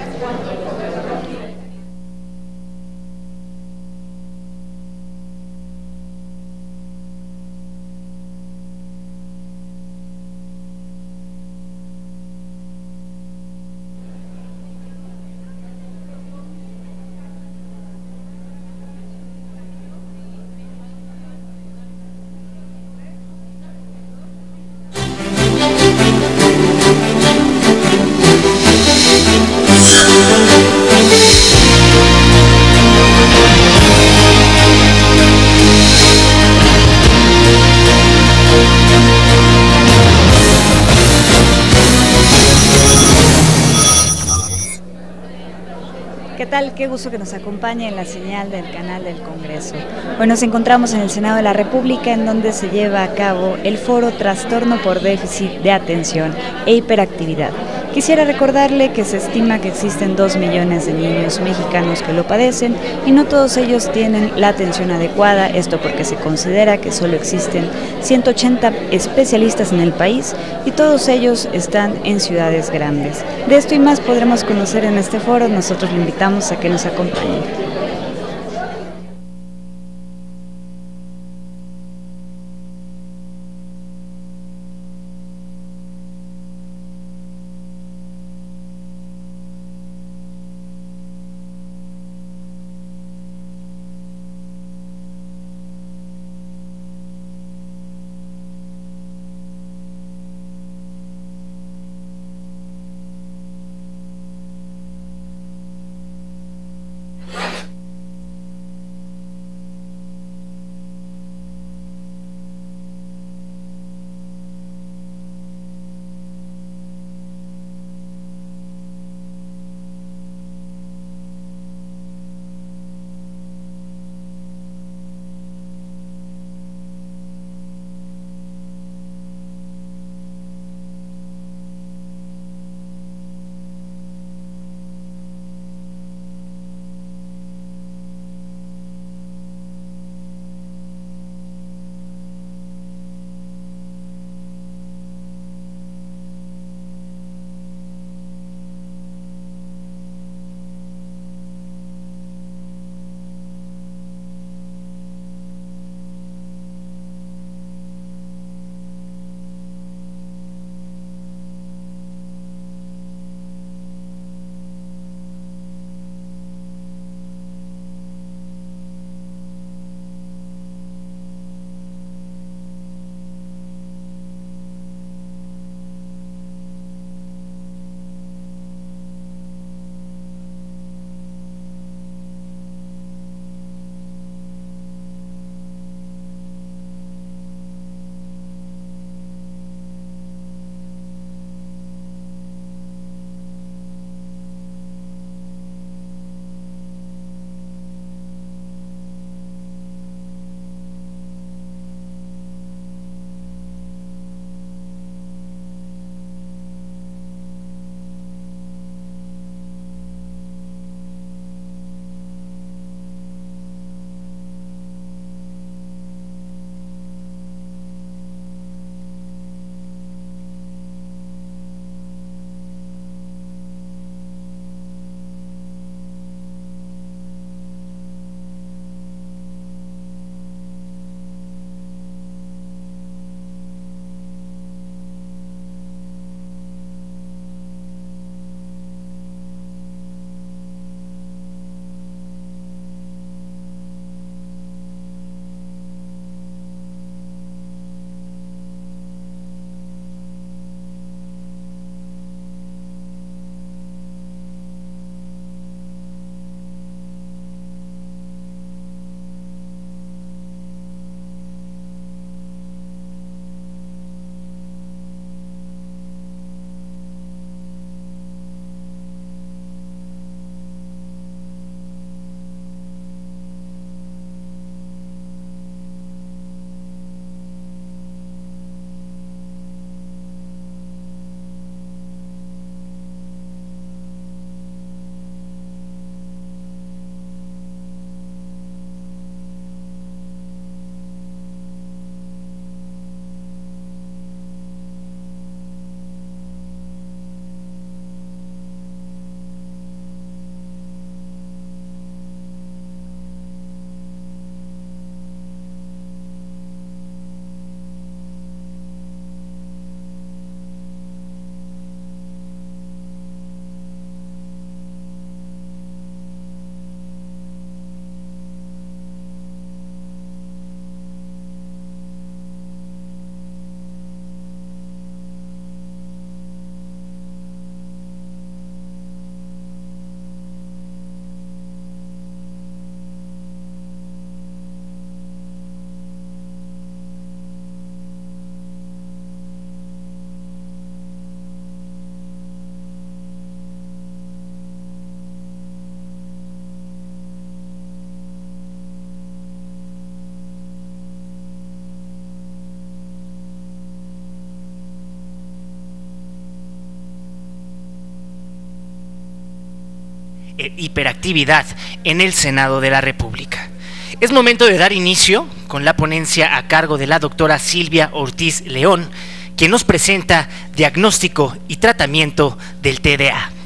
¿Qué tal? Qué gusto que nos acompañe en la señal del canal del Congreso. Hoy nos encontramos en el Senado de la República, en donde se lleva a cabo el foro Trastorno por déficit de atención e hiperactividad. Quisiera recordarle que se estima que existen dos millones de niños mexicanos que lo padecen y no todos ellos tienen la atención adecuada, esto porque se considera que solo existen ciento ochenta especialistas en el país y todos ellos están en ciudades grandes. De esto y más podremos conocer en este foro. Nosotros le invitamos a que nos acompañe. e hiperactividad en el Senado de la República. Es momento de dar inicio con la ponencia a cargo de la doctora Silvia Ortiz León, quien nos presenta diagnóstico y tratamiento del T D A.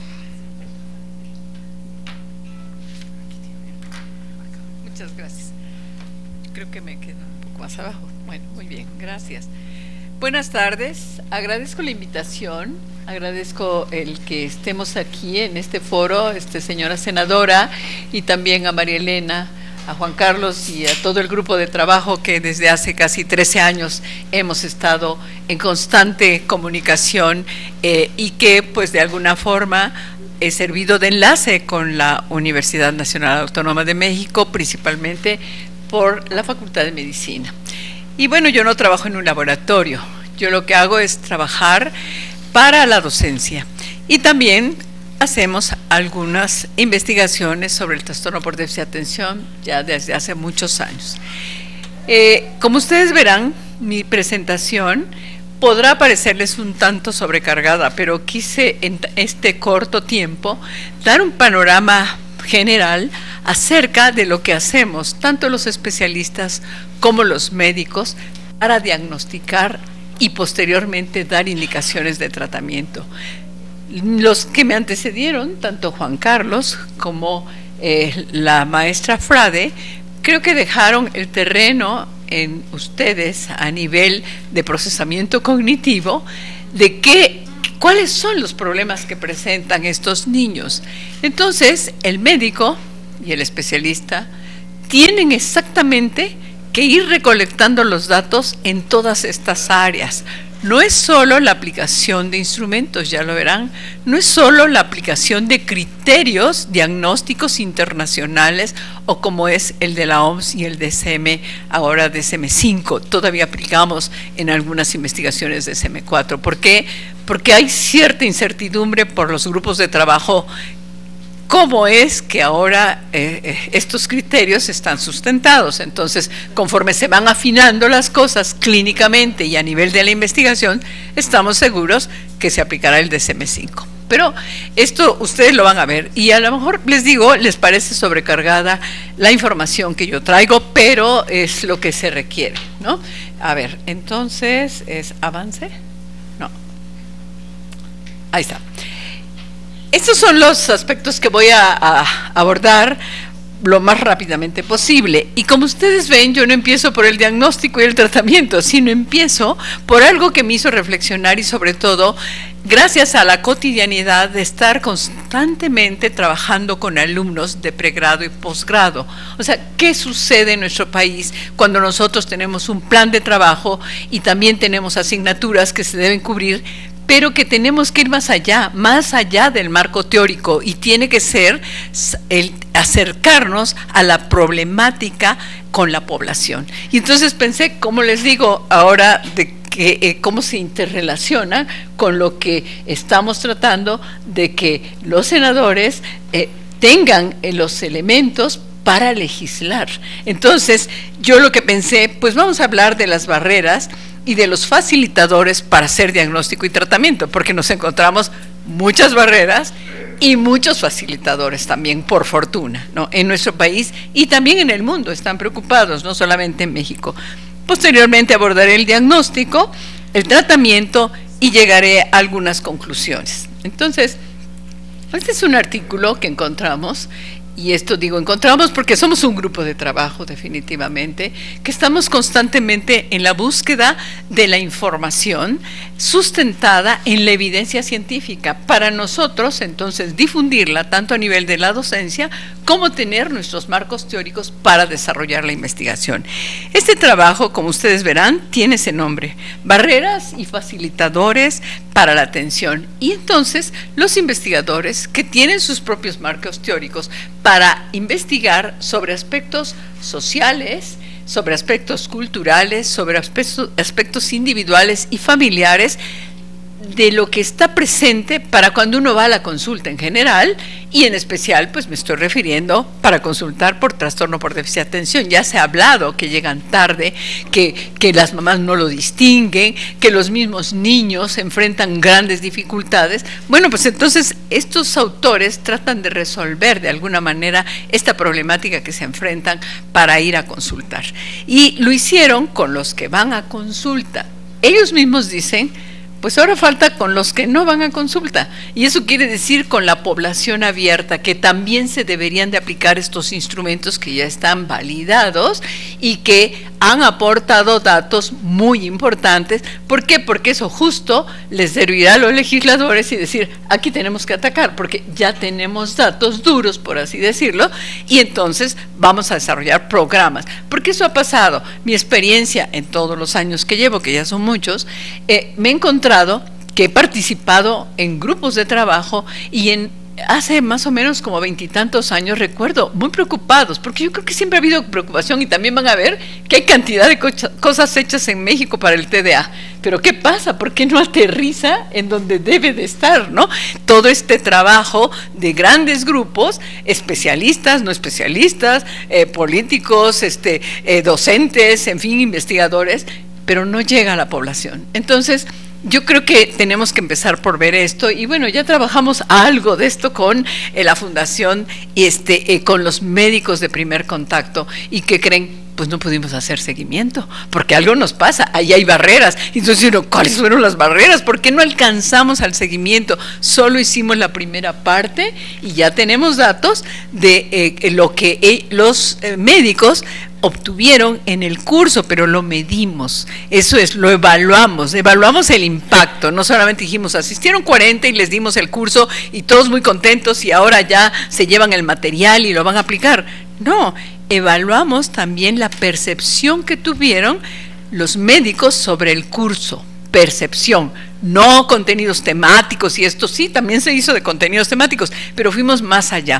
Muchas gracias. Creo que me quedo un poco más abajo. Bueno, muy bien, gracias. Buenas tardes, agradezco la invitación, agradezco el que estemos aquí en este foro, este, señora senadora, y también a María Elena, a Juan Carlos y a todo el grupo de trabajo que desde hace casi trece años hemos estado en constante comunicación eh, y que pues de alguna forma he servido de enlace con la Universidad Nacional Autónoma de México, principalmente por la Facultad de Medicina. Y bueno, yo no trabajo en un laboratorio, yo lo que hago es trabajar para la docencia y también hacemos algunas investigaciones sobre el trastorno por déficit de atención ya desde hace muchos años. Eh, como ustedes verán, mi presentación podrá parecerles un tanto sobrecargada, pero quise en este corto tiempo dar un panorama general acerca de lo que hacemos, tanto los especialistas como los médicos, para diagnosticar y posteriormente dar indicaciones de tratamiento. Los que me antecedieron, tanto Juan Carlos como eh, la maestra Frade, creo que dejaron el terreno en ustedes a nivel de procesamiento cognitivo de qué, cuáles son los problemas que presentan estos niños. Entonces, el médico y el especialista tienen exactamente que ir recolectando los datos en todas estas áreas. No es solo la aplicación de instrumentos, ya lo verán, no es solo la aplicación de criterios diagnósticos internacionales o como es el de la O M S y el D S M, ahora D S M cinco, todavía aplicamos en algunas investigaciones D S M cuatro. ¿Por qué? Porque hay cierta incertidumbre por los grupos de trabajo. ¿Cómo es que ahora eh, estos criterios están sustentados? Entonces, conforme se van afinando las cosas clínicamente y a nivel de la investigación, estamos seguros que se aplicará el D S M cinco. Pero esto ustedes lo van a ver y a lo mejor les digo, les parece sobrecargada la información que yo traigo, pero es lo que se requiere, ¿no? A ver, entonces, ¿es avance? No. Ahí está. Estos son los aspectos que voy a, a abordar lo más rápidamente posible. Y como ustedes ven, yo no empiezo por el diagnóstico y el tratamiento, sino empiezo por algo que me hizo reflexionar y sobre todo gracias a la cotidianidad de estar constantemente trabajando con alumnos de pregrado y posgrado. O sea, ¿qué sucede en nuestro país cuando nosotros tenemos un plan de trabajo y también tenemos asignaturas que se deben cubrir, pero que tenemos que ir más allá, más allá del marco teórico, y tiene que ser el acercarnos a la problemática con la población? Y entonces pensé, como les digo ahora, de que, eh, cómo se interrelaciona con lo que estamos tratando de que los senadores eh, tengan eh, los elementos para legislar. Entonces, yo lo que pensé, pues vamos a hablar de las barreras y de los facilitadores para hacer diagnóstico y tratamiento, porque nos encontramos muchas barreras y muchos facilitadores también, por fortuna, ¿no? En nuestro país y también en el mundo están preocupados, no solamente en México. Posteriormente abordaré el diagnóstico, el tratamiento y llegaré a algunas conclusiones. Entonces, este es un artículo que encontramos. Y esto digo, encontramos porque somos un grupo de trabajo definitivamente, que estamos constantemente en la búsqueda de la información sustentada en la evidencia científica, para nosotros entonces difundirla tanto a nivel de la docencia como tener nuestros marcos teóricos para desarrollar la investigación. Este trabajo, como ustedes verán, tiene ese nombre: barreras y facilitadores para la atención. Y entonces los investigadores que tienen sus propios marcos teóricos para investigar sobre aspectos sociales, sobre aspectos culturales, sobre aspectos, aspectos individuales y familiares, de lo que está presente para cuando uno va a la consulta en general, y en especial pues me estoy refiriendo para consultar por trastorno por déficit de atención. Ya se ha hablado que llegan tarde, que, que las mamás no lo distinguen, que los mismos niños enfrentan grandes dificultades. Bueno, pues entonces estos autores tratan de resolver de alguna manera esta problemática que se enfrentan para ir a consultar, y lo hicieron con los que van a consulta. Ellos mismos dicen, pues ahora falta con los que no van a consulta, y eso quiere decir con la población abierta, que también se deberían de aplicar estos instrumentos que ya están validados y que han aportado datos muy importantes. ¿Por qué? Porque eso justo les servirá a los legisladores y decir, aquí tenemos que atacar, porque ya tenemos datos duros, por así decirlo, y entonces vamos a desarrollar programas. Porque eso ha pasado. Mi experiencia en todos los años que llevo, que ya son muchos, eh, me he encontrado que he participado en grupos de trabajo, y en hace más o menos como veintitantos años recuerdo muy preocupados, porque yo creo que siempre ha habido preocupación, y también van a ver que hay cantidad de cosas hechas en México para el T D A, pero ¿qué pasa? ¿Por qué no aterriza en donde debe de estar, no? Todo este trabajo de grandes grupos, especialistas, no especialistas, eh, políticos, este, eh, docentes, en fin, investigadores, pero no llega a la población. Entonces, yo creo que tenemos que empezar por ver esto, y bueno, ya trabajamos algo de esto con eh, la fundación, este, eh, con los médicos de primer contacto, y que creen, pues no pudimos hacer seguimiento, porque algo nos pasa, ahí hay barreras. Entonces uno, ¿cuáles fueron las barreras? ¿Por qué no alcanzamos al seguimiento? Solo hicimos la primera parte, y ya tenemos datos de eh, lo que eh, los eh, médicos obtuvieron en el curso, pero lo medimos, eso es, lo evaluamos, evaluamos el impacto. No solamente dijimos, asistieron cuarenta y les dimos el curso y todos muy contentos y ahora ya se llevan el material y lo van a aplicar. No, evaluamos también la percepción que tuvieron los médicos sobre el curso, percepción, no contenidos temáticos, y esto sí, también se hizo de contenidos temáticos, pero fuimos más allá.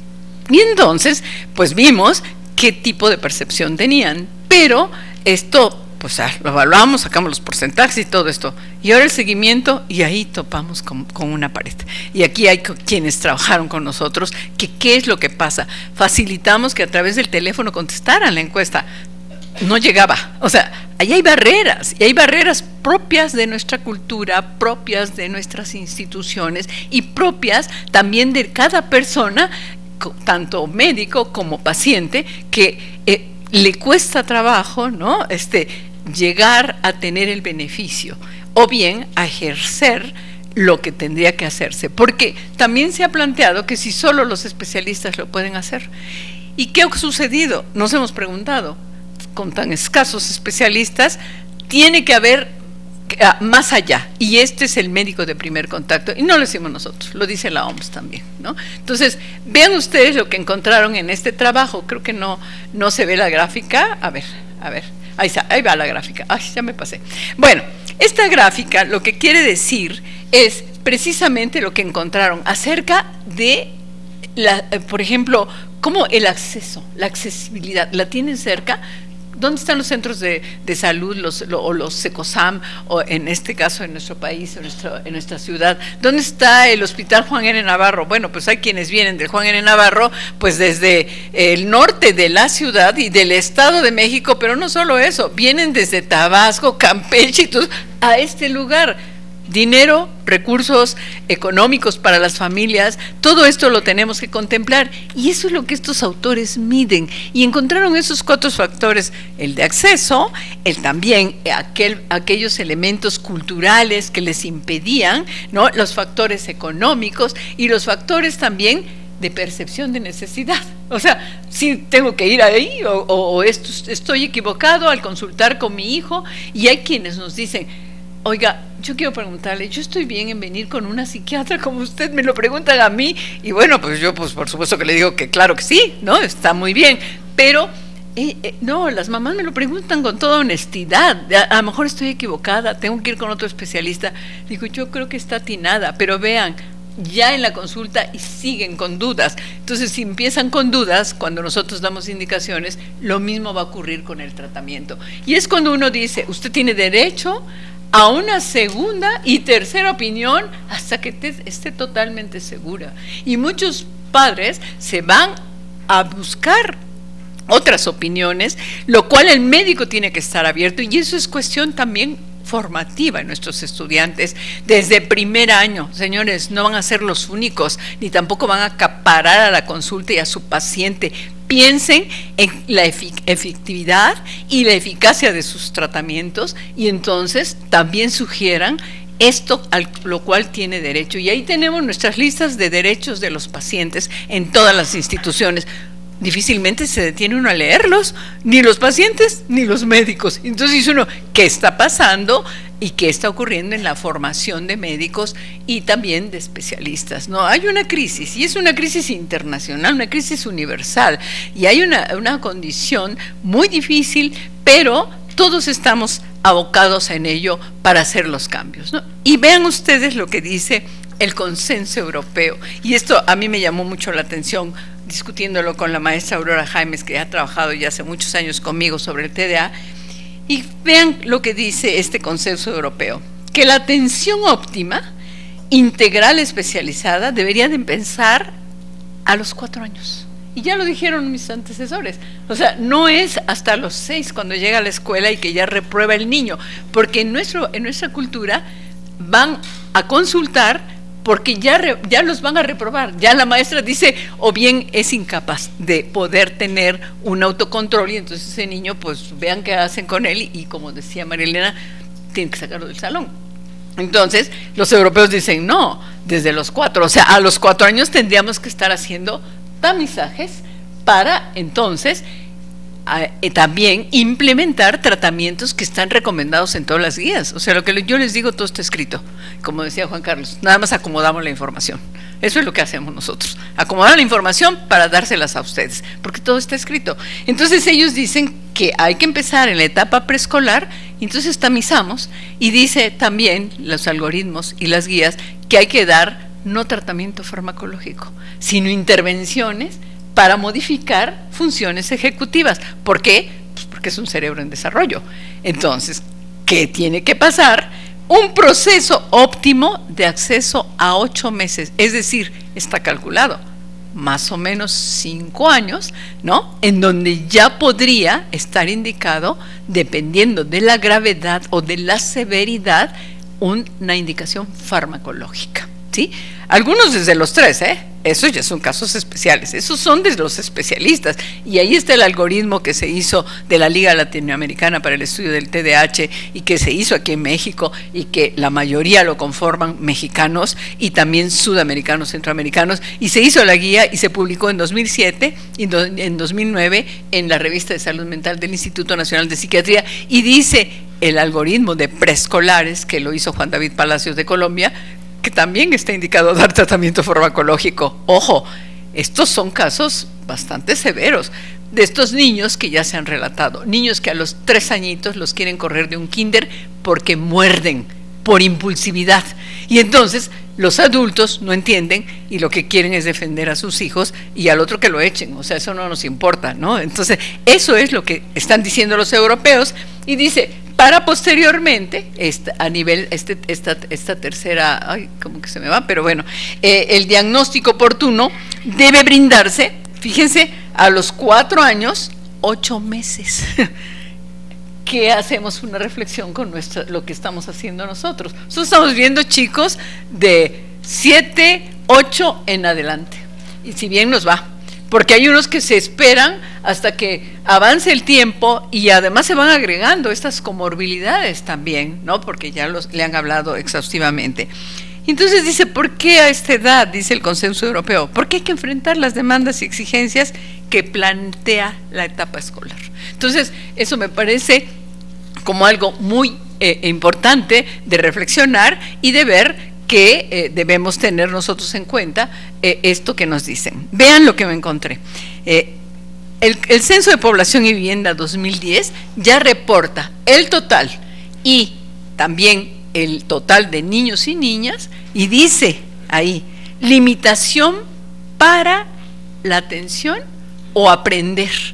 Y entonces, pues vimos qué tipo de percepción tenían, pero esto, pues lo evaluamos, sacamos los porcentajes y todo esto, y ahora el seguimiento, y ahí topamos con, con una pared. Y aquí hay quienes trabajaron con nosotros, que qué es lo que pasa. Facilitamos que a través del teléfono contestaran la encuesta, no llegaba, o sea, ahí hay barreras, y hay barreras propias de nuestra cultura, propias de nuestras instituciones, y propias también de cada persona, tanto médico como paciente, que eh, le cuesta trabajo, ¿no? Este, llegar a tener el beneficio, o bien a ejercer lo que tendría que hacerse, porque también se ha planteado que si solo los especialistas lo pueden hacer. ¿Y qué ha sucedido? Nos hemos preguntado, con tan escasos especialistas, tiene que haber más allá, y este es el médico de primer contacto, y no lo decimos nosotros, lo dice la O M S también, ¿no? Entonces, vean ustedes lo que encontraron en este trabajo. Creo que no, no se ve la gráfica, a ver, a ver, ahí está, ahí va la gráfica, ay, ya me pasé. Bueno, esta gráfica lo que quiere decir es precisamente lo que encontraron acerca de, la, por ejemplo, cómo el acceso, la accesibilidad, ¿la tienen cerca? ¿Dónde están los centros de, de salud, los, lo, o los SECOSAM, o en este caso en nuestro país, en, nuestro, en nuestra ciudad? ¿Dónde está el Hospital Juan N. Navarro? Bueno, pues hay quienes vienen del Juan N. Navarro, pues desde el norte de la ciudad y del Estado de México, pero no solo eso, vienen desde Tabasco, Campeche, y todo, a este lugar. Dinero, recursos económicos para las familias, todo esto lo tenemos que contemplar, y eso es lo que estos autores miden, y encontraron esos cuatro factores: el de acceso, el también aquel, aquellos elementos culturales que les impedían, ¿no?, los factores económicos, y los factores también de percepción de necesidad. O sea, si tengo que ir ahí o, o, o esto, estoy equivocado al consultar con mi hijo, y hay quienes nos dicen, oiga, yo quiero preguntarle, yo estoy bien en venir con una psiquiatra como usted me lo preguntan a mí, y bueno, pues yo pues por supuesto que le digo que claro que sí, ¿no? Está muy bien, pero eh, eh, no, las mamás me lo preguntan con toda honestidad, a, a lo mejor estoy equivocada, tengo que ir con otro especialista. Digo, yo creo que está atinada, pero vean, ya en la consulta y siguen con dudas. Entonces, si empiezan con dudas, cuando nosotros damos indicaciones, lo mismo va a ocurrir con el tratamiento. Y es cuando uno dice, usted tiene derecho a una segunda y tercera opinión hasta que te, esté totalmente segura. Y muchos padres se van a buscar otras opiniones, lo cual el médico tiene que estar abierto, y eso es cuestión también formativa en nuestros estudiantes desde primer año. Señores, no van a ser los únicos, ni tampoco van a acaparar a la consulta y a su paciente. Piensen en la efectividad y la eficacia de sus tratamientos, y entonces también sugieran esto a lo cual tiene derecho. Y ahí tenemos nuestras listas de derechos de los pacientes en todas las instituciones. Difícilmente se detiene uno a leerlos, ni los pacientes ni los médicos. Entonces dice uno, ¿qué está pasando y qué está ocurriendo en la formación de médicos y también de especialistas? No, hay una crisis, y es una crisis internacional, una crisis universal, y hay una, una condición muy difícil, pero todos estamos abocados en ello para hacer los cambios, ¿no? Y vean ustedes lo que dice el consenso europeo, y esto a mí me llamó mucho la atención discutiéndolo con la maestra Aurora Jaimes, que ha trabajado ya hace muchos años conmigo sobre el T D A, y vean lo que dice este consenso europeo, que la atención óptima, integral, especializada, debería de empezar a los cuatro años. Y ya lo dijeron mis antecesores, o sea, no es hasta los seis cuando llega a la escuela y que ya reprueba el niño, porque en, nuestro, en nuestra cultura van a consultar porque ya, re, ya los van a reprobar, ya la maestra dice, o bien es incapaz de poder tener un autocontrol, y entonces ese niño, pues vean qué hacen con él, y, y como decía María Elena, tienen que sacarlo del salón. Entonces los europeos dicen, no, desde los cuatro, o sea, a los cuatro años tendríamos que estar haciendo tamizajes para entonces a, eh, también implementar tratamientos que están recomendados en todas las guías. O sea, lo que yo les digo, todo está escrito, como decía Juan Carlos, nada más acomodamos la información. Eso es lo que hacemos nosotros, acomodar la información para dárselas a ustedes, porque todo está escrito. Entonces ellos dicen que hay que empezar en la etapa preescolar, entonces tamizamos, y dice también los algoritmos y las guías que hay que dar no tratamiento farmacológico, sino intervenciones para modificar funciones ejecutivas. ¿Por qué? Pues porque es un cerebro en desarrollo. Entonces, ¿qué tiene que pasar? Un proceso óptimo de acceso a ocho meses, es decir, está calculado, más o menos cinco años, ¿no? En donde ya podría estar indicado, dependiendo de la gravedad o de la severidad, una indicación farmacológica, ¿sí? Algunos desde los tres, ¿eh? Esos ya son casos especiales, esos son de los especialistas, y ahí está el algoritmo que se hizo de la Liga Latinoamericana para el Estudio del T D A H y que se hizo aquí en México, y que la mayoría lo conforman mexicanos y también sudamericanos, centroamericanos, y se hizo la guía y se publicó en dos mil siete y en dos mil nueve en la revista de Salud Mental del Instituto Nacional de Psiquiatría, y dice el algoritmo de preescolares que lo hizo Juan David Palacios de Colombia, que también está indicado dar tratamiento farmacológico. Ojo, estos son casos bastante severos de estos niños que ya se han relatado, niños que a los tres añitos los quieren correr de un kinder porque muerden por impulsividad, y entonces los adultos no entienden y lo que quieren es defender a sus hijos y al otro que lo echen, o sea, eso no nos importa, ¿no? Entonces, eso es lo que están diciendo los europeos, y dice, para posteriormente, esta, a nivel, este, esta, esta tercera, ay, como que se me va, pero bueno, eh, el diagnóstico oportuno debe brindarse, fíjense, a los cuatro años, ocho meses. ¿Qué hacemos? Una reflexión con nuestra, lo que estamos haciendo nosotros. Nosotros estamos viendo chicos de siete, ocho en adelante, y si bien nos va, porque hay unos que se esperan hasta que avance el tiempo, y además se van agregando estas comorbilidades también, ¿no? Porque ya los, le han hablado exhaustivamente. Entonces dice, ¿por qué a esta edad? Dice el consenso europeo, porque hay que enfrentar las demandas y exigencias que plantea la etapa escolar. Entonces, eso me parece como algo muy eh, importante de reflexionar y de ver que eh, debemos tener nosotros en cuenta eh, esto que nos dicen. Vean lo que me encontré. Eh, el, el Censo de Población y Vivienda dos mil diez ya reporta el total y también el total de niños y niñas, y dice ahí, limitación para la atención o aprender.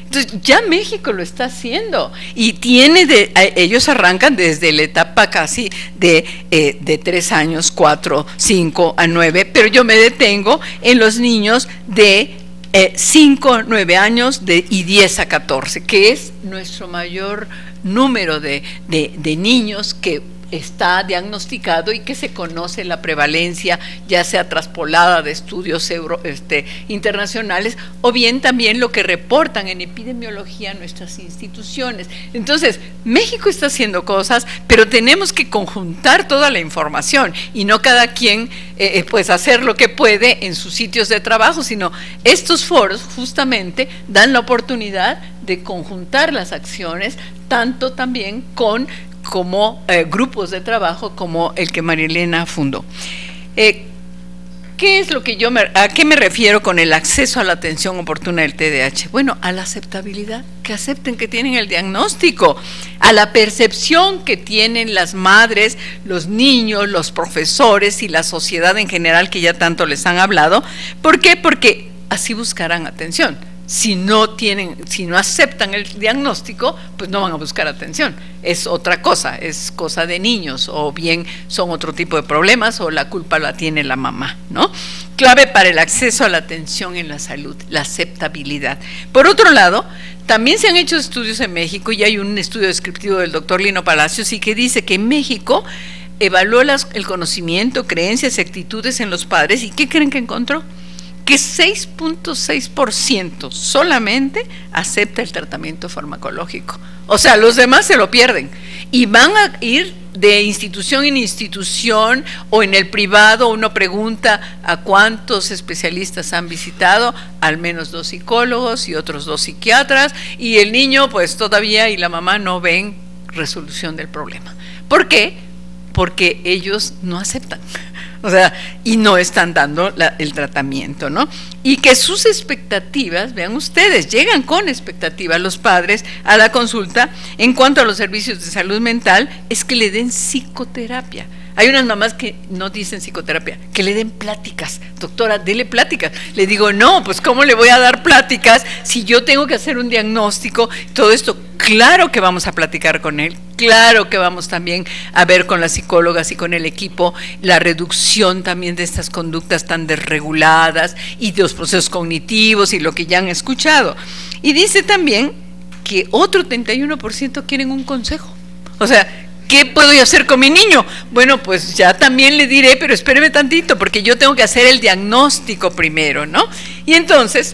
Entonces, ya México lo está haciendo y tiene de, ellos arrancan desde la etapa casi de, eh, de tres años, cuatro, cinco a nueve, pero yo me detengo en los niños de eh, cinco, nueve años de, y diez a catorce, que es nuestro mayor número de, de, de niños que está diagnosticado y que se conoce la prevalencia, ya sea traspolada de estudios euro, este, internacionales, o bien también lo que reportan en epidemiología nuestras instituciones. Entonces, México está haciendo cosas, pero tenemos que conjuntar toda la información y no cada quien eh, pues hacer lo que puede en sus sitios de trabajo, sino estos foros justamente dan la oportunidad de conjuntar las acciones, tanto también con como eh, grupos de trabajo como el que María Elena fundó. Eh, ¿Qué es lo que yo me, a qué me refiero con el acceso a la atención oportuna del T D A H? Bueno, a la aceptabilidad, que acepten que tienen el diagnóstico, a la percepción que tienen las madres, los niños, los profesores y la sociedad en general que ya tanto les han hablado. ¿Por qué? Porque así buscarán atención. Si no tienen, si no aceptan el diagnóstico, pues no van a buscar atención. Es otra cosa, es cosa de niños, o bien son otro tipo de problemas, o la culpa la tiene la mamá, ¿no? Clave para el acceso a la atención en la salud, la aceptabilidad. Por otro lado, también se han hecho estudios en México, y hay un estudio descriptivo del doctor Lino Palacios, y que dice que en México evaluó las, el conocimiento, creencias y actitudes en los padres, ¿y qué creen que encontró? Que seis punto seis por ciento solamente acepta el tratamiento farmacológico. O sea, los demás se lo pierden y van a ir de institución en institución, o en el privado uno pregunta a cuántos especialistas han visitado, al menos dos psicólogos y otros dos psiquiatras, y el niño pues todavía y la mamá no ven resolución del problema. ¿Por qué? Porque ellos no aceptan. O sea, y no están dando la, el tratamiento, ¿no? Y que sus expectativas, vean ustedes, llegan con expectativas los padres a la consulta en cuanto a los servicios de salud mental, es que le den psicoterapia. Hay unas mamás que no dicen psicoterapia, que le den pláticas. Doctora, dele pláticas. Le digo, no, pues ¿cómo le voy a dar pláticas si yo tengo que hacer un diagnóstico? Todo esto, claro que vamos a platicar con él, claro que vamos también a ver con las psicólogas y con el equipo la reducción también de estas conductas tan desreguladas y de los procesos cognitivos y lo que ya han escuchado. Y dice también que otro treinta y uno por ciento quieren un consejo. O sea, ¿qué puedo yo hacer con mi niño? Bueno, pues ya también le diré, pero espéreme tantito, porque yo tengo que hacer el diagnóstico primero, ¿no? Y entonces,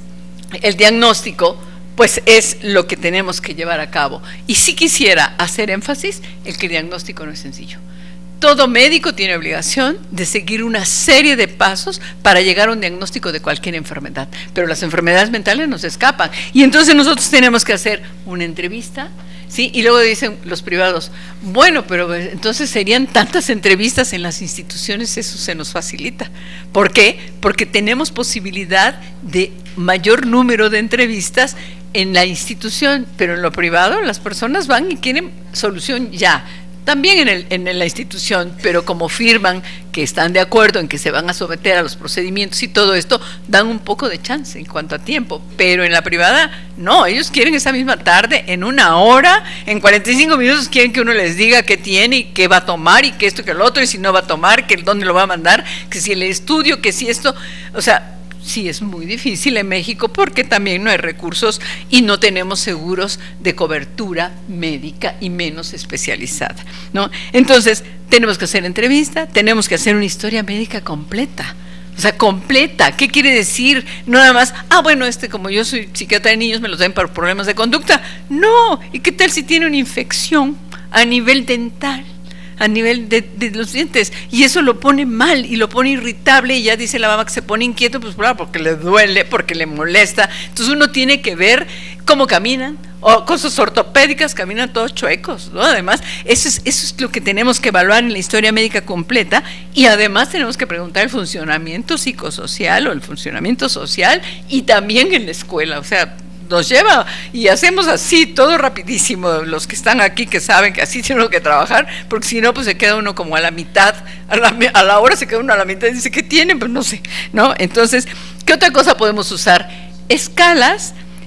el diagnóstico, pues es lo que tenemos que llevar a cabo. Y sí quisiera hacer énfasis en que el diagnóstico no es sencillo. Todo médico tiene obligación de seguir una serie de pasos para llegar a un diagnóstico de cualquier enfermedad, pero las enfermedades mentales nos escapan. Y entonces nosotros tenemos que hacer una entrevista, ¿sí? Y luego dicen los privados, bueno, pero entonces serían tantas entrevistas en las instituciones, eso se nos facilita. ¿Por qué? Porque tenemos posibilidad de mayor número de entrevistas en la institución, pero en lo privado las personas van y quieren solución ya. También en, el, en la institución, pero como firman que están de acuerdo en que se van a someter a los procedimientos y todo esto, dan un poco de chance en cuanto a tiempo, pero en la privada no, ellos quieren esa misma tarde, en una hora, en cuarenta y cinco minutos quieren que uno les diga qué tiene y qué va a tomar y que esto, que lo otro, y si no va a tomar, que dónde lo va a mandar, que si el estudio, que si esto, o sea, sí es muy difícil en México porque también no hay recursos y no tenemos seguros de cobertura médica y menos especializada, ¿no? Entonces, tenemos que hacer entrevista, tenemos que hacer una historia médica completa. O sea, completa. ¿Qué quiere decir? No nada más, ah, bueno, este como yo soy psiquiatra de niños me los dan por problemas de conducta. No, ¿y qué tal si tiene una infección a nivel dental? A nivel de, de los dientes, y eso lo pone mal y lo pone irritable, y ya dice la mamá que se pone inquieto, pues claro, porque le duele, porque le molesta. Entonces uno tiene que ver cómo caminan, o cosas ortopédicas, caminan todos chuecos, ¿no? Además, eso es, eso es lo que tenemos que evaluar en la historia médica completa, y además tenemos que preguntar el funcionamiento psicosocial o el funcionamiento social, y también en la escuela, o sea, nos lleva y hacemos así todo rapidísimo, los que están aquí que saben que así tenemos que trabajar, porque si no pues se queda uno como a la mitad, a la, a la hora se queda uno a la mitad y dice, ¿qué tiene? Pues no sé, ¿no? Entonces, ¿qué otra cosa podemos usar? Escalas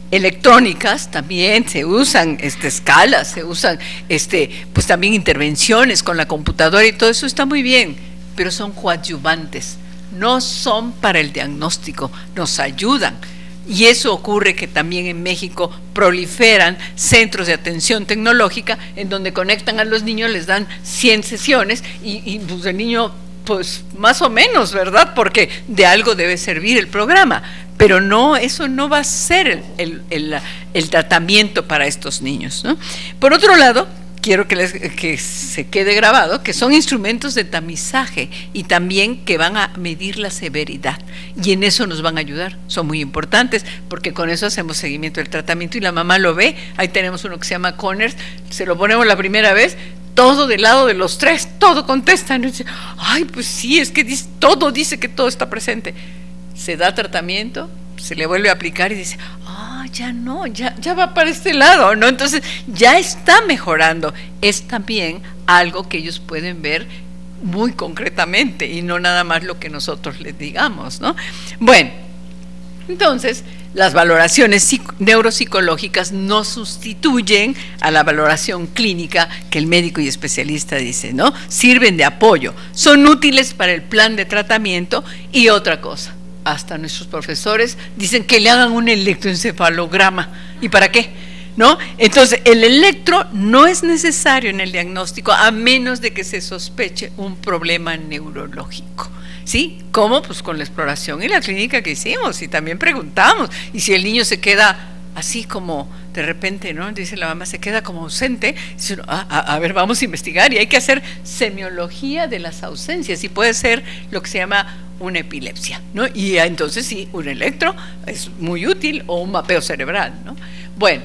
electrónicas también se usan este, escalas, se usan este, pues también intervenciones con la computadora y todo eso está muy bien, pero son coadyuvantes, no son para el diagnóstico, nos ayudan. Y eso ocurre que también en México proliferan centros de atención tecnológica en donde conectan a los niños, les dan cien sesiones y, y pues el niño, pues más o menos, ¿verdad? Porque de algo debe servir el programa, pero no, eso no va a ser el, el, el, el tratamiento para estos niños, ¿no? Por otro lado, quiero que, les, que se quede grabado que son instrumentos de tamizaje y también que van a medir la severidad y en eso nos van a ayudar, son muy importantes porque con eso hacemos seguimiento del tratamiento y la mamá lo ve. Ahí tenemos uno que se llama Conners, se lo ponemos la primera vez, todo del lado de los tres, todo contestan, y dice, ay pues sí, es que dice, todo dice que todo está presente, se da tratamiento, se le vuelve a aplicar y dice, ah, ya no, ya, ya va para este lado, ¿no? Entonces ya está mejorando. Es también algo que ellos pueden ver muy concretamente y no nada más lo que nosotros les digamos, ¿no? Bueno, entonces las valoraciones neuropsicológicas no sustituyen a la valoración clínica que el médico y especialista dice, ¿no? Sirven de apoyo, son útiles para el plan de tratamiento y otra cosa. Hasta nuestros profesores dicen que le hagan un electroencefalograma. ¿Y para qué? ¿No? Entonces, el electro no es necesario en el diagnóstico a menos de que se sospeche un problema neurológico. ¿Sí? ¿Cómo? Pues con la exploración y la clínica que hicimos y también preguntamos. Y si el niño se queda así como de repente, ¿no? Dice la mamá, se queda como ausente, dice, a, a, a ver, vamos a investigar y hay que hacer semiología de las ausencias y puede ser lo que se llama una epilepsia, ¿no? Y entonces sí, un electro es muy útil o un mapeo cerebral, ¿no? Bueno,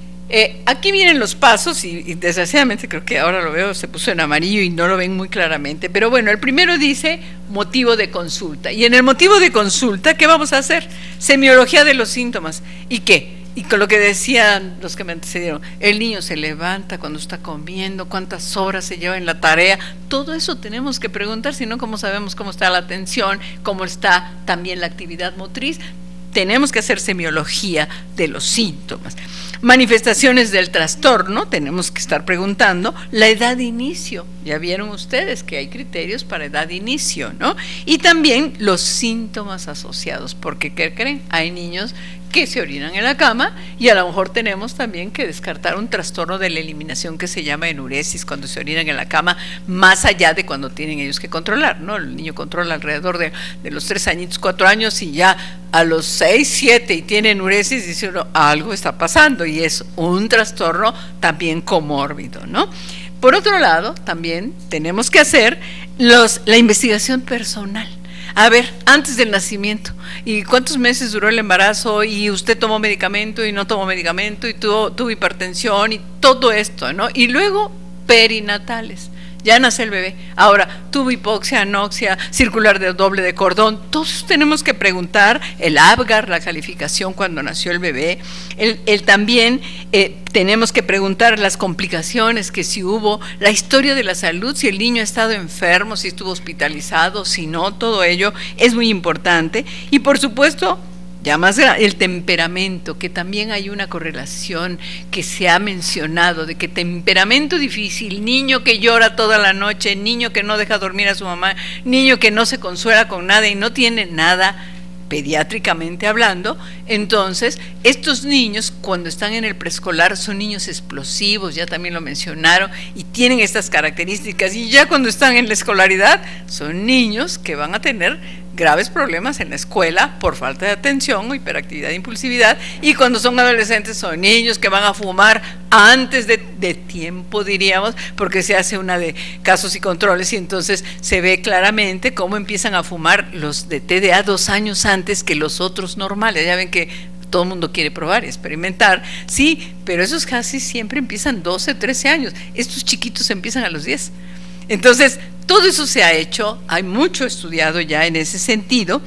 eh, aquí vienen los pasos y, y desgraciadamente creo que ahora lo veo, se puso en amarillo y no lo ven muy claramente, pero bueno, el primero dice motivo de consulta y en el motivo de consulta, ¿qué vamos a hacer? Semiología de los síntomas. ¿Y qué? Y con lo que decían los que me antecedieron, el niño se levanta cuando está comiendo, cuántas horas se lleva en la tarea, todo eso tenemos que preguntar, si no, ¿cómo sabemos cómo está la atención, cómo está también la actividad motriz? Tenemos que hacer semiología de los síntomas. Manifestaciones del trastorno, tenemos que estar preguntando la edad de inicio, ya vieron ustedes que hay criterios para edad de inicio, ¿no? Y también los síntomas asociados, porque ¿qué creen? Hay niños que se orinan en la cama y a lo mejor tenemos también que descartar un trastorno de la eliminación que se llama enuresis cuando se orinan en la cama, más allá de cuando tienen ellos que controlar, ¿no? El niño controla alrededor de, de los tres añitos, cuatro años y ya a los seis, siete y tiene enuresis, dice uno, algo está pasando y es un trastorno también comórbido, ¿no? Por otro lado, también tenemos que hacer los, la investigación personal. A ver, antes del nacimiento, ¿y cuántos meses duró el embarazo? Y usted tomó medicamento y no tomó medicamento y tuvo, tuvo hipertensión y todo esto, ¿no? Y luego perinatales, ya nace el bebé, ahora tuvo hipoxia, anoxia, circular de doble de cordón, todos tenemos que preguntar, el Apgar, la calificación cuando nació el bebé, el, el también eh, tenemos que preguntar las complicaciones que si hubo, la historia de la salud, si el niño ha estado enfermo, si estuvo hospitalizado, si no, todo ello es muy importante y por supuesto ya más el temperamento, que también hay una correlación que se ha mencionado, de que temperamento difícil, niño que llora toda la noche, niño que no deja dormir a su mamá, niño que no se consuela con nada y no tiene nada, pediátricamente hablando, entonces estos niños cuando están en el preescolar son niños explosivos, ya también lo mencionaron, y tienen estas características, y ya cuando están en la escolaridad son niños que van a tener graves problemas en la escuela por falta de atención o hiperactividad e impulsividad, y cuando son adolescentes son niños que van a fumar antes de, de tiempo, diríamos, porque se hace una de casos y controles y entonces se ve claramente cómo empiezan a fumar los de T D A dos años antes que los otros normales. Ya ven que todo el mundo quiere probar y experimentar, sí, pero esos casi siempre empiezan doce, trece años, estos chiquitos empiezan a los diez. Entonces, todo eso se ha hecho, hay mucho estudiado ya en ese sentido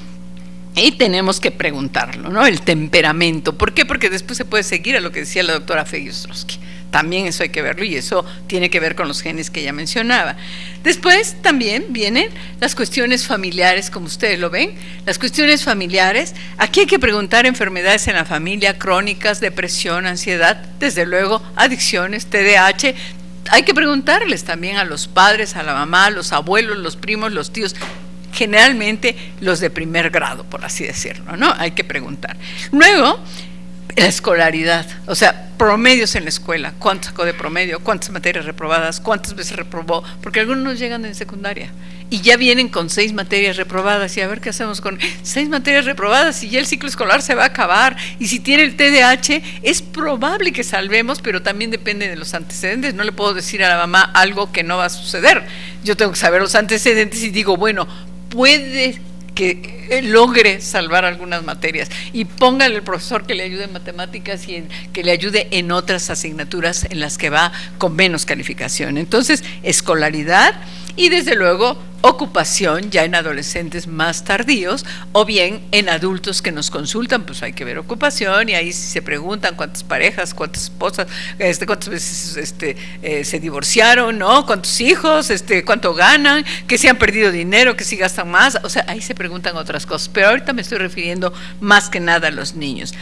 y tenemos que preguntarlo, ¿no? El temperamento. ¿Por qué? Porque después se puede seguir a lo que decía la doctora Fey Ostrowski. También eso hay que verlo y eso tiene que ver con los genes que ella mencionaba. Después también vienen las cuestiones familiares, como ustedes lo ven, las cuestiones familiares. Aquí hay que preguntar enfermedades en la familia, crónicas, depresión, ansiedad, desde luego adicciones, T D A H. Hay que preguntarles también a los padres, a la mamá, a los abuelos, los primos, los tíos, generalmente los de primer grado, por así decirlo, ¿no? Hay que preguntar. Luego, la escolaridad, o sea, promedios en la escuela, cuánto sacó de promedio, cuántas materias reprobadas, cuántas veces reprobó, porque algunos llegan en secundaria y ya vienen con seis materias reprobadas y a ver qué hacemos con seis materias reprobadas y ya el ciclo escolar se va a acabar y si tiene el T D A H es probable que salvemos, pero también depende de los antecedentes. No le puedo decir a la mamá algo que no va a suceder, yo tengo que saber los antecedentes y digo, bueno, puede que logre salvar algunas materias y póngale al profesor que le ayude en matemáticas y en, que le ayude en otras asignaturas en las que va con menos calificación. Entonces, escolaridad y desde luego ocupación ya en adolescentes más tardíos o bien en adultos que nos consultan, pues hay que ver ocupación y ahí se preguntan cuántas parejas, cuántas esposas, este, cuántas veces este, eh, se divorciaron, ¿no? Cuántos hijos, este, cuánto ganan, que si han perdido dinero, que si gastan más, o sea, ahí se preguntan otras cosas, pero ahorita me estoy refiriendo más que nada a los niños.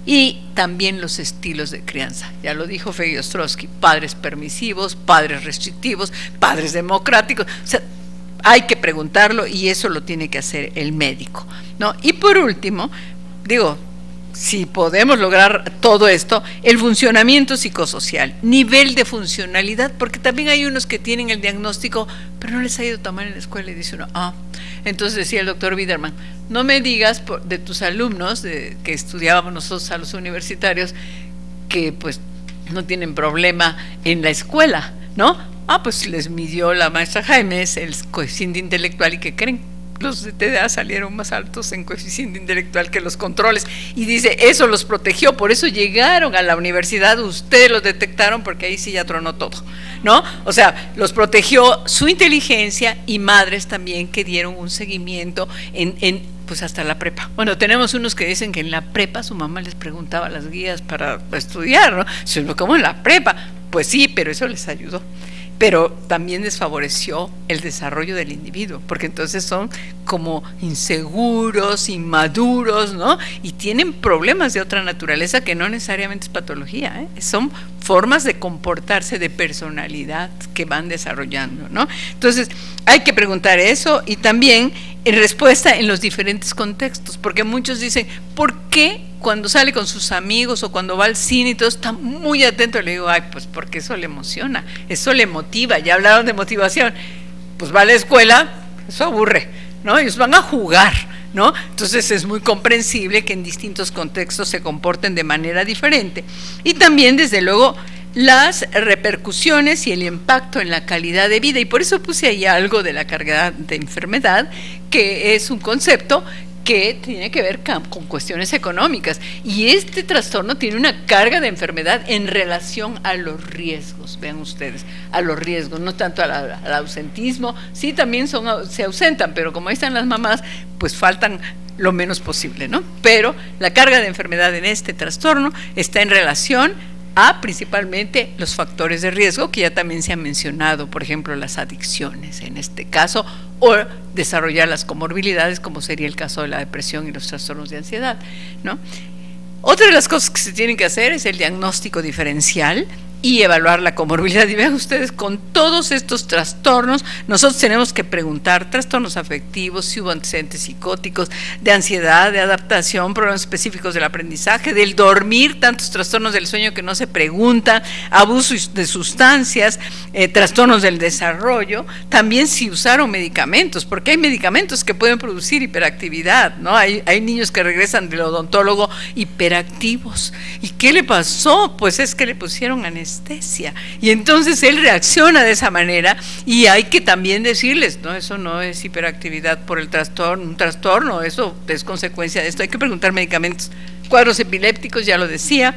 Y también los estilos de crianza, ya lo dijo Feggy Ostrowski, padres permisivos, padres restrictivos, padres democráticos, o sea, hay que preguntarlo y eso lo tiene que hacer el médico, ¿no? Y por último, digo, si podemos lograr todo esto, el funcionamiento psicosocial, nivel de funcionalidad, porque también hay unos que tienen el diagnóstico, pero no les ha ido tan mal en la escuela y dice uno, ah, entonces decía el doctor Biderman, no me digas por, de tus alumnos de, que estudiábamos nosotros a los universitarios, que pues no tienen problema en la escuela, ¿no? Ah, pues les midió la maestra Jaimes el coeficiente intelectual y ¿qué creen? Los de T D A salieron más altos en coeficiente intelectual que los controles y dice, eso los protegió, por eso llegaron a la universidad, ustedes los detectaron porque ahí sí ya tronó todo, ¿no? O sea, los protegió su inteligencia y madres también que dieron un seguimiento en, en pues hasta la prepa. Bueno, tenemos unos que dicen que en la prepa su mamá les preguntaba las guías para estudiar, ¿no? Sino como en la prepa, pues sí, pero eso les ayudó. Pero también desfavoreció el desarrollo del individuo, porque entonces son como inseguros, inmaduros, ¿no? Y tienen problemas de otra naturaleza que no necesariamente es patología, ¿eh? Son formas de comportarse, de personalidad que van desarrollando, ¿no? Entonces, hay que preguntar eso y también en respuesta en los diferentes contextos, porque muchos dicen, ¿por qué cuando sale con sus amigos o cuando va al cine y todo está muy atento? Le digo, ay, pues porque eso le emociona, eso le motiva, ya hablaron de motivación, pues va a la escuela, eso aburre, ¿no? Ellos van a jugar, ¿no? Entonces es muy comprensible que en distintos contextos se comporten de manera diferente. Y también, desde luego, las repercusiones y el impacto en la calidad de vida, y por eso puse ahí algo de la carga de enfermedad, que es un concepto que tiene que ver con cuestiones económicas, y este trastorno tiene una carga de enfermedad en relación a los riesgos, vean ustedes, a los riesgos, no tanto a la, al ausentismo, sí también son, se ausentan, pero como ahí están las mamás, pues faltan lo menos posible, ¿no? Pero la carga de enfermedad en este trastorno está en relación a principalmente los factores de riesgo que ya también se han mencionado, por ejemplo las adicciones en este caso, o desarrollar las comorbilidades como sería el caso de la depresión y los trastornos de ansiedad, ¿no? Otra de las cosas que se tienen que hacer es el diagnóstico diferencial y evaluar la comorbilidad. Y vean ustedes, con todos estos trastornos, nosotros tenemos que preguntar, trastornos afectivos, si hubo antecedentes psicóticos, de ansiedad, de adaptación, problemas específicos del aprendizaje, del dormir, tantos trastornos del sueño que no se preguntan, abuso de sustancias, eh, trastornos del desarrollo, también si usaron medicamentos, porque hay medicamentos que pueden producir hiperactividad, ¿no? Hay, hay niños que regresan del odontólogo hiperactivos. ¿Y qué le pasó? Pues es que le pusieron anestesia. Anestesia. Y entonces él reacciona de esa manera y hay que también decirles, no, eso no es hiperactividad por el trastorno, un trastorno, eso es consecuencia de esto, hay que preguntar medicamentos. Cuadros epilépticos, ya lo decía,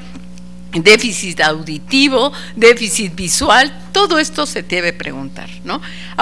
déficit auditivo, déficit visual, todo esto se debe preguntar, ¿no? Ahora,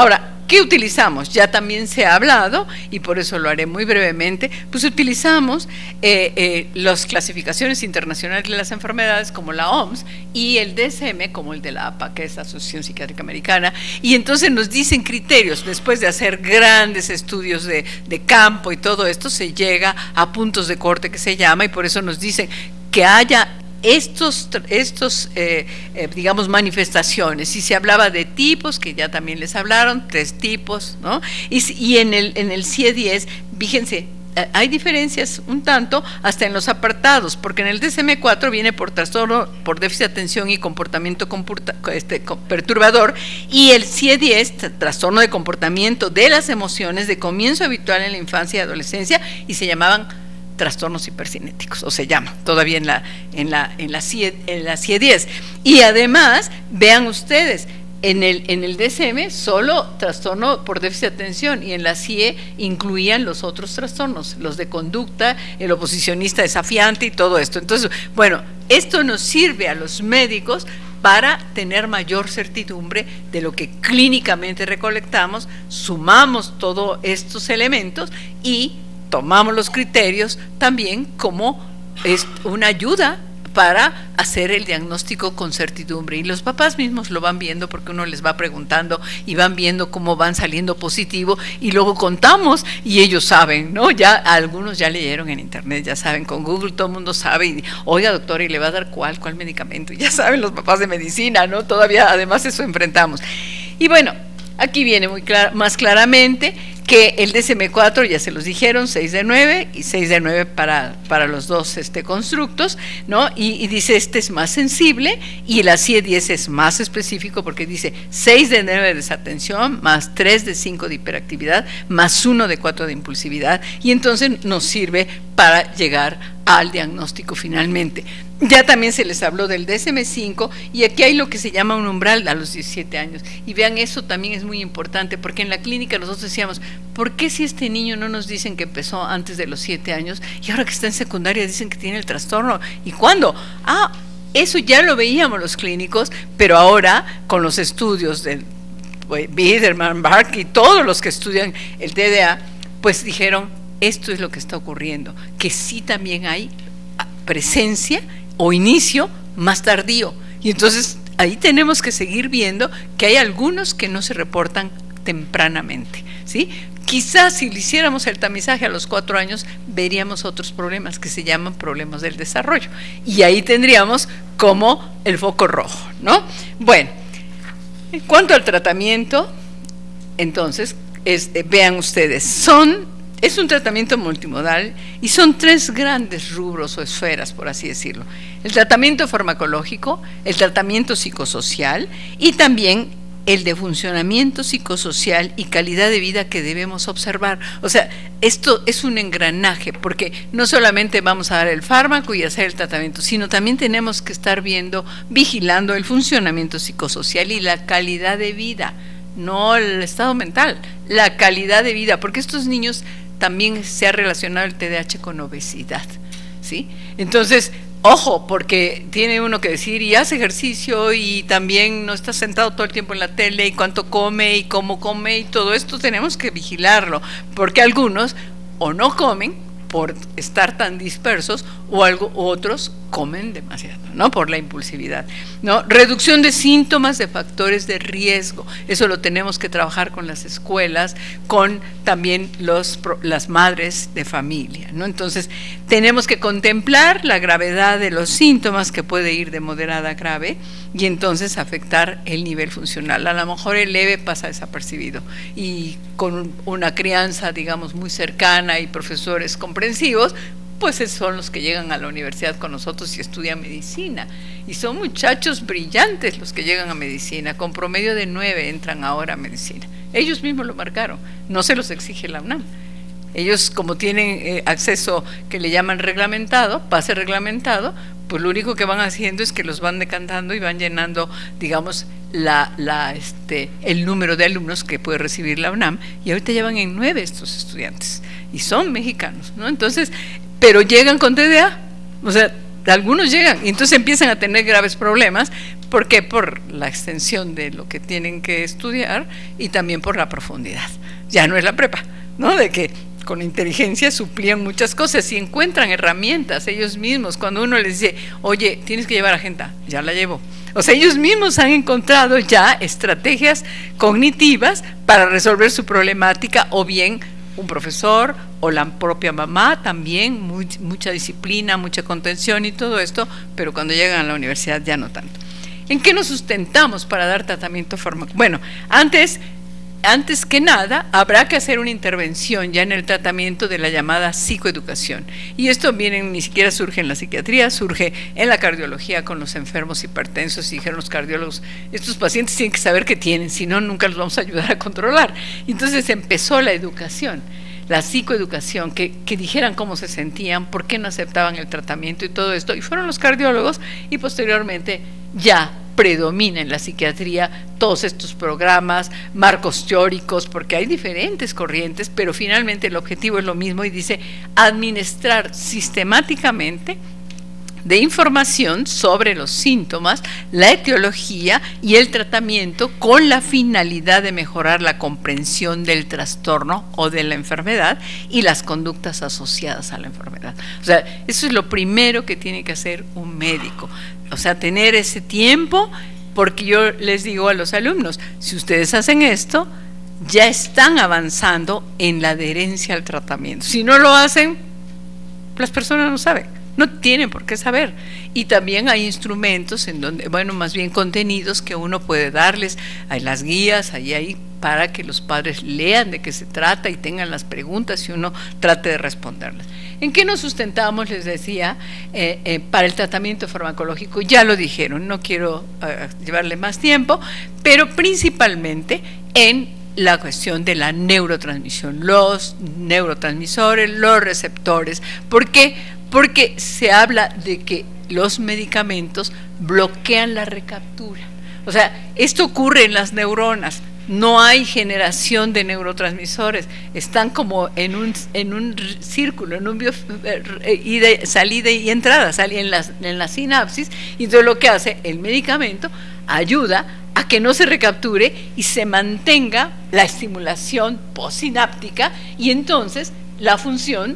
¿qué utilizamos? Ya también se ha hablado, y por eso lo haré muy brevemente, pues utilizamos eh, eh, las clasificaciones internacionales de las enfermedades como la O M S y el D S M como el de la A P A, que es la Asociación Psiquiátrica Americana, y entonces nos dicen criterios. Después de hacer grandes estudios de, de campo y todo esto, se llega a puntos de corte, que se llama, y por eso nos dicen que haya estos, estos eh, eh, digamos, manifestaciones. Y se hablaba de tipos, que ya también les hablaron, tres tipos, ¿no? Y, y en el, en el C I E diez, fíjense, hay diferencias un tanto hasta en los apartados, porque en el D S M cuatro viene por trastorno por déficit de atención y comportamiento comporta, este, perturbador, y el C I E diez, trastorno de comportamiento de las emociones de comienzo habitual en la infancia y adolescencia, y se llamaban trastornos hipercinéticos, o se llama todavía en la en la en la C I E, en la C I E diez. Y además, vean ustedes, en el en el D S M solo trastorno por déficit de atención, y en la C I E incluían los otros trastornos, los de conducta, el oposicionista desafiante y todo esto. Entonces, bueno, esto nos sirve a los médicos para tener mayor certidumbre de lo que clínicamente recolectamos, sumamos todos estos elementos y tomamos los criterios también como es una ayuda para hacer el diagnóstico con certidumbre, y los papás mismos lo van viendo, porque uno les va preguntando y van viendo cómo van saliendo positivo, y luego contamos y ellos saben, ¿no? Ya algunos ya leyeron en internet, ya saben, con Google todo el mundo sabe, y oiga doctora, ¿y le va a dar cuál, cuál medicamento? Y ya saben los papás de medicina, ¿no? Todavía además eso enfrentamos. Y bueno, aquí viene muy clar- más claramente que el D S M cuatro, ya se los dijeron, seis de nueve y seis de nueve para, para los dos este, constructos, ¿no? Y, y dice, este es más sensible, y la C I E diez es más específico, porque dice seis de nueve de desatención, más tres de cinco de hiperactividad, más uno de cuatro de impulsividad, y entonces nos sirve para llegar al diagnóstico finalmente. Ya también se les habló del D S M cinco, y aquí hay lo que se llama un umbral a los diecisiete años, y vean, eso también es muy importante, porque en la clínica nosotros decíamos, ¿por qué si este niño no nos dicen que empezó antes de los siete años, y ahora que está en secundaria dicen que tiene el trastorno? ¿Y cuándo? Ah, eso ya lo veíamos los clínicos, pero ahora con los estudios del Biederman, Bark y todos los que estudian el T D A, pues dijeron, esto es lo que está ocurriendo, que sí también hay presencia o inicio más tardío, y entonces ahí tenemos que seguir viendo que hay algunos que no se reportan tempranamente, ¿sí? Quizás si le hiciéramos el tamizaje a los cuatro años, veríamos otros problemas que se llaman problemas del desarrollo, y ahí tendríamos como el foco rojo, ¿no? Bueno, en cuanto al tratamiento, entonces, es, eh, vean ustedes, son es un tratamiento multimodal, y son tres grandes rubros o esferas, por así decirlo: el tratamiento farmacológico, el tratamiento psicosocial, y también el de funcionamiento psicosocial y calidad de vida que debemos observar. O sea, esto es un engranaje, porque no solamente vamos a dar el fármaco y hacer el tratamiento, sino también tenemos que estar viendo, vigilando el funcionamiento psicosocial y la calidad de vida, no el estado mental, la calidad de vida, porque estos niños también se ha relacionado el T D A H con obesidad, ¿sí? Entonces, ojo, porque tiene uno que decir, y hace ejercicio, y también no está sentado todo el tiempo en la tele, y cuánto come, y cómo come, y todo esto tenemos que vigilarlo, porque algunos o no comen por estar tan dispersos, o algo, otros comen demasiado, ¿no? Por la impulsividad, ¿no? Reducción de síntomas de factores de riesgo, eso lo tenemos que trabajar con las escuelas, con también los, las madres de familia, ¿no? Entonces, tenemos que contemplar la gravedad de los síntomas, que puede ir de moderada a grave, y entonces afectar el nivel funcional. A lo mejor el leve pasa desapercibido, y con una crianza, digamos, muy cercana y profesores comprensivos, pues son los que llegan a la universidad con nosotros y estudian medicina, y son muchachos brillantes los que llegan a medicina, con promedio de nueve entran ahora a medicina. Ellos mismos lo marcaron, no se los exige la UNAM. Ellos, como tienen eh, acceso que le llaman reglamentado, pase reglamentado, pues lo único que van haciendo es que los van decantando y van llenando, digamos, la, la, este, el número de alumnos que puede recibir la UNAM, y ahorita llevan en nueve estos estudiantes, y son mexicanos, ¿no? Entonces, pero llegan con T D A, o sea, algunos llegan y entonces empiezan a tener graves problemas. ¿Por qué? Por la extensión de lo que tienen que estudiar y también por la profundidad. Ya no es la prepa, ¿no? De que con inteligencia suplían muchas cosas y encuentran herramientas ellos mismos. Cuando uno les dice, oye, tienes que llevar agenda, ya la llevo. O sea, ellos mismos han encontrado ya estrategias cognitivas para resolver su problemática, o bien un profesor o la propia mamá también, muy, mucha disciplina, mucha contención y todo esto, pero cuando llegan a la universidad ya no tanto. ¿En qué nos sustentamos para dar tratamiento farmacológico? Bueno, antes, antes que nada, habrá que hacer una intervención ya en el tratamiento de la llamada psicoeducación. Y esto miren, ni siquiera surge en la psiquiatría, surge en la cardiología con los enfermos hipertensos, y dijeron los cardiólogos, estos pacientes tienen que saber qué tienen, si no, nunca los vamos a ayudar a controlar. Entonces empezó la educación, la psicoeducación, que, que dijeran cómo se sentían, por qué no aceptaban el tratamiento y todo esto, y fueron los cardiólogos, y posteriormente ya predomina en la psiquiatría todos estos programas, marcos teóricos, porque hay diferentes corrientes, pero finalmente el objetivo es lo mismo y dice administrar sistemáticamente de información sobre los síntomas, la etiología y el tratamiento con la finalidad de mejorar la comprensión del trastorno o de la enfermedad y las conductas asociadas a la enfermedad. O sea, eso es lo primero que tiene que hacer un médico, o sea, tener ese tiempo, porque yo les digo a los alumnos, si ustedes hacen esto, ya están avanzando en la adherencia al tratamiento. Si no lo hacen, las personas no saben. No tienen por qué saber. Y también hay instrumentos en donde, bueno, más bien contenidos que uno puede darles, hay las guías, ahí hay para que los padres lean de qué se trata y tengan las preguntas y uno trate de responderlas. ¿En qué nos sustentamos? Les decía, eh, eh, para el tratamiento farmacológico, ya lo dijeron, no quiero eh, llevarle más tiempo, pero principalmente en la cuestión de la neurotransmisión, los neurotransmisores, los receptores. ¿Por qué? Porque se habla de que los medicamentos bloquean la recaptura. O sea, esto ocurre en las neuronas, no hay generación de neurotransmisores, están como en un, en un círculo, en un bio, ida, salida y entrada, sale en la, en la sinapsis, y entonces lo que hace el medicamento ayuda a que no se recapture y se mantenga la estimulación postsináptica, y entonces la función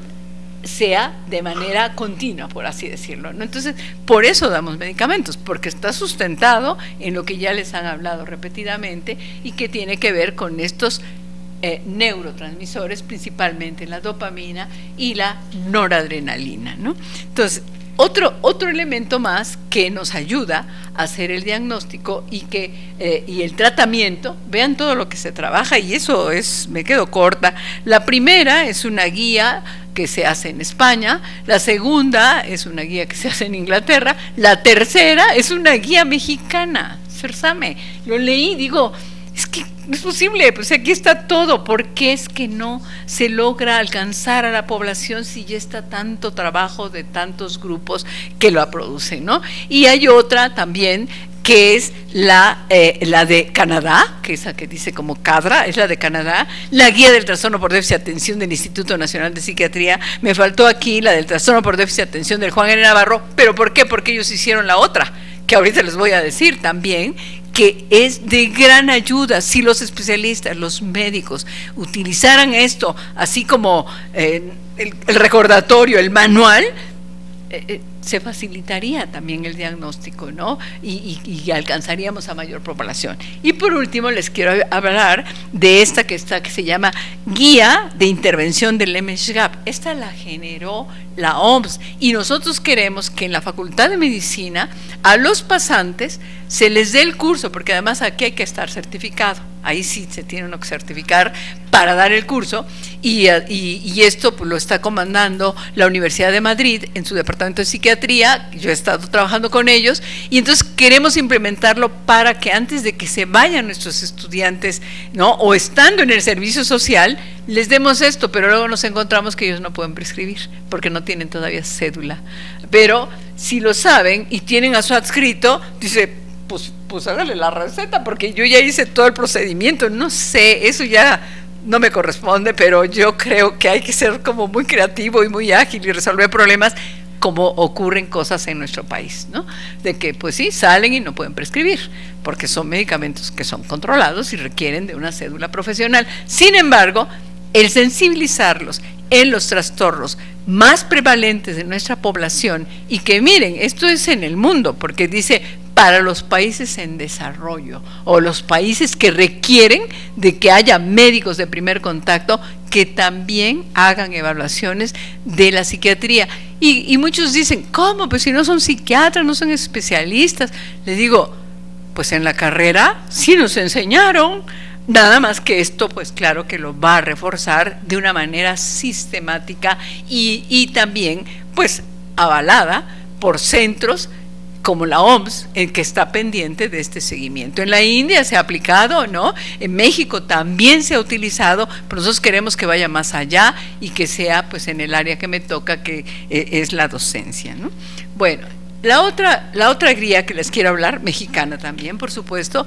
sea de manera continua, por así decirlo, ¿no? Entonces, por eso damos medicamentos, porque está sustentado en lo que ya les han hablado repetidamente y que tiene que ver con estos eh, neurotransmisores, principalmente la dopamina y la noradrenalina, ¿no? Entonces, Otro, otro elemento más que nos ayuda a hacer el diagnóstico y, que, eh, y el tratamiento, vean todo lo que se trabaja, y eso es, me quedo corta. La primera es una guía que se hace en España, la segunda es una guía que se hace en Inglaterra, la tercera es una guía mexicana, Cersame, lo leí, digo, es que no es posible, pues aquí está todo. ¿Por qué es que no se logra alcanzar a la población si ya está tanto trabajo de tantos grupos que lo producen, ¿no? Y hay otra también que es la, eh, la de Canadá, que esa que dice como CADRA, es la de Canadá, la guía del trastorno por déficit de atención del Instituto Nacional de Psiquiatría. Me faltó aquí la del trastorno por déficit de atención del Juan N. Navarro, pero ¿por qué? Porque ellos hicieron la otra, que ahorita les voy a decir también, que es de gran ayuda si los especialistas, los médicos, utilizaran esto, así como eh, el, el recordatorio, el manual, eh, eh, se facilitaría también el diagnóstico, ¿no? Y, y, y alcanzaríamos a mayor población. Y por último les quiero hablar de esta que está, que se llama Guía de Intervención del M S H G A P. Esta la generó la O M S y nosotros queremos que en la Facultad de Medicina a los pasantes se les dé el curso, porque además aquí hay que estar certificado, ahí sí se tiene uno que certificar para dar el curso, y, y, y esto pues, lo está comandando la Universidad de Madrid en su departamento de psiquiatría. Yo he estado trabajando con ellos y entonces queremos implementarlo para que antes de que se vayan nuestros estudiantes, ¿no? O estando en el servicio social, les demos esto, pero luego nos encontramos que ellos no pueden prescribir porque no tienen todavía cédula. Pero si lo saben y tienen a su adscrito, dice, pues, pues hágale la receta porque yo ya hice todo el procedimiento. No sé, eso ya no me corresponde, pero yo creo que hay que ser como muy creativo y muy ágil y resolver problemas como ocurren cosas en nuestro país, ¿no? De que pues sí, salen y no pueden prescribir, porque son medicamentos que son controlados y requieren de una cédula profesional. Sin embargo, el sensibilizarlos en los trastornos más prevalentes de nuestra población, y que miren, esto es en el mundo, porque dice para los países en desarrollo o los países que requieren de que haya médicos de primer contacto que también hagan evaluaciones de la psiquiatría. Y, y muchos dicen, ¿cómo? Pues si no son psiquiatras, no son especialistas. Les digo, pues en la carrera sí nos enseñaron, nada más que esto pues claro que lo va a reforzar de una manera sistemática y, y también pues avalada por centros como la O M S, en que está pendiente de este seguimiento. En la India se ha aplicado, ¿no? En México también se ha utilizado, pero nosotros queremos que vaya más allá y que sea pues en el área que me toca, que eh, es la docencia, ¿no? Bueno, la otra, la otra guía que les quiero hablar, mexicana también, por supuesto,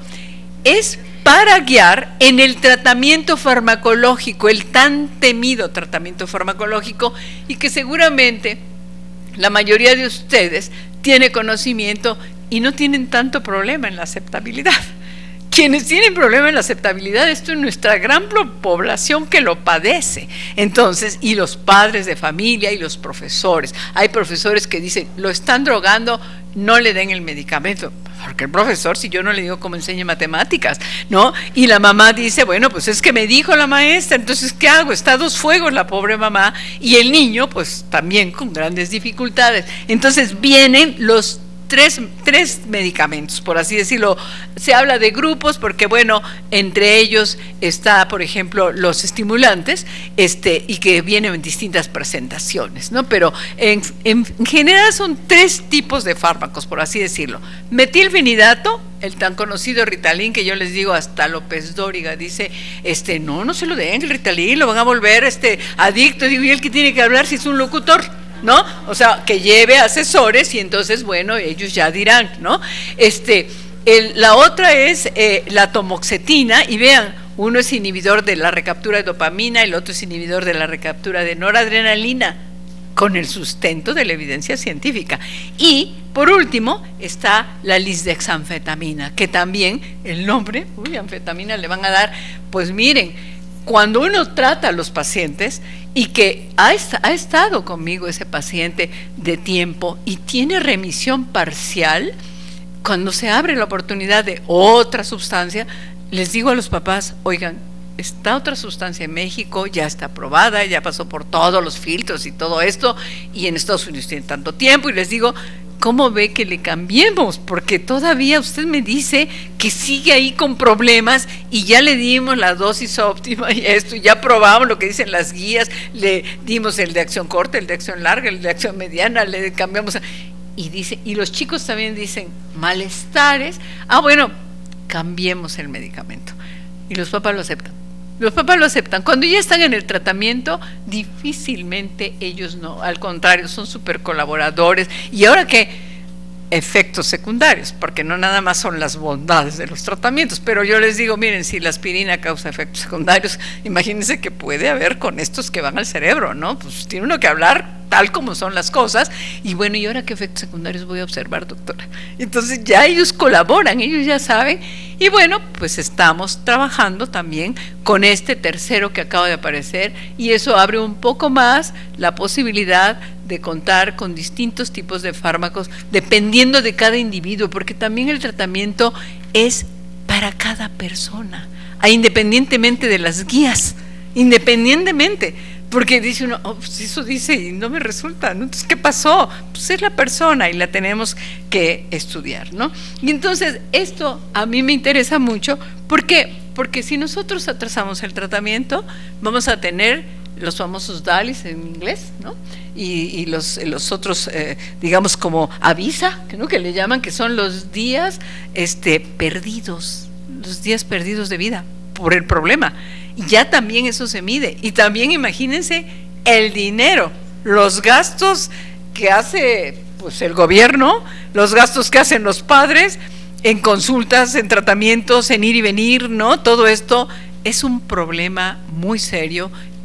es para guiar en el tratamiento farmacológico, el tan temido tratamiento farmacológico, y que seguramente la mayoría de ustedes tiene conocimiento y no tienen tanto problema en la aceptabilidad. Quienes tienen problema en la aceptabilidad, esto es nuestra gran población que lo padece. Entonces, y los padres de familia y los profesores. Hay profesores que dicen, lo están drogando, no le den el medicamento. Porque el profesor, si yo no le digo cómo enseña matemáticas, ¿no? Y la mamá dice, bueno, pues es que me dijo la maestra, entonces, ¿qué hago? Está a dos fuegos la pobre mamá, y el niño, pues también con grandes dificultades. Entonces vienen los Tres, tres medicamentos, por así decirlo. Se habla de grupos porque, bueno, entre ellos está, por ejemplo, los estimulantes, este, y que vienen en distintas presentaciones, ¿no? Pero en, en general son tres tipos de fármacos, por así decirlo. Metilfenidato, el tan conocido Ritalin, que yo les digo, hasta López Dóriga dice, este, no, no se lo den, el Ritalin, lo van a volver este adicto. Digo, ¿y él qué tiene que hablar si es un locutor? ¿No? O sea, que lleve asesores y entonces, bueno, ellos ya dirán, ¿no? Este, el, la otra es eh, la tomoxetina, y vean, uno es inhibidor de la recaptura de dopamina, el otro es inhibidor de la recaptura de noradrenalina, con el sustento de la evidencia científica. Y, por último, está la lisdexanfetamina, que también el nombre, uy, anfetamina le van a dar, pues miren, cuando uno trata a los pacientes y que ha, ha estado conmigo ese paciente de tiempo y tiene remisión parcial, cuando se abre la oportunidad de otra sustancia, les digo a los papás, oigan, esta otra sustancia en México ya está aprobada, ya pasó por todos los filtros y todo esto, y en Estados Unidos tiene tanto tiempo, y les digo, ¿cómo ve que le cambiemos? Porque todavía usted me dice que sigue ahí con problemas y ya le dimos la dosis óptima y esto, y ya probamos lo que dicen las guías, le dimos el de acción corta, el de acción larga, el de acción mediana, le cambiamos. Y dice, y los chicos también dicen malestares, ah bueno, cambiemos el medicamento. Y los papás lo aceptan. Los papás lo aceptan. Cuando ya están en el tratamiento, difícilmente ellos no, al contrario, son súper colaboradores. Y ahora que efectos secundarios, porque no nada más son las bondades de los tratamientos, pero yo les digo, miren, si la aspirina causa efectos secundarios, imagínense que puede haber con estos que van al cerebro, ¿no? Pues tiene uno que hablar tal como son las cosas, y bueno, ¿y ahora qué efectos secundarios voy a observar, doctora? Entonces ya ellos colaboran, ellos ya saben, y bueno, pues estamos trabajando también con este tercero que acaba de aparecer, y eso abre un poco más la posibilidad de contar con distintos tipos de fármacos, dependiendo de cada individuo, porque también el tratamiento es para cada persona, independientemente de las guías, independientemente, porque dice uno, oh, pues eso dice y no me resulta, ¿no? Entonces, ¿qué pasó? Pues es la persona y la tenemos que estudiar, ¿no? Y entonces, esto a mí me interesa mucho, ¿por qué? Porque si nosotros atrasamos el tratamiento, vamos a tener los famosos D A L Is en inglés, ¿no? Y, y los, los otros, eh, digamos, como avisa, ¿no? Que le llaman, que son los días este, perdidos, los días perdidos de vida por el problema. Y ya también eso se mide. Y también imagínense el dinero, los gastos que hace pues el gobierno, los gastos que hacen los padres en consultas, en tratamientos, en ir y venir, ¿no? Todo esto es un problema muy serio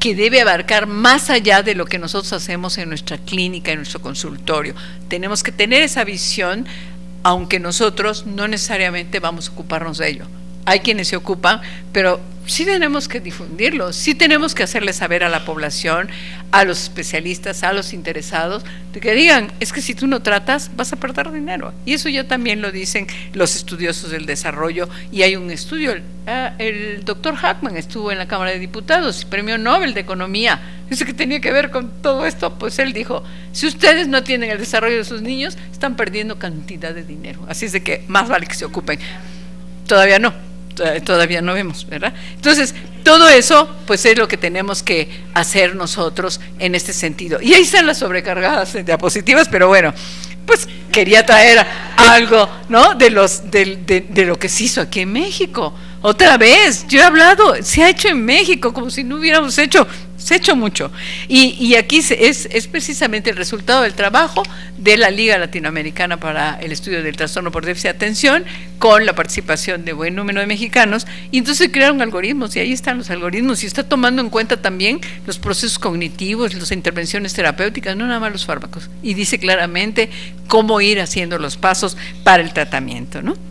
que debe abarcar más allá de lo que nosotros hacemos en nuestra clínica, en nuestro consultorio. Tenemos que tener esa visión, aunque nosotros no necesariamente vamos a ocuparnos de ello. Hay quienes se ocupan, pero sí tenemos que difundirlo, sí tenemos que hacerle saber a la población, a los especialistas, a los interesados, de que digan, es que si tú no tratas vas a perder dinero. Y eso ya también lo dicen los estudiosos del desarrollo, y hay un estudio, el, el doctor Hackman estuvo en la Cámara de Diputados, premio Nobel de Economía, eso que tenía que ver con todo esto, pues él dijo, si ustedes no tienen el desarrollo de sus niños, están perdiendo cantidad de dinero, así es de que más vale que se ocupen. Todavía no. Todavía no vemos, ¿verdad? Entonces, todo eso, pues es lo que tenemos que hacer nosotros en este sentido. Y ahí están las sobrecargadas de diapositivas, pero bueno, pues quería traer algo, ¿no? De los de, de, de lo que se hizo aquí en México. Otra vez, yo he hablado, se ha hecho en México, como si no hubiéramos hecho, se ha hecho mucho. Y, y aquí es, es precisamente el resultado del trabajo de la Liga Latinoamericana para el Estudio del Trastorno por Déficit de Atención, con la participación de buen número de mexicanos, y entonces crearon algoritmos, y ahí están los algoritmos, y está tomando en cuenta también los procesos cognitivos, las intervenciones terapéuticas, no nada más los fármacos, y dice claramente cómo ir haciendo los pasos para el tratamiento, ¿no?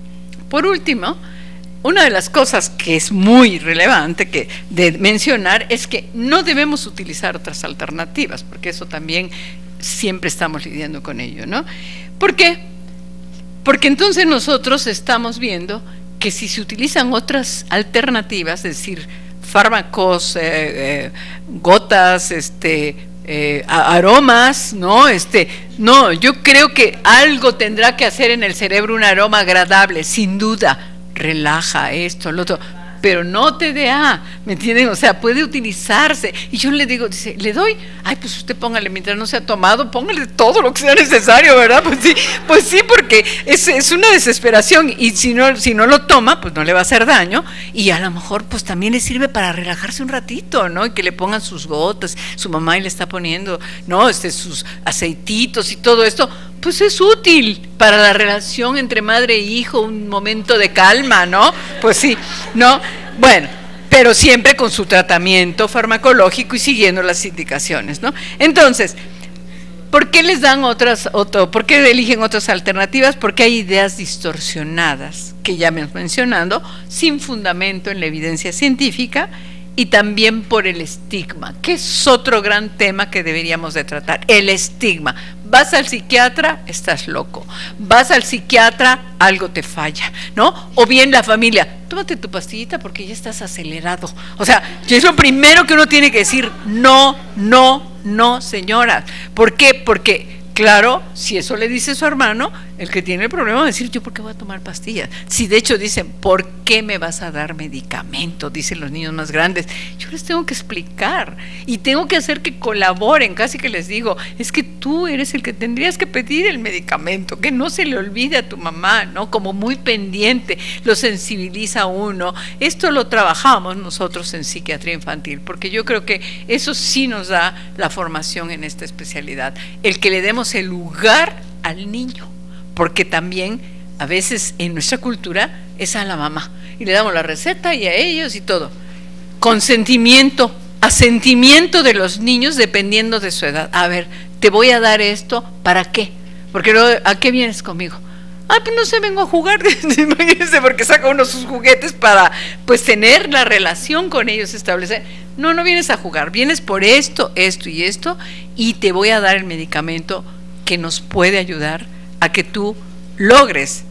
Por último, una de las cosas que es muy relevante que de mencionar es que no debemos utilizar otras alternativas, porque eso también siempre estamos lidiando con ello, ¿no? ¿Por qué? Porque entonces nosotros estamos viendo que si se utilizan otras alternativas, es decir, fármacos, eh, eh, gotas, este, eh, aromas, ¿no? Este, no, yo creo que algo tendrá que hacer en el cerebro un aroma agradable, sin duda. Relaja esto, lo otro, pero no T D A, ¿me entienden? O sea, puede utilizarse. Y yo le digo, dice, le doy, ay, pues usted póngale, mientras no sea tomado, póngale todo lo que sea necesario, ¿verdad? Pues sí, pues sí, porque es, es una desesperación, y si no, si no lo toma, pues no le va a hacer daño, y a lo mejor pues también le sirve para relajarse un ratito, ¿no? Y que le pongan sus gotas, su mamá y le está poniendo, ¿no? Este, sus aceititos y todo esto, pues es útil para la relación entre madre e hijo, un momento de calma, ¿no? Pues sí, ¿no? Bueno, pero siempre con su tratamiento farmacológico y siguiendo las indicaciones, ¿no? Entonces, ¿por qué les dan otras, otro, por qué eligen otras alternativas? Porque hay ideas distorsionadas, que ya me hemos mencionado, sin fundamento en la evidencia científica, y también por el estigma, que es otro gran tema que deberíamos de tratar, el estigma. Vas al psiquiatra, estás loco, vas al psiquiatra, algo te falla, ¿no? O bien la familia, tómate tu pastillita porque ya estás acelerado. O sea, es lo primero que uno tiene que decir, no, no, no, señora. ¿Por qué? Porque claro, si eso le dice su hermano, el que tiene el problema va a decir, ¿yo por qué voy a tomar pastillas? Si de hecho dicen, ¿por qué me vas a dar medicamento? Dicen los niños más grandes. Yo les tengo que explicar y tengo que hacer que colaboren, casi que les digo, es que tú eres el que tendrías que pedir el medicamento, que no se le olvide a tu mamá, ¿no? Como muy pendiente, lo sensibiliza a uno. Esto lo trabajamos nosotros en psiquiatría infantil, porque yo creo que eso sí nos da la formación en esta especialidad, el que le demos el lugar al niño, porque también a veces en nuestra cultura es a la mamá y le damos la receta y a ellos y todo. Consentimiento, asentimiento de los niños dependiendo de su edad. A ver, te voy a dar esto, ¿para qué? Porque luego, ¿a qué vienes conmigo? Ah, pues no sé, vengo a jugar, imagínense, porque saca uno sus juguetes para pues tener la relación con ellos, establecer. No, no vienes a jugar, vienes por esto, esto y esto, y te voy a dar el medicamento que nos puede ayudar a que tú logres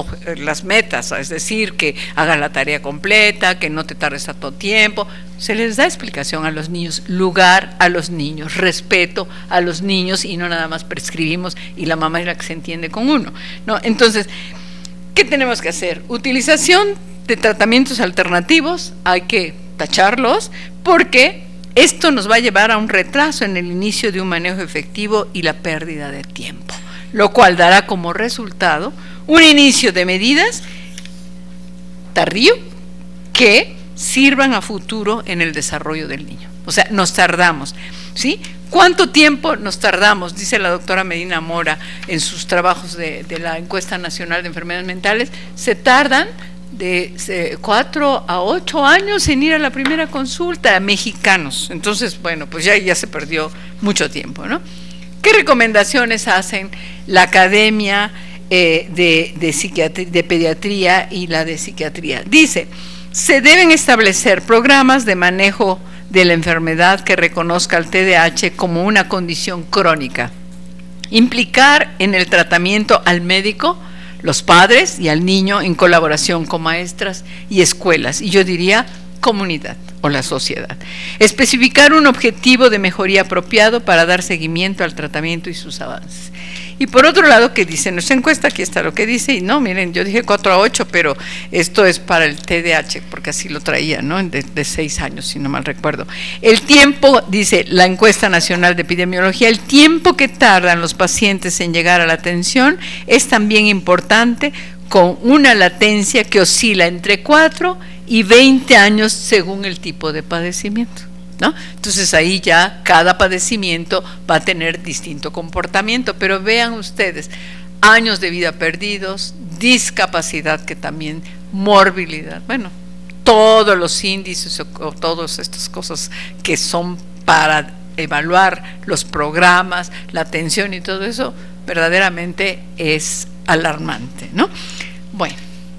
las metas, es decir, que hagas la tarea completa, que no te tardes tanto tiempo. Se les da explicación a los niños, lugar a los niños, respeto a los niños, y no nada más prescribimos y la mamá es la que se entiende con uno, ¿no? Entonces, ¿qué tenemos que hacer? Utilización de tratamientos alternativos, hay que tacharlos, porque esto nos va a llevar a un retraso en el inicio de un manejo efectivo y la pérdida de tiempo, lo cual dará como resultado un inicio de medidas tardío que sirvan a futuro en el desarrollo del niño. O sea, nos tardamos, ¿sí? ¿Cuánto tiempo nos tardamos? Dice la doctora Medina Mora en sus trabajos de, de la Encuesta Nacional de Enfermedades Mentales, se tardan de cuatro a ocho años sin ir a la primera consulta, mexicanos. Entonces, bueno, pues ya, ya se perdió mucho tiempo, ¿no? ¿Qué recomendaciones hacen la Academia eh, de, de, psiquiatría, de Pediatría y la de Psiquiatría? Dice, se deben establecer programas de manejo de la enfermedad que reconozca el T D A H como una condición crónica. Implicar en el tratamiento al médico, los padres y al niño en colaboración con maestras y escuelas, y yo diría comunidad o la sociedad. Especificar un objetivo de mejoría apropiado para dar seguimiento al tratamiento y sus avances. Y por otro lado, ¿qué dice nuestra encuesta? Aquí está lo que dice, y no, miren, yo dije cuatro a ocho, pero esto es para el T D A H, porque así lo traía, ¿no? De, de seis años, si no mal recuerdo. El tiempo, dice la encuesta nacional de epidemiología, el tiempo que tardan los pacientes en llegar a la atención es también importante, con una latencia que oscila entre cuatro y veinte años según el tipo de padecimiento, ¿no? Entonces ahí ya cada padecimiento va a tener distinto comportamiento, pero vean ustedes, años de vida perdidos, discapacidad, que también, morbilidad, bueno, todos los índices o, o todas estas cosas que son para evaluar los programas, la atención y todo eso, verdaderamente es alarmante, ¿no? Bueno,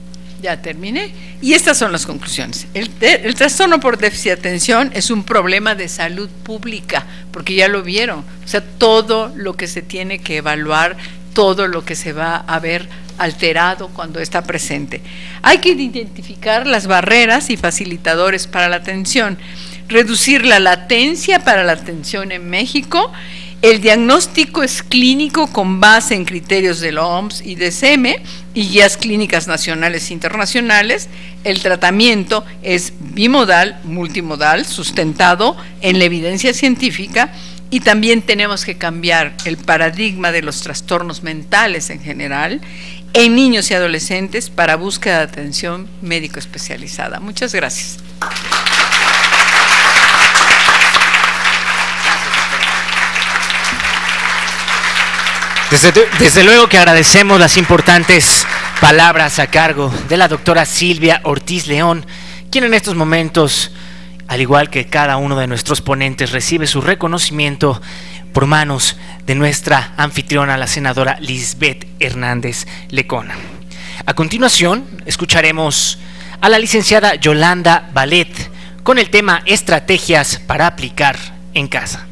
ya terminé. Y estas son las conclusiones. El, el trastorno por déficit de atención es un problema de salud pública, porque ya lo vieron, o sea, todo lo que se tiene que evaluar, todo lo que se va a ver alterado cuando está presente. Hay que identificar las barreras y facilitadores para la atención, reducir la latencia para la atención en México. El diagnóstico es clínico con base en criterios de la O M S y de S E M E y guías clínicas nacionales e internacionales. El tratamiento es bimodal, multimodal, sustentado en la evidencia científica, y también tenemos que cambiar el paradigma de los trastornos mentales en general en niños y adolescentes para búsqueda de atención médico especializada. Muchas gracias. Desde, desde luego que agradecemos las importantes palabras a cargo de la doctora Silvia Ortiz León, quien en estos momentos, al igual que cada uno de nuestros ponentes, recibe su reconocimiento por manos de nuestra anfitriona, la senadora Lisbeth Hernández Lecona. A continuación, escucharemos a la licenciada Yolanda Ballet con el tema Estrategias para aplicar en casa.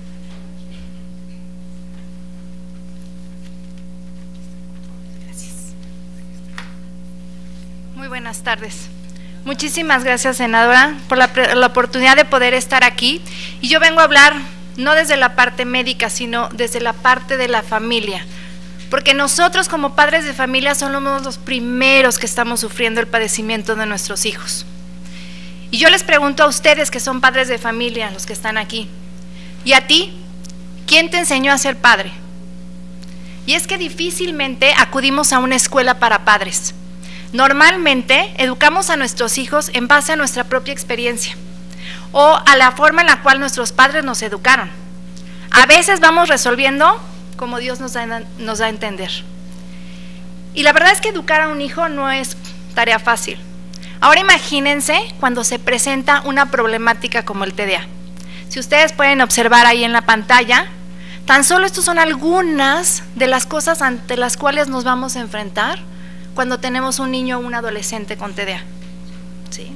Muy buenas tardes. Muchísimas gracias, senadora, por la, la oportunidad de poder estar aquí. Y yo vengo a hablar no desde la parte médica, sino desde la parte de la familia. Porque nosotros como padres de familia somos los primeros que estamos sufriendo el padecimiento de nuestros hijos. Y yo les pregunto a ustedes que son padres de familia, los que están aquí, ¿y a ti? ¿Quién te enseñó a ser padre? Y es que difícilmente acudimos a una escuela para padres. Normalmente educamos a nuestros hijos en base a nuestra propia experiencia o a la forma en la cual nuestros padres nos educaron. A veces vamos resolviendo como Dios nos da, nos da a entender. Y la verdad es que educar a un hijo no es tarea fácil. Ahora imagínense cuando se presenta una problemática como el T D A. Si ustedes pueden observar ahí en la pantalla, tan solo estos son algunas de las cosas ante las cuales nos vamos a enfrentar cuando tenemos un niño o un adolescente con T D A. ¿Sí?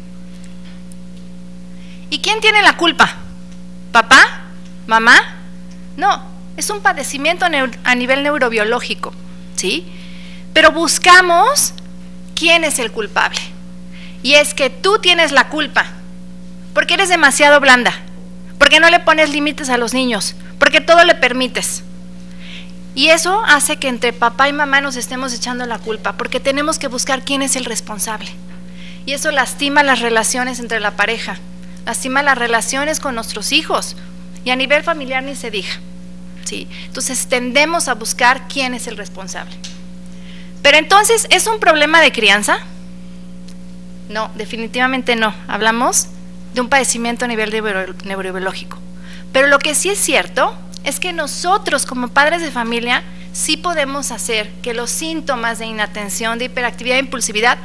¿Y quién tiene la culpa? ¿Papá? ¿Mamá? No, es un padecimiento a nivel neurobiológico, ¿sí? Pero buscamos quién es el culpable. Y es que tú tienes la culpa, porque eres demasiado blanda, porque no le pones límites a los niños, porque todo le permites. Y eso hace que entre papá y mamá nos estemos echando la culpa, porque tenemos que buscar quién es el responsable. Y eso lastima las relaciones entre la pareja, lastima las relaciones con nuestros hijos, y a nivel familiar ni se diga, ¿sí? Entonces tendemos a buscar quién es el responsable. Pero entonces, ¿es un problema de crianza? No, definitivamente no. Hablamos de un padecimiento a nivel neurobiológico. Pero lo que sí es cierto es que nosotros como padres de familia sí podemos hacer que los síntomas de inatención, de hiperactividad e impulsividad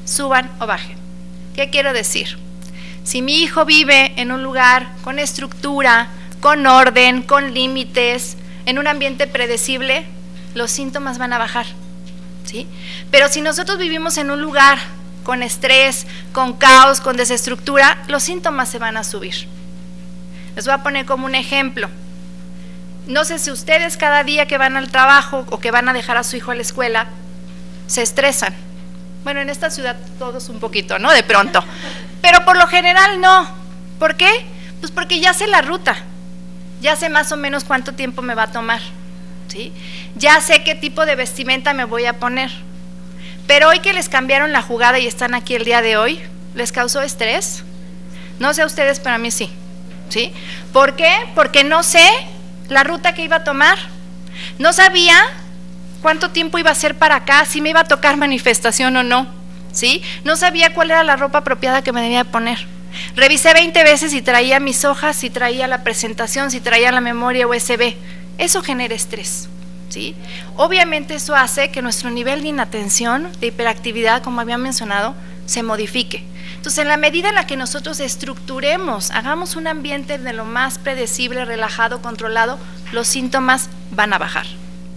suban o bajen. ¿Qué quiero decir? Si mi hijo vive en un lugar con estructura, con orden, con límites, en un ambiente predecible, los síntomas van a bajar, ¿sí? Pero si nosotros vivimos en un lugar con estrés, con caos, con desestructura, los síntomas se van a subir. Les voy a poner como un ejemplo. No sé si ustedes cada día que van al trabajo o que van a dejar a su hijo a la escuela, se estresan. Bueno, en esta ciudad todos un poquito, ¿no? De pronto. Pero por lo general no. ¿Por qué? Pues porque ya sé la ruta. Ya sé más o menos cuánto tiempo me va a tomar, ¿sí? Ya sé qué tipo de vestimenta me voy a poner. Pero hoy que les cambiaron la jugada y están aquí el día de hoy, ¿les causó estrés? No sé a ustedes, pero a mí sí, ¿sí? ¿Por qué? Porque no sé la ruta que iba a tomar. No sabía cuánto tiempo iba a ser para acá, si me iba a tocar manifestación o no, ¿sí? No sabía cuál era la ropa apropiada que me debía poner. Revisé veinte veces si traía mis hojas, si traía la presentación, si traía la memoria U S B. Eso genera estrés, ¿sí? Obviamente eso hace que nuestro nivel de inatención, de hiperactividad, como había mencionado, se modifique. Entonces, en la medida en la que nosotros estructuremos, hagamos un ambiente de lo más predecible, relajado, controlado, los síntomas van a bajar.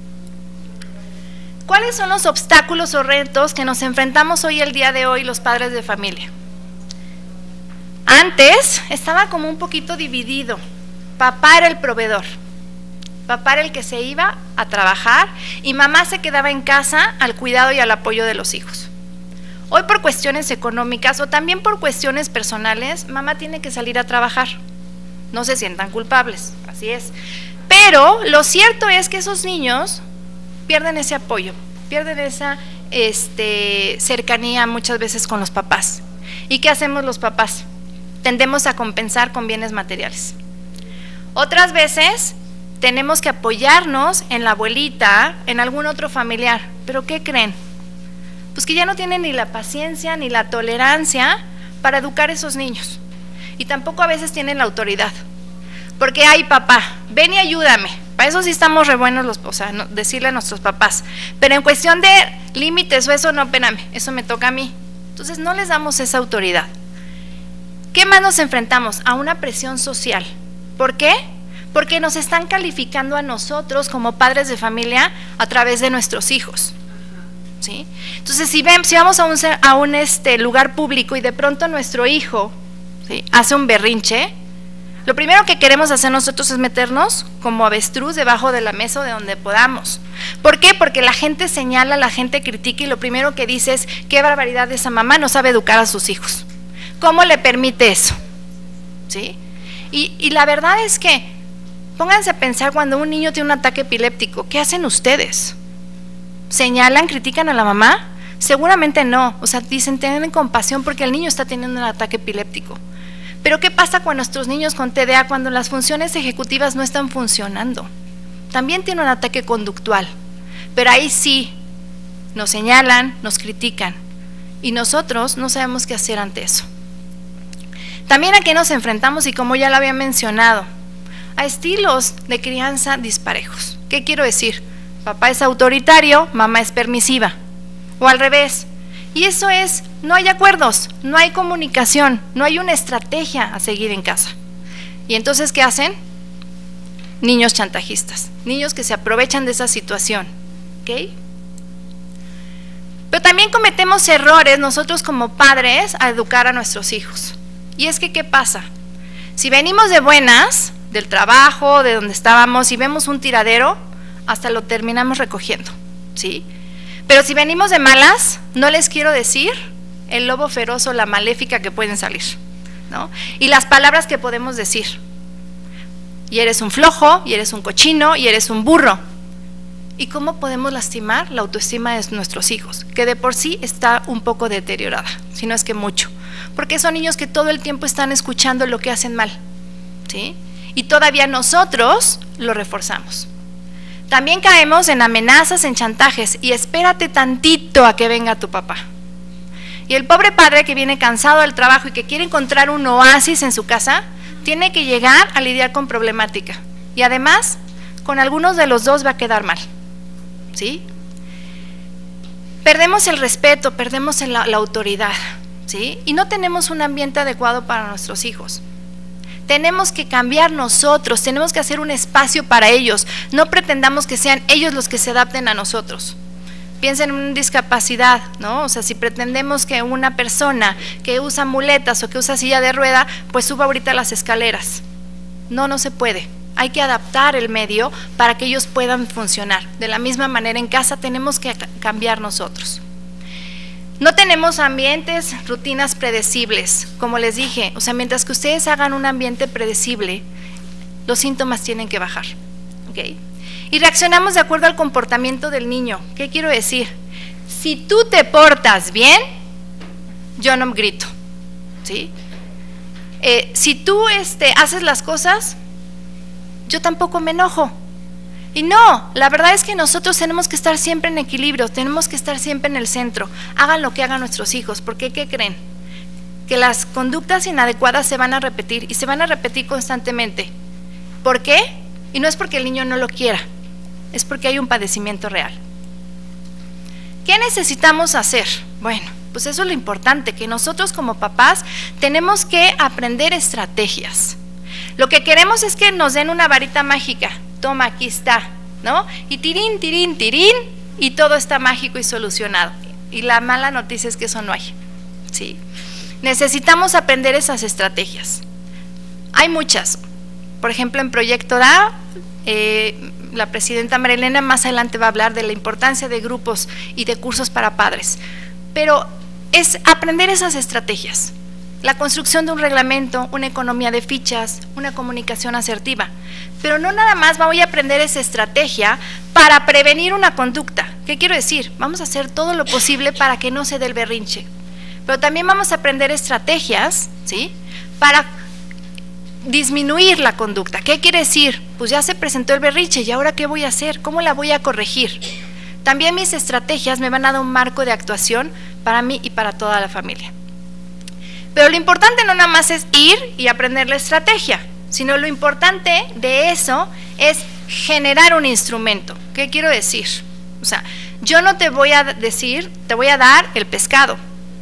¿Cuáles son los obstáculos o retos que nos enfrentamos hoy, el día de hoy, los padres de familia? Antes estaba como un poquito dividido. Papá era el proveedor. Papá era el que se iba a trabajar y mamá se quedaba en casa al cuidado y al apoyo de los hijos. Hoy, por cuestiones económicas o también por cuestiones personales, mamá tiene que salir a trabajar. No se sientan culpables, así es. Pero lo cierto es que esos niños pierden ese apoyo, pierden esa este, cercanía muchas veces con los papás. ¿Y qué hacemos los papás? Tendemos a compensar con bienes materiales. Otras veces tenemos que apoyarnos en la abuelita, en algún otro familiar. ¿Pero qué creen? Pues que ya no tienen ni la paciencia ni la tolerancia para educar a esos niños. Y tampoco a veces tienen la autoridad. Porque, ay papá, ven y ayúdame. Para eso sí estamos re buenos, los, o sea, no, decirle a nuestros papás. Pero en cuestión de límites o eso, no, espérame, eso me toca a mí. Entonces no les damos esa autoridad. ¿Qué más nos enfrentamos? A una presión social. ¿Por qué? Porque nos están calificando a nosotros como padres de familia a través de nuestros hijos, ¿sí? Entonces, si, ven, si vamos a un, a un este, lugar público y de pronto nuestro hijo, ¿sí?, hace un berrinche, lo primero que queremos hacer nosotros es meternos como avestruz debajo de la mesa o de donde podamos. ¿Por qué? Porque la gente señala, la gente critica y lo primero que dice es: qué barbaridad, esa mamá no sabe educar a sus hijos. ¿Cómo le permite eso? ¿Sí? Y, y la verdad es que, pónganse a pensar, cuando un niño tiene un ataque epiléptico, ¿qué hacen ustedes? ¿Señalan, critican a la mamá? Seguramente no, o sea, dicen, tienen compasión porque el niño está teniendo un ataque epiléptico. Pero ¿qué pasa con nuestros niños con T D A cuando las funciones ejecutivas no están funcionando? También tiene un ataque conductual, pero ahí sí, nos señalan, nos critican, y nosotros no sabemos qué hacer ante eso. También a qué nos enfrentamos, y como ya lo había mencionado, a estilos de crianza disparejos. ¿Qué quiero decir? Papá es autoritario, mamá es permisiva, o al revés. Y eso es, no hay acuerdos, no hay comunicación, no hay una estrategia a seguir en casa. ¿Y entonces qué hacen? Niños chantajistas, niños que se aprovechan de esa situación, ¿ok? Pero también cometemos errores nosotros como padres a educar a nuestros hijos. Y es que, ¿qué pasa? Si venimos de buenas, del trabajo, de donde estábamos, y vemos un tiradero, hasta lo terminamos recogiendo, ¿sí? Pero si venimos de malas, no les quiero decir el lobo feroz o la maléfica que pueden salir, ¿no? Y las palabras que podemos decir. Y eres un flojo, y eres un cochino, y eres un burro. ¿Y cómo podemos lastimar la autoestima de nuestros hijos? Que de por sí está un poco deteriorada, si no es que mucho. Porque son niños que todo el tiempo están escuchando lo que hacen mal, ¿sí? Y todavía nosotros lo reforzamos. También caemos en amenazas, en chantajes, y espérate tantito a que venga tu papá. Y el pobre padre que viene cansado del trabajo y que quiere encontrar un oasis en su casa, tiene que llegar a lidiar con problemática. Y además, con algunos de los dos va a quedar mal, ¿sí? perdemos el respeto, perdemos la, la autoridad, ¿sí? Y no tenemos un ambiente adecuado para nuestros hijos. Tenemos que cambiar nosotros, tenemos que hacer un espacio para ellos. No pretendamos que sean ellos los que se adapten a nosotros. Piensen en una discapacidad, ¿no? O sea, si pretendemos que una persona que usa muletas o que usa silla de rueda, pues suba ahorita las escaleras. No, no se puede. Hay que adaptar el medio para que ellos puedan funcionar. De la misma manera en casa tenemos que cambiar nosotros. No tenemos ambientes, rutinas predecibles, como les dije. O sea, mientras que ustedes hagan un ambiente predecible, los síntomas tienen que bajar, ¿ok? Y reaccionamos de acuerdo al comportamiento del niño. ¿Qué quiero decir? Si tú te portas bien, yo no grito, ¿sí? Eh, si tú este, haces las cosas, yo tampoco me enojo. Y no, la verdad es que nosotros tenemos que estar siempre en equilibrio, tenemos que estar siempre en el centro. Hagan lo que hagan nuestros hijos, porque ¿qué creen? Que las conductas inadecuadas se van a repetir y se van a repetir constantemente. ¿Por qué? Y no es porque el niño no lo quiera, es porque hay un padecimiento real. ¿Qué necesitamos hacer? Bueno, pues eso es lo importante, que nosotros como papás tenemos que aprender estrategias. Lo que queremos es que nos den una varita mágica. Toma, aquí está, ¿no? Y tirín, tirín, tirín, y todo está mágico y solucionado. Y la mala noticia es que eso no hay, ¿sí? Necesitamos aprender esas estrategias. Hay muchas. Por ejemplo, en Proyecto D A, eh, la presidenta Marilena más adelante va a hablar de la importancia de grupos y de cursos para padres. Pero es aprender esas estrategias. La construcción de un reglamento, una economía de fichas, una comunicación asertiva. Pero no nada más voy a aprender esa estrategia para prevenir una conducta. ¿Qué quiero decir? Vamos a hacer todo lo posible para que no se dé el berrinche. Pero también vamos a aprender estrategias, ¿sí?, para disminuir la conducta. ¿Qué quiere decir? Pues ya se presentó el berrinche, ¿y ahora qué voy a hacer? ¿Cómo la voy a corregir? También mis estrategias me van a dar un marco de actuación para mí y para toda la familia. Pero lo importante no nada más es ir y aprender la estrategia, sino lo importante de eso es generar un instrumento. ¿Qué quiero decir? O sea, yo no te voy a decir, te voy a dar el pescado,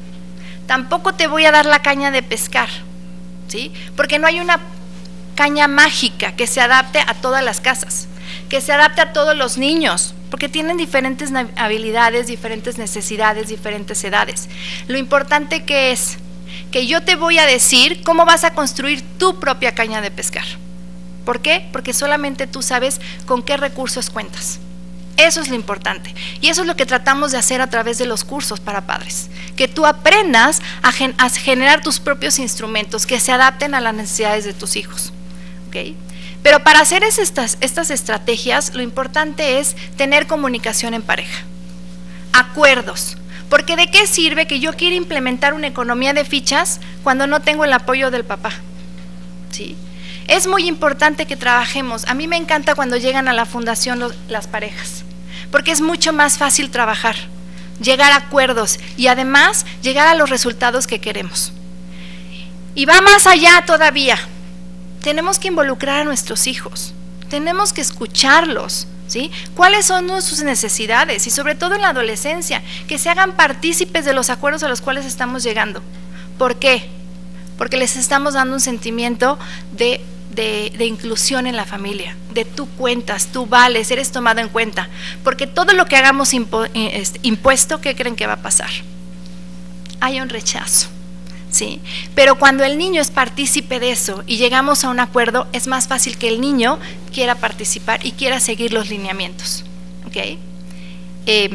tampoco te voy a dar la caña de pescar, ¿sí? Porque no hay una caña mágica que se adapte a todas las casas, que se adapte a todos los niños, porque tienen diferentes habilidades, diferentes necesidades, diferentes edades. Lo importante que es que yo te voy a decir cómo vas a construir tu propia caña de pescar. ¿Por qué? Porque solamente tú sabes con qué recursos cuentas. Eso es lo importante. Y eso es lo que tratamos de hacer a través de los cursos para padres. Que tú aprendas a, gen a generar tus propios instrumentos que se adapten a las necesidades de tus hijos. ¿Okay? Pero para hacer estas, estas estrategias, lo importante es tener comunicación en pareja. Acuerdos. Porque ¿de qué sirve que yo quiera implementar una economía de fichas cuando no tengo el apoyo del papá? ¿Sí? Es muy importante que trabajemos. A mí me encanta cuando llegan a la fundación los, las parejas, porque es mucho más fácil trabajar, llegar a acuerdos y además llegar a los resultados que queremos. Y va más allá todavía. Tenemos que involucrar a nuestros hijos, tenemos que escucharlos, ¿sí? ¿Cuáles son sus necesidades? Y sobre todo en la adolescencia, que se hagan partícipes de los acuerdos a los cuales estamos llegando. ¿Por qué? Porque les estamos dando un sentimiento de, de, de inclusión en la familia, de tú cuentas, tú vales, eres tomado en cuenta. Porque todo lo que hagamos impo, impuesto, ¿qué creen que va a pasar? Hay un rechazo, ¿sí? Pero cuando el niño es partícipe de eso y llegamos a un acuerdo, es más fácil que el niño quiera participar y quiera seguir los lineamientos, ¿ok? Eh,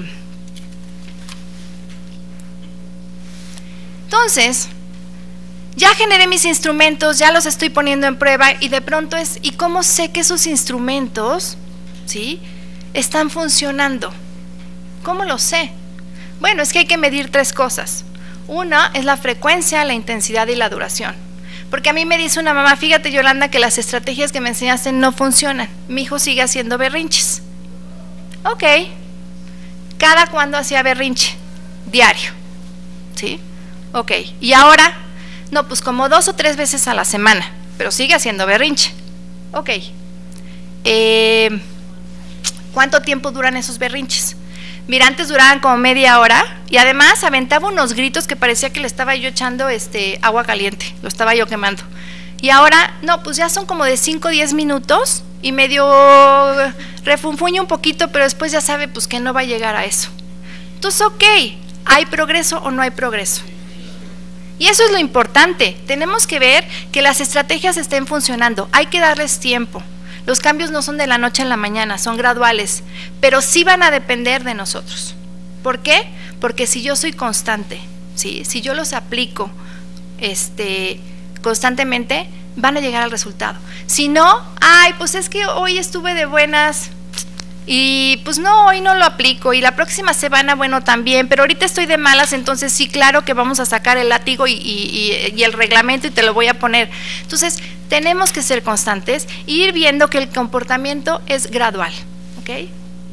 entonces, ya generé mis instrumentos, ya los estoy poniendo en prueba y de pronto es, ¿y cómo sé que esos instrumentos, ¿sí?, están funcionando? ¿Cómo lo sé? Bueno, es que hay que medir tres cosas. Una es la frecuencia, la intensidad y la duración. Porque a mí me dice una mamá, fíjate Yolanda que las estrategias que me enseñaste no funcionan, mi hijo sigue haciendo berrinches. Ok, ¿cada cuándo hacía berrinche? Diario, ¿sí? Ok, y ahora, no, pues como dos o tres veces a la semana, pero sigue haciendo berrinche. Ok, eh, ¿cuánto tiempo duran esos berrinches? Mira, antes duraban como media hora y además aventaba unos gritos que parecía que le estaba yo echando este agua caliente, lo estaba yo quemando. Y ahora, no, pues ya son como de cinco o diez minutos y medio refunfuña un poquito, pero después ya sabe pues que no va a llegar a eso. Entonces, ok, ¿hay progreso o no hay progreso? Y eso es lo importante, tenemos que ver que las estrategias estén funcionando, hay que darles tiempo. Los cambios no son de la noche a la mañana, son graduales, pero sí van a depender de nosotros. ¿Por qué? Porque si yo soy constante, ¿sí? Si yo los aplico este, constantemente, van a llegar al resultado. Si no, ay, pues es que hoy estuve de buenas y pues no, hoy no lo aplico y la próxima semana, bueno, también, pero ahorita estoy de malas, entonces sí, claro que vamos a sacar el látigo y, y, y, y el reglamento y te lo voy a poner. Entonces, tenemos que ser constantes e ir viendo que el comportamiento es gradual, ¿ok?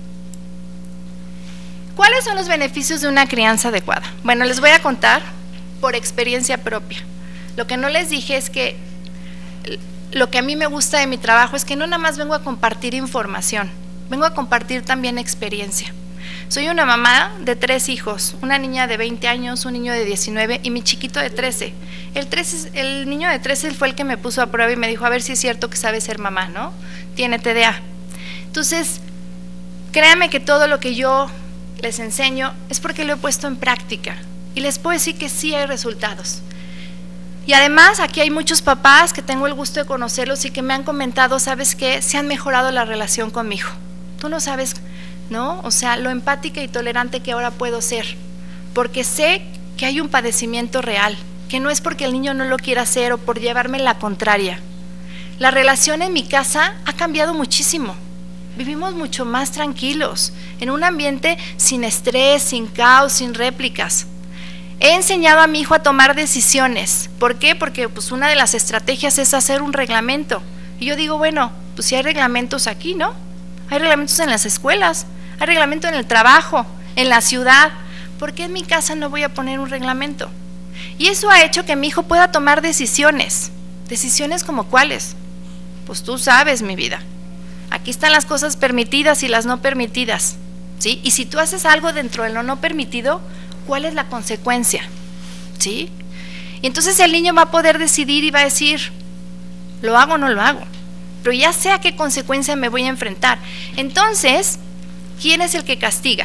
¿Cuáles son los beneficios de una crianza adecuada? Bueno, les voy a contar por experiencia propia. Lo que no les dije es que lo que a mí me gusta de mi trabajo es que no nada más vengo a compartir información, vengo a compartir también experiencia. Soy una mamá de tres hijos, una niña de veinte años, un niño de diecinueve y mi chiquito de trece. El, trece, el niño de trece fue el que me puso a prueba y me dijo, a ver si es cierto que sabe ser mamá, ¿no? Tiene T D A. Entonces, créanme que todo lo que yo les enseño es porque lo he puesto en práctica y les puedo decir que sí hay resultados. Y además, aquí hay muchos papás que tengo el gusto de conocerlos y que me han comentado, ¿sabes qué? Se han mejorado la relación con mi hijo. Tú no sabes, ¿no? O sea, lo empática y tolerante que ahora puedo ser, porque sé que hay un padecimiento real, que no es porque el niño no lo quiera hacer o por llevarme la contraria. La relación en mi casa ha cambiado muchísimo. Vivimos mucho más tranquilos, en un ambiente sin estrés, sin caos, sin réplicas. He enseñado a mi hijo a tomar decisiones. ¿Por qué? Porque pues una de las estrategias es hacer un reglamento. Y yo digo, bueno, pues si hay reglamentos aquí, ¿no? Hay reglamentos en las escuelas, hay reglamento en el trabajo, en la ciudad. ¿Por qué en mi casa no voy a poner un reglamento? Y eso ha hecho que mi hijo pueda tomar decisiones. ¿Decisiones como cuáles? Pues tú sabes, mi vida. Aquí están las cosas permitidas y las no permitidas, ¿sí? Y si tú haces algo dentro de lo no permitido, ¿cuál es la consecuencia? ¿Sí? Y entonces el niño va a poder decidir y va a decir, ¿lo hago o no lo hago? Pero ya sé a qué consecuencia me voy a enfrentar. Entonces, ¿quién es el que castiga?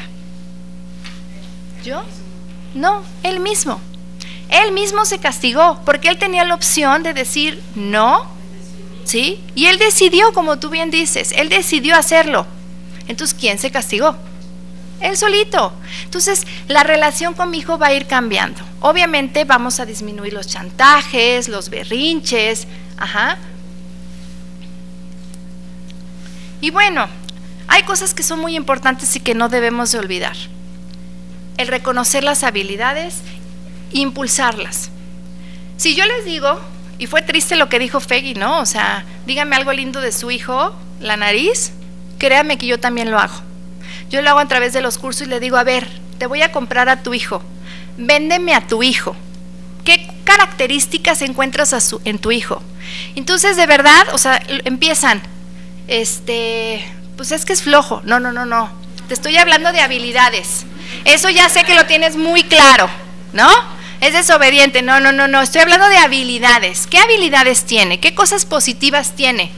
¿Yo? No, él mismo. Él mismo se castigó, porque él tenía la opción de decir no, ¿sí? Y él decidió, como tú bien dices, él decidió hacerlo. Entonces, ¿quién se castigó? Él solito. Entonces, la relación con mi hijo va a ir cambiando. Obviamente vamos a disminuir los chantajes, los berrinches, ajá. Y bueno, hay cosas que son muy importantes y que no debemos de olvidar. El reconocer las habilidades, impulsarlas. Si yo les digo, y fue triste lo que dijo Feggy, ¿no? O sea, dígame algo lindo de su hijo, la nariz, créanme que yo también lo hago. Yo lo hago a través de los cursos y le digo, a ver, te voy a comprar a tu hijo, véndeme a tu hijo. ¿Qué características encuentras a su, en tu hijo? Entonces, de verdad, o sea, empiezan, este, pues es que es flojo. No, no, no, no. Te estoy hablando de habilidades. Eso ya sé que lo tienes muy claro, ¿no? Es desobediente. No, no, no, no. Estoy hablando de habilidades. ¿Qué habilidades tiene? ¿Qué cosas positivas tiene?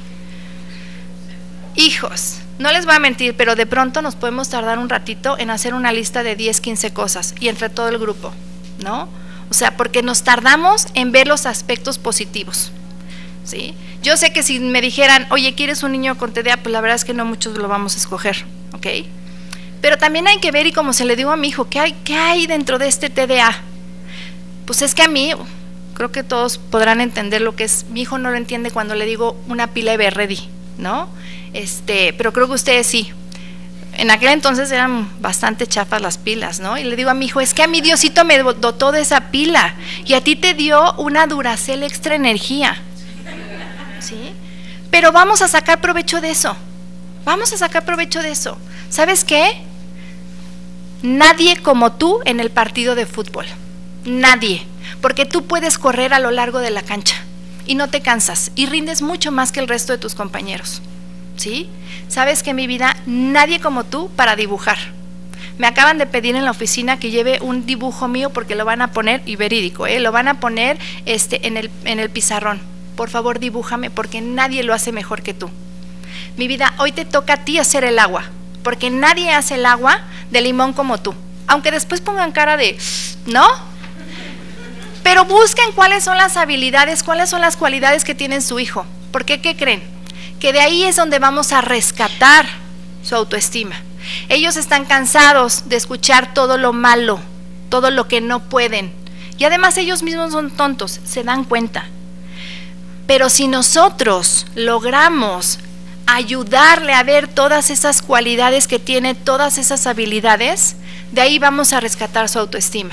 Hijos, no les voy a mentir, pero de pronto nos podemos tardar un ratito en hacer una lista de diez, quince cosas y entre todo el grupo, ¿no? O sea, porque nos tardamos en ver los aspectos positivos, ¿sí? Yo sé que si me dijeran, oye, ¿quieres un niño con T D A? Pues la verdad es que no muchos lo vamos a escoger, ¿ok? Pero también hay que ver, y como se le digo a mi hijo, ¿qué hay, qué hay dentro de este T D A? Pues es que a mí, creo que todos podrán entender lo que es, mi hijo no lo entiende cuando le digo una pila Everready, ¿no? Este, pero creo que ustedes sí. En aquel entonces eran bastante chafas las pilas, ¿no? Y le digo a mi hijo, es que a mi Diosito me dotó de esa pila y a ti te dio una Duracell extra energía, ¿sí? Pero vamos a sacar provecho de eso, vamos a sacar provecho de eso. ¿Sabes qué? Nadie como tú en el partido de fútbol, nadie, porque tú puedes correr a lo largo de la cancha y no te cansas y rindes mucho más que el resto de tus compañeros, ¿sí? Sabes que en mi vida nadie como tú para dibujar, Me acaban de pedir en la oficina que lleve un dibujo mío porque lo van a poner, y verídico, ¿eh? Lo van a poner este, en, el, en el pizarrón. Por favor, dibújame porque nadie lo hace mejor que tú. Mi vida, hoy te toca a ti hacer el agua, porque nadie hace el agua de limón como tú. Aunque después pongan cara de, ¿no? Pero busquen cuáles son las habilidades, cuáles son las cualidades que tiene su hijo. ¿Por qué? ¿Qué creen? Que de ahí es donde vamos a rescatar su autoestima. Ellos están cansados de escuchar todo lo malo, todo lo que no pueden. Y además ellos mismos son tontos, se dan cuenta. Pero si nosotros logramos ayudarle a ver todas esas cualidades que tiene, todas esas habilidades, de ahí vamos a rescatar su autoestima.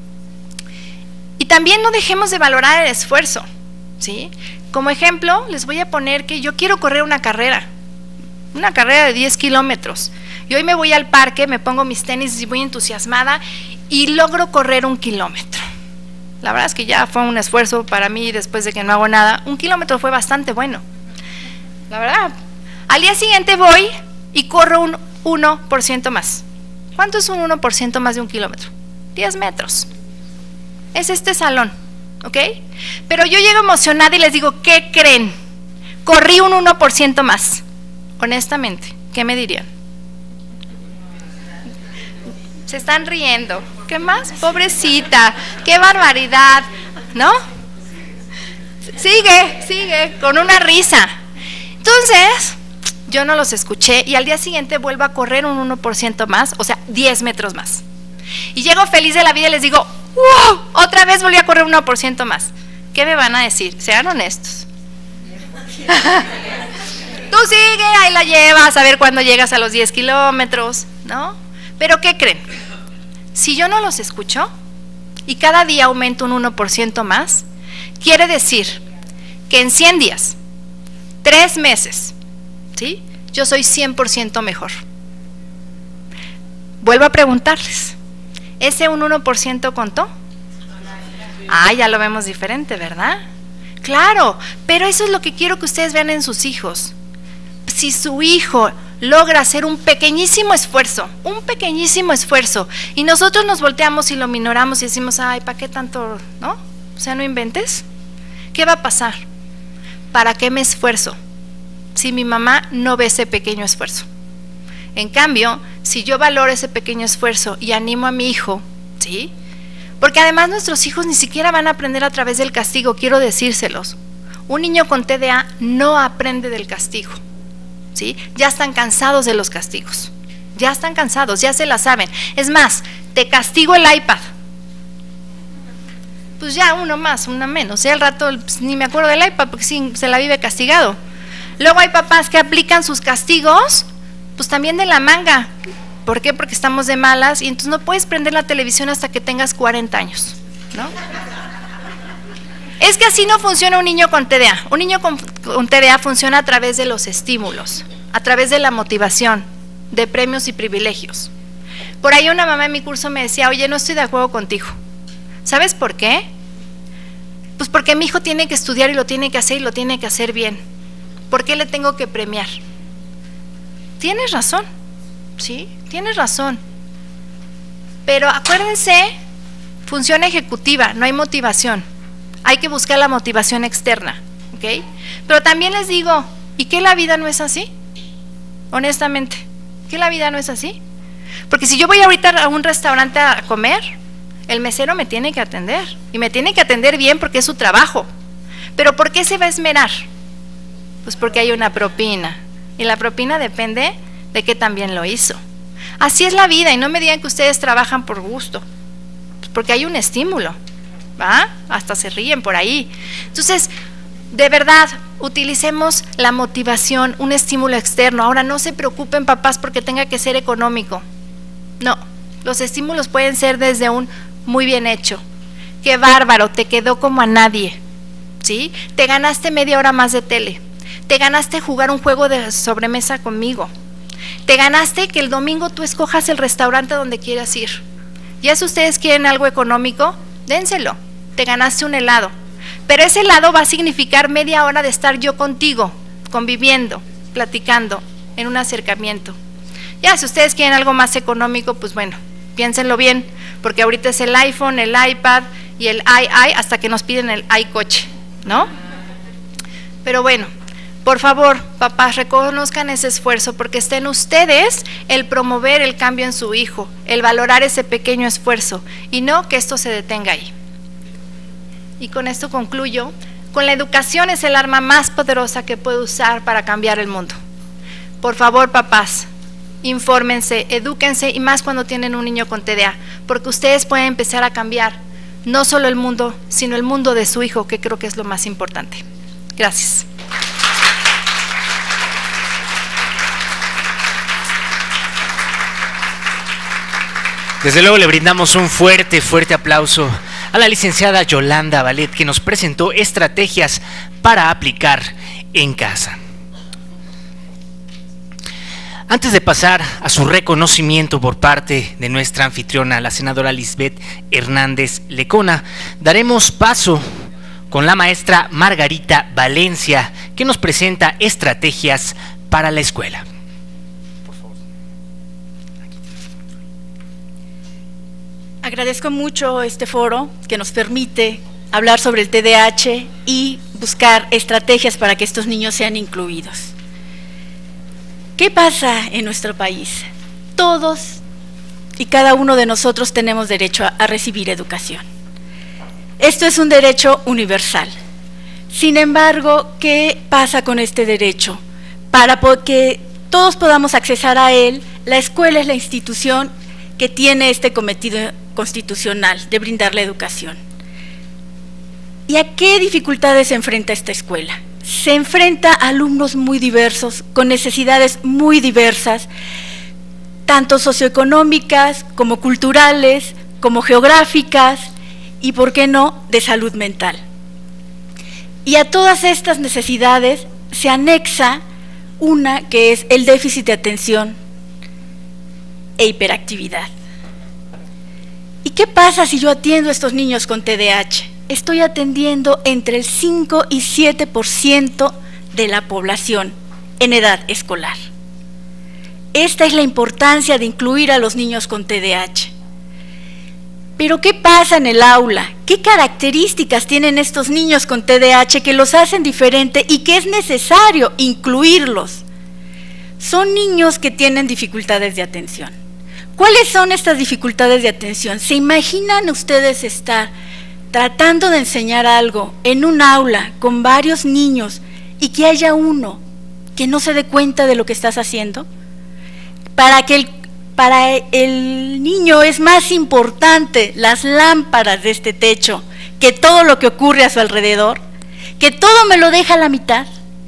Y también no dejemos de valorar el esfuerzo, ¿sí? Como ejemplo, les voy a poner que yo quiero correr una carrera, una carrera de diez kilómetros. Y hoy me voy al parque, me pongo mis tenis y voy entusiasmada y logro correr un kilómetro. La verdad es que ya fue un esfuerzo para mí después de que no hago nada. Un kilómetro fue bastante bueno. La verdad. Al día siguiente voy y corro un uno por ciento más. ¿Cuánto es un uno por ciento más de un kilómetro? diez metros. Es este salón, ¿ok? Pero yo llego emocionada y les digo, ¿qué creen? Corrí un uno por ciento más. Honestamente, ¿qué me dirían? Se están riendo. ¿Qué más? Pobrecita, qué barbaridad, ¿no? Sigue, sigue, con una risa. Entonces, yo no los escuché y al día siguiente vuelvo a correr un uno por ciento más, o sea, diez metros más. Y llego feliz de la vida y les digo, ¡wow! Otra vez volví a correr un uno por ciento más. ¿Qué me van a decir? Sean honestos. Tú sigue, ahí la llevas, a ver cuándo llegas a los diez kilómetros, ¿no? Pero ¿qué creen? Si yo no los escucho y cada día aumento un uno por ciento más, quiere decir que en cien días, tres meses, ¿sí? Yo soy cien por ciento mejor. Vuelvo a preguntarles, ¿ese un uno por ciento contó? Ah, ya lo vemos diferente, ¿verdad? Claro, pero eso es lo que quiero que ustedes vean en sus hijos. Si su hijo logra hacer un pequeñísimo esfuerzo, un pequeñísimo esfuerzo, y nosotros nos volteamos y lo minoramos y decimos, ay, ¿para qué tanto? ¿No? O sea, no inventes. ¿Qué va a pasar? ¿Para qué me esfuerzo? Si mi mamá no ve ese pequeño esfuerzo. En cambio, si yo valoro ese pequeño esfuerzo y animo a mi hijo, ¿sí? Porque además nuestros hijos ni siquiera van a aprender a través del castigo, quiero decírselos. Un niño con T D A no aprende del castigo. ¿Sí? Ya están cansados de los castigos, ya están cansados, ya se la saben. Es más, te castigo el iPad, pues ya uno más, una menos, ya al rato pues, ni me acuerdo del iPad porque sí, se la vive castigado. Luego hay papás que aplican sus castigos, pues también de la manga. ¿Por qué? Porque estamos de malas y entonces no puedes prender la televisión hasta que tengas cuarenta años, ¿no? Es que así no funciona un niño con T D A. Un niño con, con T D A funciona a través de los estímulos, a través de la motivación, de premios y privilegios. Por ahí una mamá en mi curso me decía, oye, no estoy de acuerdo contigo. ¿Sabes por qué? Pues porque mi hijo tiene que estudiar y lo tiene que hacer y lo tiene que hacer bien. ¿Por qué le tengo que premiar? Tienes razón, sí, tienes razón. Pero acuérdense, función ejecutiva, no hay motivación. Hay que buscar la motivación externa, ¿ok? Pero también les digo, ¿y qué la vida no es así? Honestamente, ¿qué la vida no es así? Porque si yo voy ahorita a un restaurante a comer, el mesero me tiene que atender, y me tiene que atender bien porque es su trabajo. ¿Pero por qué se va a esmerar? Pues porque hay una propina, y la propina depende de qué también lo hizo. Así es la vida, y no me digan que ustedes trabajan por gusto, pues porque hay un estímulo. ¿Va? Hasta se ríen por ahí. Entonces, de verdad, utilicemos la motivación, un estímulo externo. Ahora, no se preocupen, papás, porque tenga que ser económico. No, los estímulos pueden ser desde un muy bien hecho. Qué bárbaro, te quedó como a nadie, ¿sí? Te ganaste media hora más de tele. Te ganaste jugar un juego de sobremesa conmigo. Te ganaste que el domingo tú escojas el restaurante donde quieras ir. Ya si ustedes quieren algo económico, dénselo. Te ganaste un helado, pero ese helado va a significar media hora de estar yo contigo, conviviendo, platicando, en un acercamiento. Ya, si ustedes quieren algo más económico, pues bueno, piénsenlo bien, porque ahorita es el iPhone, el iPad y el i, hasta que nos piden el iCoche, ¿no? Pero bueno, por favor, papás, reconozcan ese esfuerzo, porque está en ustedes el promover el cambio en su hijo, el valorar ese pequeño esfuerzo, y no que esto se detenga ahí. Y con esto concluyo. Con la educación es el arma más poderosa que puede usar para cambiar el mundo. Por favor, papás, infórmense, edúquense, y más cuando tienen un niño con T D A, porque ustedes pueden empezar a cambiar no solo el mundo, sino el mundo de su hijo, que creo que es lo más importante. Gracias. Desde luego le brindamos un fuerte, fuerte aplauso a la licenciada Yolanda Valet, que nos presentó estrategias para aplicar en casa. Antes de pasar a su reconocimiento por parte de nuestra anfitriona, la senadora Lisbeth Hernández Lecona, daremos paso con la maestra Margarita Valencia, que nos presenta estrategias para la escuela. Agradezco mucho este foro que nos permite hablar sobre el T D A H y buscar estrategias para que estos niños sean incluidos. ¿Qué pasa en nuestro país? Todos y cada uno de nosotros tenemos derecho a, a recibir educación. Esto es un derecho universal. Sin embargo, ¿qué pasa con este derecho? Para que todos podamos accesar a él, la escuela es la institución que tiene este cometido constitucional de brindar la educación. ¿Y a qué dificultades se enfrenta esta escuela? Se enfrenta a alumnos muy diversos, con necesidades muy diversas, tanto socioeconómicas como culturales, como geográficas y, ¿por qué no?, de salud mental. Y a todas estas necesidades se anexa una que es el déficit de atención e hiperactividad. ¿Y qué pasa si yo atiendo a estos niños con T D A H? Estoy atendiendo entre el cinco y siete por ciento de la población en edad escolar. Esta es la importancia de incluir a los niños con T D A H. Pero ¿qué pasa en el aula? ¿Qué características tienen estos niños con T D A H que los hacen diferente y que es necesario incluirlos? Son niños que tienen dificultades de atención. ¿Cuáles son estas dificultades de atención? ¿Se imaginan ustedes estar tratando de enseñar algo en un aula con varios niños y que haya uno que no se dé cuenta de lo que estás haciendo? Para que el, para el niño es más importante las lámparas de este techo que todo lo que ocurre a su alrededor, que todo me lo deja a la mitad,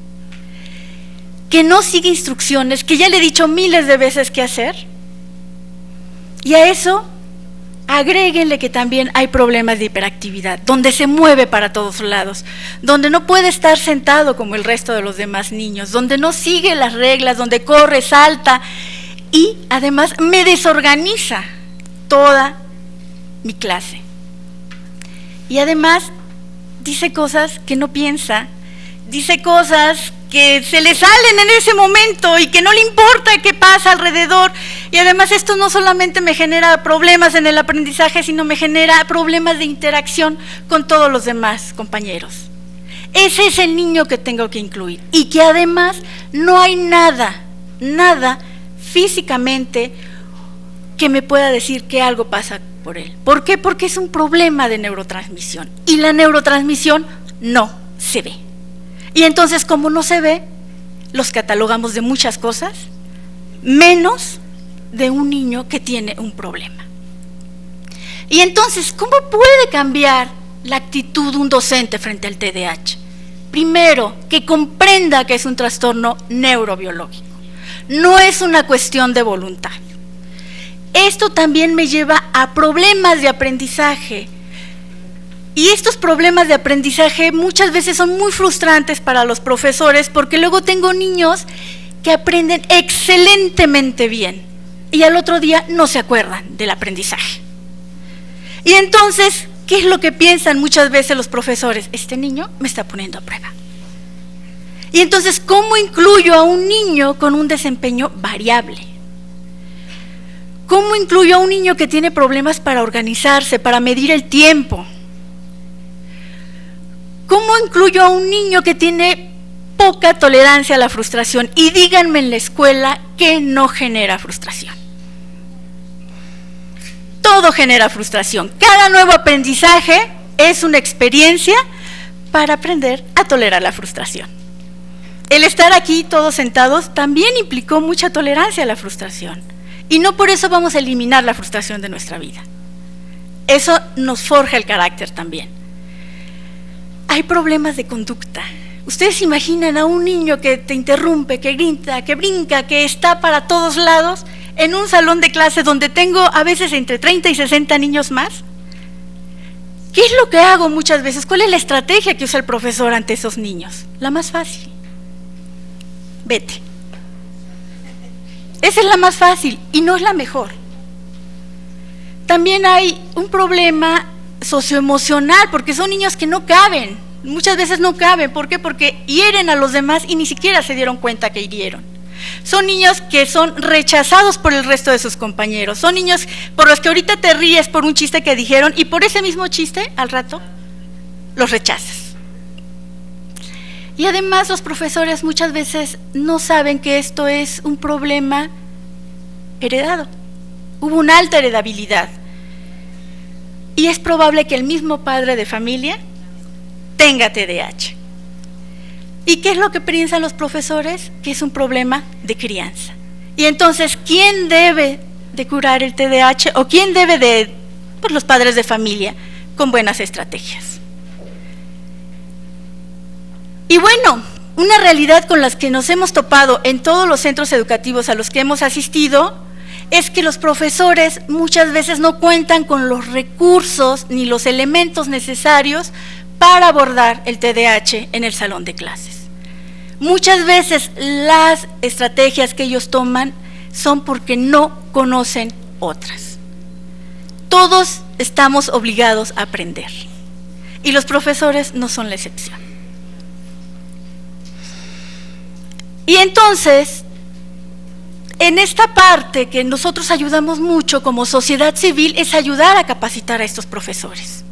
que no sigue instrucciones, que ya le he dicho miles de veces qué hacer. Y a eso agréguenle que también hay problemas de hiperactividad, donde se mueve para todos lados, donde no puede estar sentado como el resto de los demás niños, donde no sigue las reglas, donde corre, salta y además me desorganiza toda mi clase. Y además dice cosas que no piensa, dice cosas que se le salen en ese momento y que no le importa qué pasa alrededor. Y además esto no solamente me genera problemas en el aprendizaje, sino me genera problemas de interacción con todos los demás compañeros. Ese es el niño que tengo que incluir. Y que además no hay nada, nada físicamente que me pueda decir que algo pasa por él. ¿Por qué? Porque es un problema de neurotransmisión. Y la neurotransmisión no se ve. Y entonces, como no se ve, los catalogamos de muchas cosas, menos de un niño que tiene un problema. Y entonces, ¿cómo puede cambiar la actitud de un docente frente al T D A H? Primero, que comprenda que es un trastorno neurobiológico, no es una cuestión de voluntad. Esto también me lleva a problemas de aprendizaje. Y estos problemas de aprendizaje muchas veces son muy frustrantes para los profesores, porque luego tengo niños que aprenden excelentemente bien y al otro día no se acuerdan del aprendizaje. Y entonces, ¿qué es lo que piensan muchas veces los profesores? Este niño me está poniendo a prueba. Y entonces, ¿cómo incluyo a un niño con un desempeño variable? ¿Cómo incluyo a un niño que tiene problemas para organizarse, para medir el tiempo? ¿Cómo incluyo a un niño que tiene poca tolerancia a la frustración? Y díganme en la escuela qué no genera frustración. Todo genera frustración. Cada nuevo aprendizaje es una experiencia para aprender a tolerar la frustración. El estar aquí todos sentados también implicó mucha tolerancia a la frustración. Y no por eso vamos a eliminar la frustración de nuestra vida. Eso nos forja el carácter también. Hay problemas de conducta. Ustedes imaginan a un niño que te interrumpe, que grita, que brinca, que está para todos lados, en un salón de clase donde tengo a veces entre treinta y sesenta niños más. ¿Qué es lo que hago muchas veces? ¿Cuál es la estrategia que usa el profesor ante esos niños? La más fácil. Vete. Esa es la más fácil y no es la mejor. También hay un problema socioemocional, porque son niños que no caben, muchas veces no caben. ¿Por qué? Porque hieren a los demás y ni siquiera se dieron cuenta que hirieron. Son niños que son rechazados por el resto de sus compañeros, son niños por los que ahorita te ríes por un chiste que dijeron y por ese mismo chiste, al rato, los rechazas. Y además los profesores muchas veces no saben que esto es un problema heredado. Hubo una alta heredabilidad. Y es probable que el mismo padre de familia tenga T D A H. ¿Y qué es lo que piensan los profesores? Que es un problema de crianza. Y entonces, ¿quién debe de curar el T D A H? ¿O quién debe de, pues los padres de familia, con buenas estrategias? Y bueno, una realidad con las que nos hemos topado en todos los centros educativos a los que hemos asistido es que los profesores muchas veces no cuentan con los recursos ni los elementos necesarios para abordar el T D A H en el salón de clases. Muchas veces las estrategias que ellos toman son porque no conocen otras. Todos estamos obligados a aprender y los profesores no son la excepción. Y entonces, en esta parte que nosotros ayudamos mucho como sociedad civil es ayudar a capacitar a estos profesores.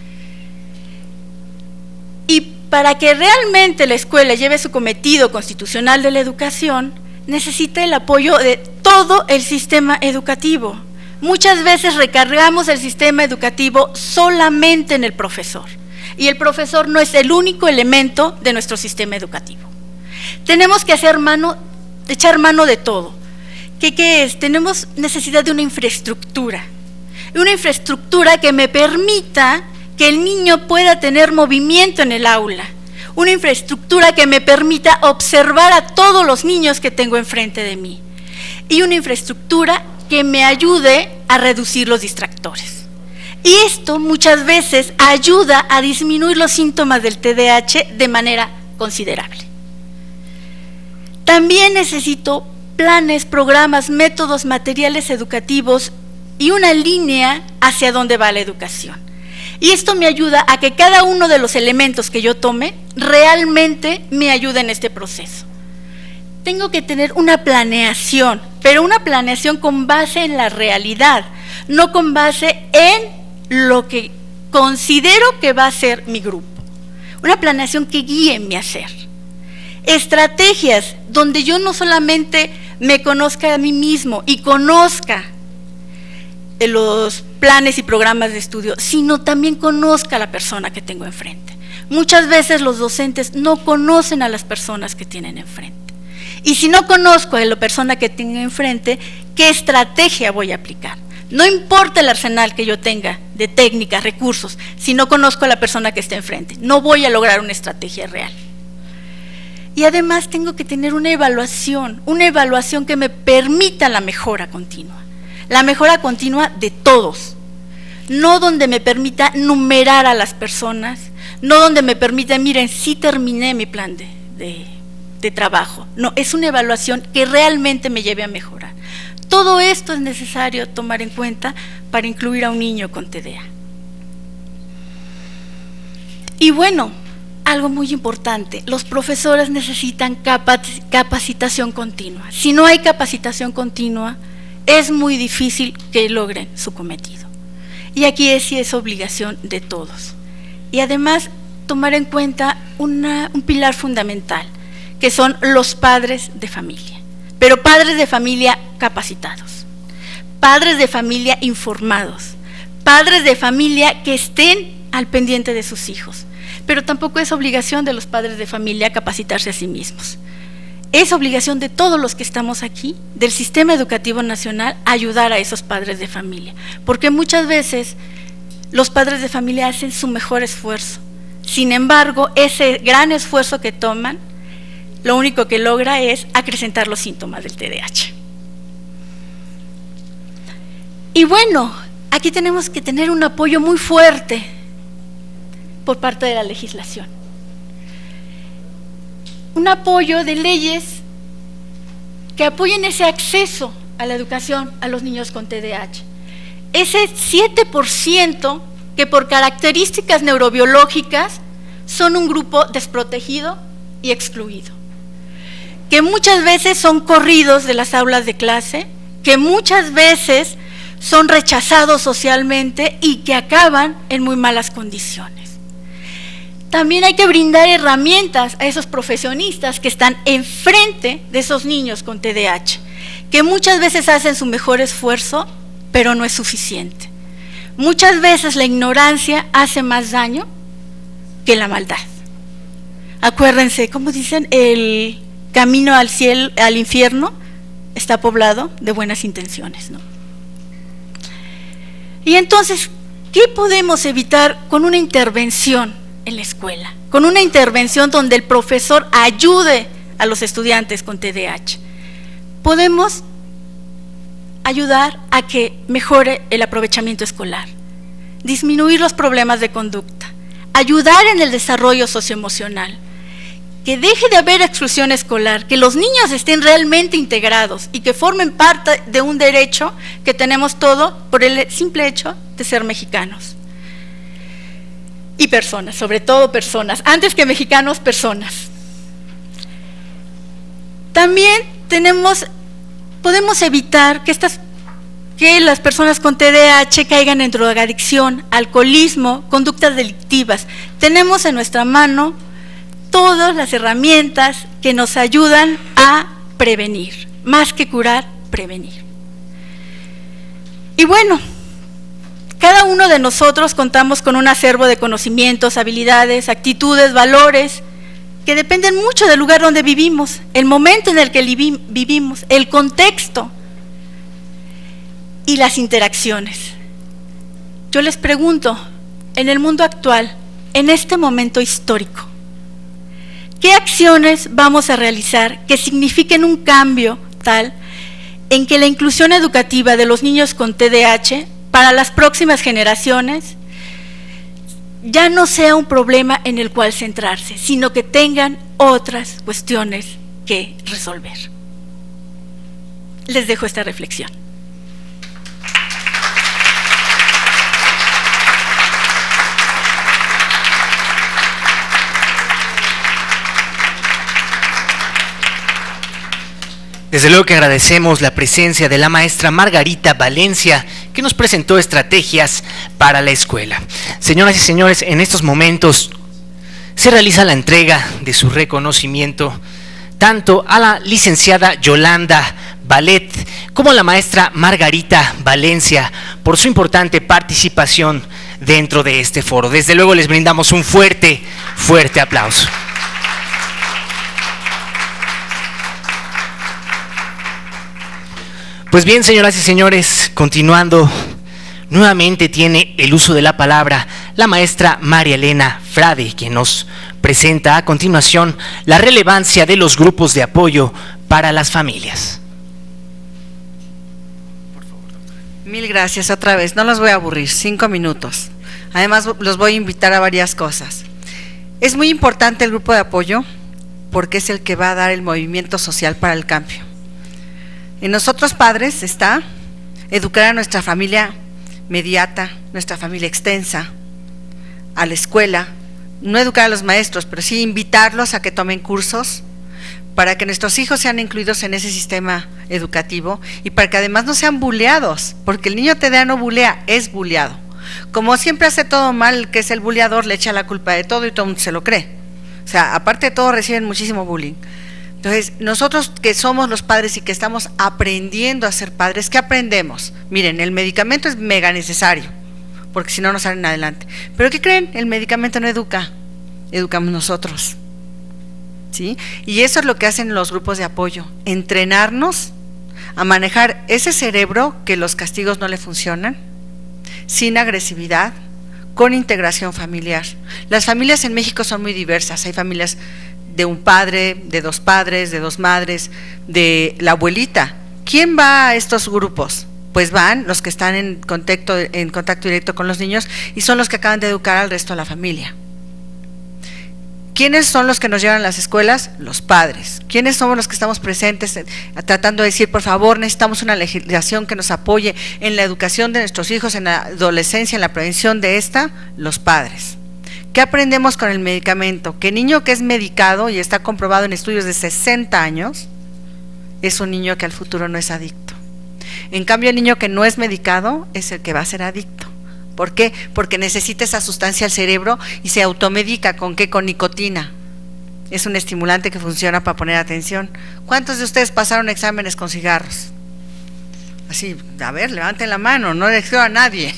Y para que realmente la escuela lleve su cometido constitucional de la educación, necesita el apoyo de todo el sistema educativo. Muchas veces recargamos el sistema educativo solamente en el profesor, y el profesor no es el único elemento de nuestro sistema educativo. Tenemos que hacer mano, echar mano de todo. ¿Qué, qué es? Tenemos necesidad de una infraestructura, una infraestructura que me permita que el niño pueda tener movimiento en el aula, una infraestructura que me permita observar a todos los niños que tengo enfrente de mí y una infraestructura que me ayude a reducir los distractores. Y esto muchas veces ayuda a disminuir los síntomas del T D A H de manera considerable. También necesito planes, programas, métodos, materiales educativos y una línea hacia dónde va la educación. Y esto me ayuda a que cada uno de los elementos que yo tome realmente me ayude en este proceso. Tengo que tener una planeación, pero una planeación con base en la realidad, no con base en lo que considero que va a ser mi grupo. Una planeación que guíe mi hacer. Estrategias donde yo no solamente me conozca a mí mismo y conozca los planes y programas de estudio, sino también conozca a la persona que tengo enfrente. Muchas veces los docentes no conocen a las personas que tienen enfrente. Y si no conozco a la persona que tengo enfrente, ¿qué estrategia voy a aplicar? No importa el arsenal que yo tenga de técnicas, recursos, si no conozco a la persona que está enfrente, no voy a lograr una estrategia real. Y además tengo que tener una evaluación, una evaluación que me permita la mejora continua. La mejora continua de todos, no donde me permita numerar a las personas, no donde me permita, miren, sí terminé mi plan de, de, de trabajo. No, es una evaluación que realmente me lleve a mejorar. Todo esto es necesario tomar en cuenta para incluir a un niño con T D A. Y bueno, algo muy importante, los profesores necesitan capacitación continua. Si no hay capacitación continua, es muy difícil que logren su cometido. Y aquí es, sí es obligación de todos. Y además tomar en cuenta una, un pilar fundamental, que son los padres de familia, pero padres de familia capacitados, padres de familia informados, padres de familia que estén al pendiente de sus hijos, pero tampoco es obligación de los padres de familia capacitarse a sí mismos. Es obligación de todos los que estamos aquí, del sistema educativo nacional, ayudar a esos padres de familia, porque muchas veces los padres de familia hacen su mejor esfuerzo. Sin embargo, ese gran esfuerzo que toman, lo único que logra es acrecentar los síntomas del T D A H. Y bueno, aquí tenemos que tener un apoyo muy fuerte por parte de la legislación. Un apoyo de leyes que apoyen ese acceso a la educación a los niños con T D A H. Ese siete por ciento que por características neurobiológicas son un grupo desprotegido y excluido, que muchas veces son corridos de las aulas de clase, que muchas veces son rechazados socialmente y que acaban en muy malas condiciones. También hay que brindar herramientas a esos profesionistas que están enfrente de esos niños con T D A H, que muchas veces hacen su mejor esfuerzo, pero no es suficiente. Muchas veces la ignorancia hace más daño que la maldad. Acuérdense, como dicen, el camino al cielo, al infierno, está poblado de buenas intenciones, ¿no? Y entonces, ¿qué podemos evitar con una intervención en la escuela? Con una intervención donde el profesor ayude a los estudiantes con T D A H. Podemos ayudar a que mejore el aprovechamiento escolar, disminuir los problemas de conducta, ayudar en el desarrollo socioemocional, que deje de haber exclusión escolar, que los niños estén realmente integrados y que formen parte de un derecho que tenemos todo por el simple hecho de ser mexicanos. Y personas, sobre todo personas, antes que mexicanos, personas. También tenemos, podemos evitar que, estas, que las personas con T D A H caigan en drogadicción, alcoholismo, conductas delictivas. Tenemos en nuestra mano todas las herramientas que nos ayudan a prevenir, más que curar, prevenir. Y bueno, cada uno de nosotros contamos con un acervo de conocimientos, habilidades, actitudes, valores, que dependen mucho del lugar donde vivimos, el momento en el que vivimos, el contexto y las interacciones. Yo les pregunto, en el mundo actual, en este momento histórico, ¿qué acciones vamos a realizar que signifiquen un cambio tal en que la inclusión educativa de los niños con T D A H para las próximas generaciones ya no sea un problema en el cual centrarse, sino que tengan otras cuestiones que resolver? Les dejo esta reflexión. Desde luego que agradecemos la presencia de la maestra Margarita Valencia, que nos presentó estrategias para la escuela. Señoras y señores, en estos momentos se realiza la entrega de su reconocimiento tanto a la licenciada Yolanda Ballet como a la maestra Margarita Valencia por su importante participación dentro de este foro. Desde luego les brindamos un fuerte, fuerte aplauso. Pues bien, señoras y señores, continuando, nuevamente tiene el uso de la palabra la maestra María Elena Frade, quien nos presenta a continuación la relevancia de los grupos de apoyo para las familias. Por favor, doctora. Mil gracias otra vez, no los voy a aburrir, cinco minutos. Además, los voy a invitar a varias cosas. Es muy importante el grupo de apoyo porque es el que va a dar el movimiento social para el cambio. En nosotros padres está educar a nuestra familia mediata, nuestra familia extensa, a la escuela, no educar a los maestros, pero sí invitarlos a que tomen cursos para que nuestros hijos sean incluidos en ese sistema educativo y para que además no sean buleados, porque el niño T D A no bulea, es buleado. Como siempre hace todo mal, que es el buleador, le echa la culpa de todo y todo el mundo se lo cree. O sea, aparte de todo reciben muchísimo bullying. Entonces, nosotros que somos los padres y que estamos aprendiendo a ser padres, ¿qué aprendemos? Miren, el medicamento es mega necesario, porque si no, no salen adelante. ¿Pero qué creen? El medicamento no educa, educamos nosotros. ¿Sí? Y eso es lo que hacen los grupos de apoyo, entrenarnos a manejar ese cerebro que los castigos no le funcionan, sin agresividad, con integración familiar. Las familias en México son muy diversas, hay familias de un padre, de dos padres, de dos madres, de la abuelita. ¿Quién va a estos grupos? Pues van los que están en contacto, en contacto directo con los niños y son los que acaban de educar al resto de la familia. ¿Quiénes son los que nos llevan a las escuelas? Los padres. ¿Quiénes somos los que estamos presentes eh, tratando de decir, por favor, necesitamos una legislación que nos apoye en la educación de nuestros hijos, en la adolescencia, en la prevención de esta? Los padres. ¿Qué aprendemos con el medicamento? Que el niño que es medicado, y está comprobado en estudios de sesenta años, es un niño que al futuro no es adicto. En cambio, el niño que no es medicado es el que va a ser adicto. ¿Por qué? Porque necesita esa sustancia al cerebro y se automedica. ¿Con qué? Con nicotina. Es un estimulante que funciona para poner atención. ¿Cuántos de ustedes pasaron exámenes con cigarros? Así, a ver, levanten la mano, no le escribo a nadie.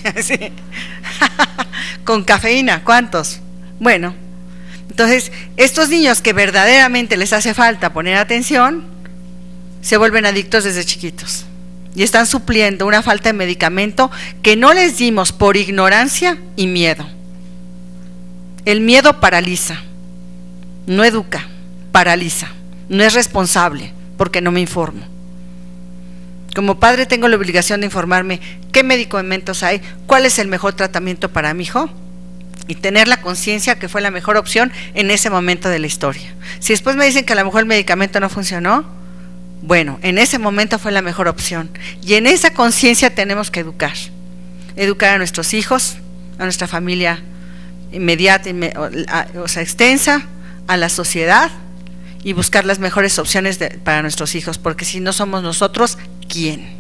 Con cafeína, ¿cuántos? Bueno, entonces, estos niños que verdaderamente les hace falta poner atención, se vuelven adictos desde chiquitos. Y están supliendo una falta de medicamento que no les dimos por ignorancia y miedo. El miedo paraliza, no educa, paraliza, no es responsable porque no me informo. Como padre tengo la obligación de informarme qué medicamentos hay, cuál es el mejor tratamiento para mi hijo y tener la conciencia que fue la mejor opción en ese momento de la historia. Si después me dicen que a lo mejor el medicamento no funcionó, bueno, en ese momento fue la mejor opción y en esa conciencia tenemos que educar, educar a nuestros hijos, a nuestra familia inmediata, o sea, extensa, a la sociedad y buscar las mejores opciones de, para nuestros hijos, porque si no somos nosotros, ¿quién?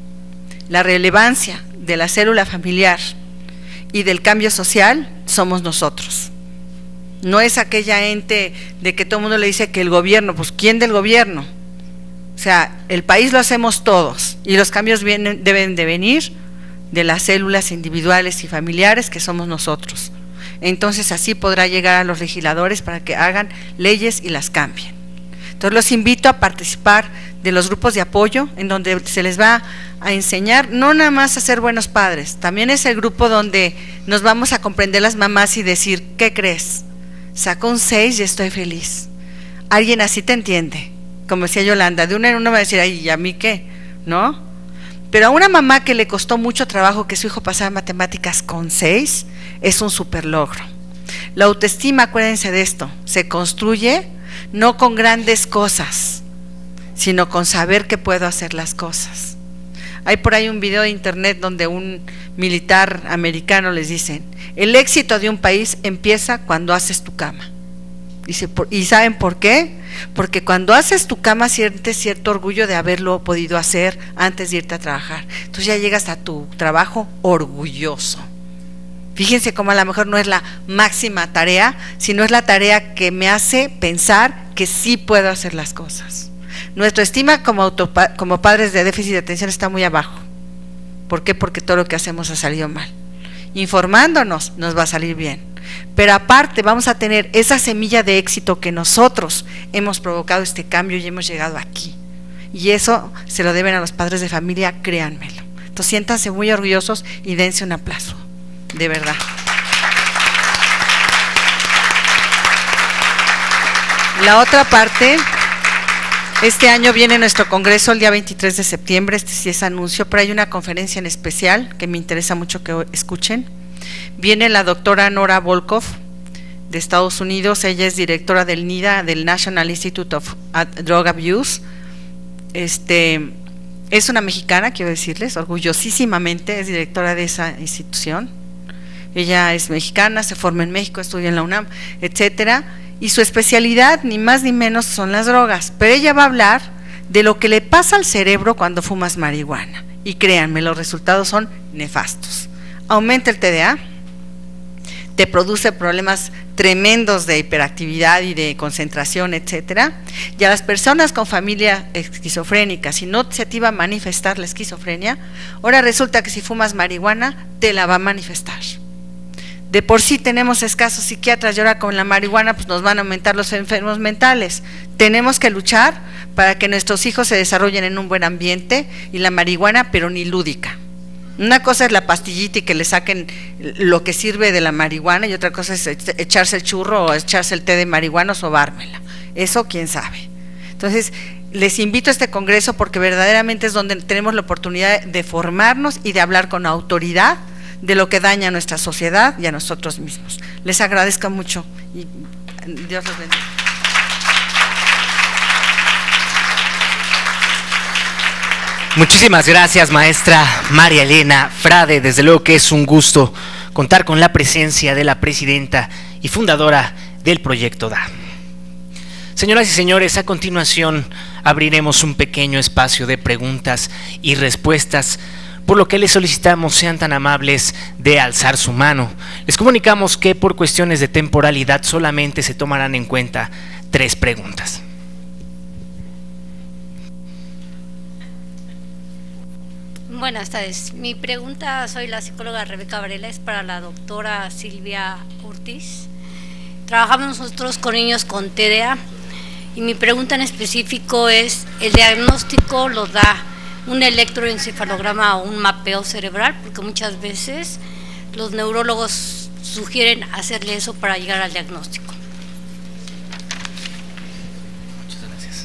La relevancia de la célula familiar y del cambio social somos nosotros. No es aquella ente de que todo el mundo le dice que el gobierno, pues ¿quién del gobierno? O sea, el país lo hacemos todos y los cambios vienen, deben de venir de las células individuales y familiares que somos nosotros. Entonces así podrá llegar a los legisladores para que hagan leyes y las cambien. Entonces los invito a participar de los grupos de apoyo en donde se les va a enseñar no nada más a ser buenos padres, también es el grupo donde nos vamos a comprender las mamás y decir, ¿qué crees? Sacó un seis y estoy feliz. Alguien así te entiende. Como decía Yolanda, de una en una va a decir, ay, ¿y a mí qué? ¿No? Pero a una mamá que le costó mucho trabajo que su hijo pasara matemáticas con seis, es un super logro. La autoestima, acuérdense de esto, se construye no con grandes cosas, sino con saber que puedo hacer las cosas. Hay por ahí un video de internet donde un militar americano les dice, el éxito de un país empieza cuando haces tu cama. Dice, ¿y saben por qué? Porque cuando haces tu cama sientes cierto orgullo de haberlo podido hacer antes de irte a trabajar. Entonces ya llegas a tu trabajo orgulloso. Fíjense cómo a lo mejor no es la máxima tarea, sino es la tarea que me hace pensar que sí puedo hacer las cosas. Nuestra estima como, auto, como padres de déficit de atención está muy abajo. ¿Por qué? Porque todo lo que hacemos ha salido mal. Informándonos nos va a salir bien. Pero aparte vamos a tener esa semilla de éxito que nosotros hemos provocado este cambio y hemos llegado aquí. Y eso se lo deben a los padres de familia, créanmelo. Entonces siéntanse muy orgullosos y dense un aplauso, de verdad. La otra parte, este año viene nuestro congreso el día veintitrés de septiembre, este sí es anuncio, pero hay una conferencia en especial que me interesa mucho que escuchen. Viene la doctora Nora Volkow de Estados Unidos, ella es directora del NIDA, del National Institute of Drug Abuse. Este, es una mexicana, quiero decirles, orgullosísimamente es directora de esa institución. Ella es mexicana, se forma en México, estudia en la UNAM, etcétera, y su especialidad ni más ni menos son las drogas, pero ella va a hablar de lo que le pasa al cerebro cuando fumas marihuana. Y créanme, los resultados son nefastos. Aumenta el T D A, te produce problemas tremendos de hiperactividad y de concentración, etcétera. Y a las personas con familia esquizofrénica, si no se te iba a manifestar la esquizofrenia, ahora resulta que si fumas marihuana, te la va a manifestar. De por sí tenemos escasos psiquiatras y ahora con la marihuana pues nos van a aumentar los enfermos mentales. Tenemos que luchar para que nuestros hijos se desarrollen en un buen ambiente y la marihuana, pero ni lúdica. Una cosa es la pastillita y que le saquen lo que sirve de la marihuana y otra cosa es echarse el churro o echarse el té de marihuana o sobármela. Eso quién sabe. Entonces, les invito a este congreso porque verdaderamente es donde tenemos la oportunidad de formarnos y de hablar con autoridad de lo que daña a nuestra sociedad y a nosotros mismos. Les agradezco mucho y Dios los bendiga. Muchísimas gracias, maestra María Elena Frade. Desde luego que es un gusto contar con la presencia de la presidenta y fundadora del Proyecto D A. Señoras y señores, a continuación abriremos un pequeño espacio de preguntas y respuestas, por lo que les solicitamos sean tan amables de alzar su mano. Les comunicamos que por cuestiones de temporalidad solamente se tomarán en cuenta tres preguntas. Buenas tardes. Mi pregunta, soy la psicóloga Rebeca Varela, es para la doctora Silvia Ortiz. Trabajamos nosotros con niños con T D A y mi pregunta en específico es, ¿el diagnóstico lo da un electroencefalograma o un mapeo cerebral? Porque muchas veces los neurólogos sugieren hacerle eso para llegar al diagnóstico. Muchas gracias.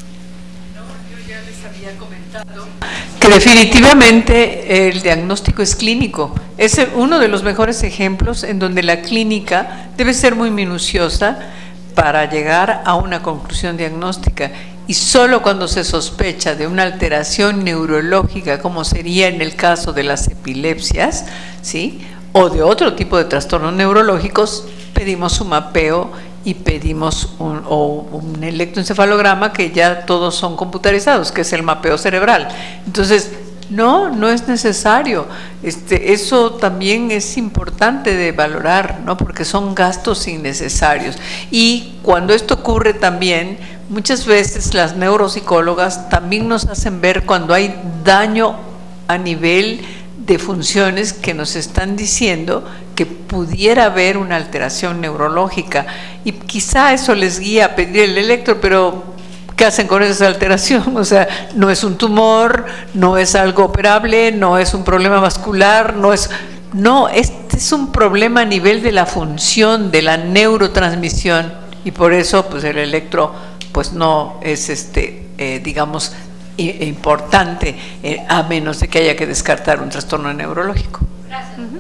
No, yo ya les había comentado que definitivamente el diagnóstico es clínico. Es uno de los mejores ejemplos en donde la clínica debe ser muy minuciosa para llegar a una conclusión diagnóstica. Y solo cuando se sospecha de una alteración neurológica, como sería en el caso de las epilepsias, ¿sí?, o de otro tipo de trastornos neurológicos, pedimos un mapeo y pedimos un, o un electroencefalograma, que ya todos son computarizados, que es el mapeo cerebral. Entonces, no, no es necesario. Este, eso también es importante de valorar, ¿no?, porque son gastos innecesarios. Y cuando esto ocurre también, muchas veces las neuropsicólogas también nos hacen ver cuando hay daño a nivel de funciones que nos están diciendo que pudiera haber una alteración neurológica, y quizá eso les guía a pedir el electro, pero ¿qué hacen con esa alteración? O sea, no es un tumor, no es algo operable, no es un problema vascular, no es… No, este es un problema a nivel de la función, de la neurotransmisión, y por eso pues el electro pues no es, este eh, digamos, importante, eh, a menos de que haya que descartar un trastorno neurológico. Gracias. Uh-huh.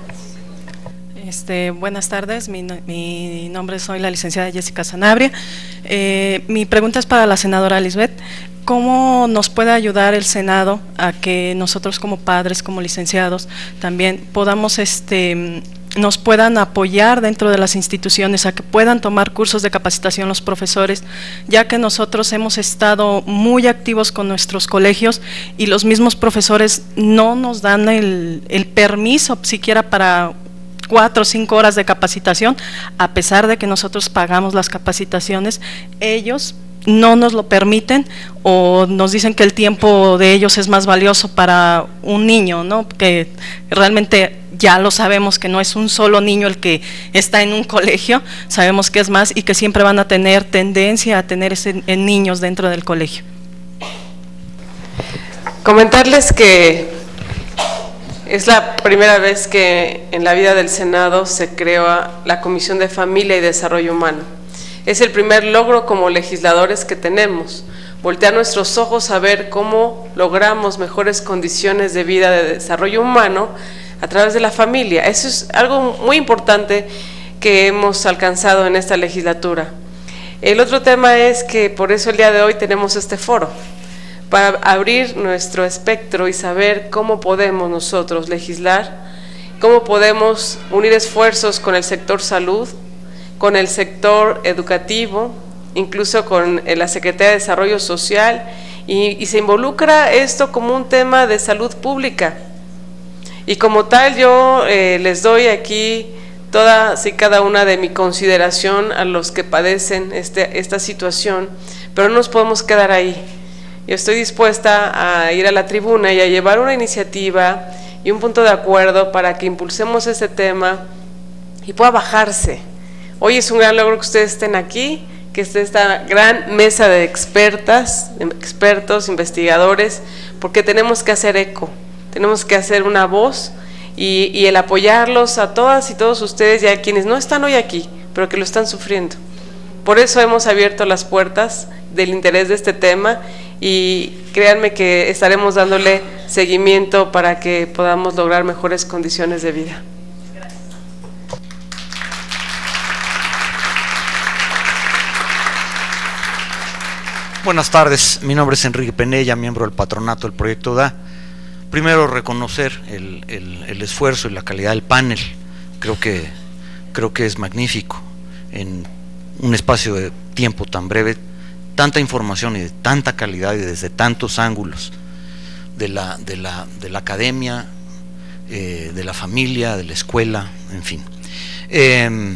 Este, buenas tardes, mi, mi nombre soy la licenciada Jessica Sanabria. Eh, mi pregunta es para la senadora Lisbeth. ¿Cómo nos puede ayudar el Senado a que nosotros como padres, como licenciados, también podamos, este, nos puedan apoyar dentro de las instituciones, a que puedan tomar cursos de capacitación los profesores, ya que nosotros hemos estado muy activos con nuestros colegios y los mismos profesores no nos dan el, el permiso siquiera para cuatro o cinco horas de capacitación, a pesar de que nosotros pagamos las capacitaciones, ellos no nos lo permiten o nos dicen que el tiempo de ellos es más valioso para un niño, ¿no? Que realmente ya lo sabemos que no es un solo niño el que está en un colegio, sabemos que es más y que siempre van a tener tendencia a tener ese, en niños dentro del colegio. Comentarles que es la primera vez que en la vida del Senado se creó la Comisión de Familia y Desarrollo Humano. Es el primer logro como legisladores que tenemos, voltear nuestros ojos a ver cómo logramos mejores condiciones de vida, de desarrollo humano a través de la familia. Eso es algo muy importante que hemos alcanzado en esta legislatura. El otro tema es que por eso el día de hoy tenemos este foro, para abrir nuestro espectro y saber cómo podemos nosotros legislar, cómo podemos unir esfuerzos con el sector salud, con el sector educativo, incluso con la Secretaría de Desarrollo Social, y, y se involucra esto como un tema de salud pública. Y como tal yo eh, les doy aquí toda y cada una de mi consideración a los que padecen este, esta situación, pero no nos podemos quedar ahí. Yo estoy dispuesta a ir a la tribuna y a llevar una iniciativa y un punto de acuerdo para que impulsemos este tema y pueda bajarse. Hoy es un gran logro que ustedes estén aquí, que esté esta gran mesa de expertas, expertos, investigadores, porque tenemos que hacer eco, tenemos que hacer una voz y, y el apoyarlos a todas y todos ustedes y a quienes no están hoy aquí, pero que lo están sufriendo. Por eso hemos abierto las puertas del interés de este tema y créanme que estaremos dándole seguimiento para que podamos lograr mejores condiciones de vida. Gracias. Buenas tardes, mi nombre es Enrique Penella, miembro del patronato del Proyecto D A. Primero reconocer el, el, el esfuerzo y la calidad del panel, creo que, creo que es magnífico en un espacio de tiempo tan breve, tanta información y de tanta calidad y desde tantos ángulos de la, de la, de la academia, eh, de la familia, de la escuela, en fin. Eh,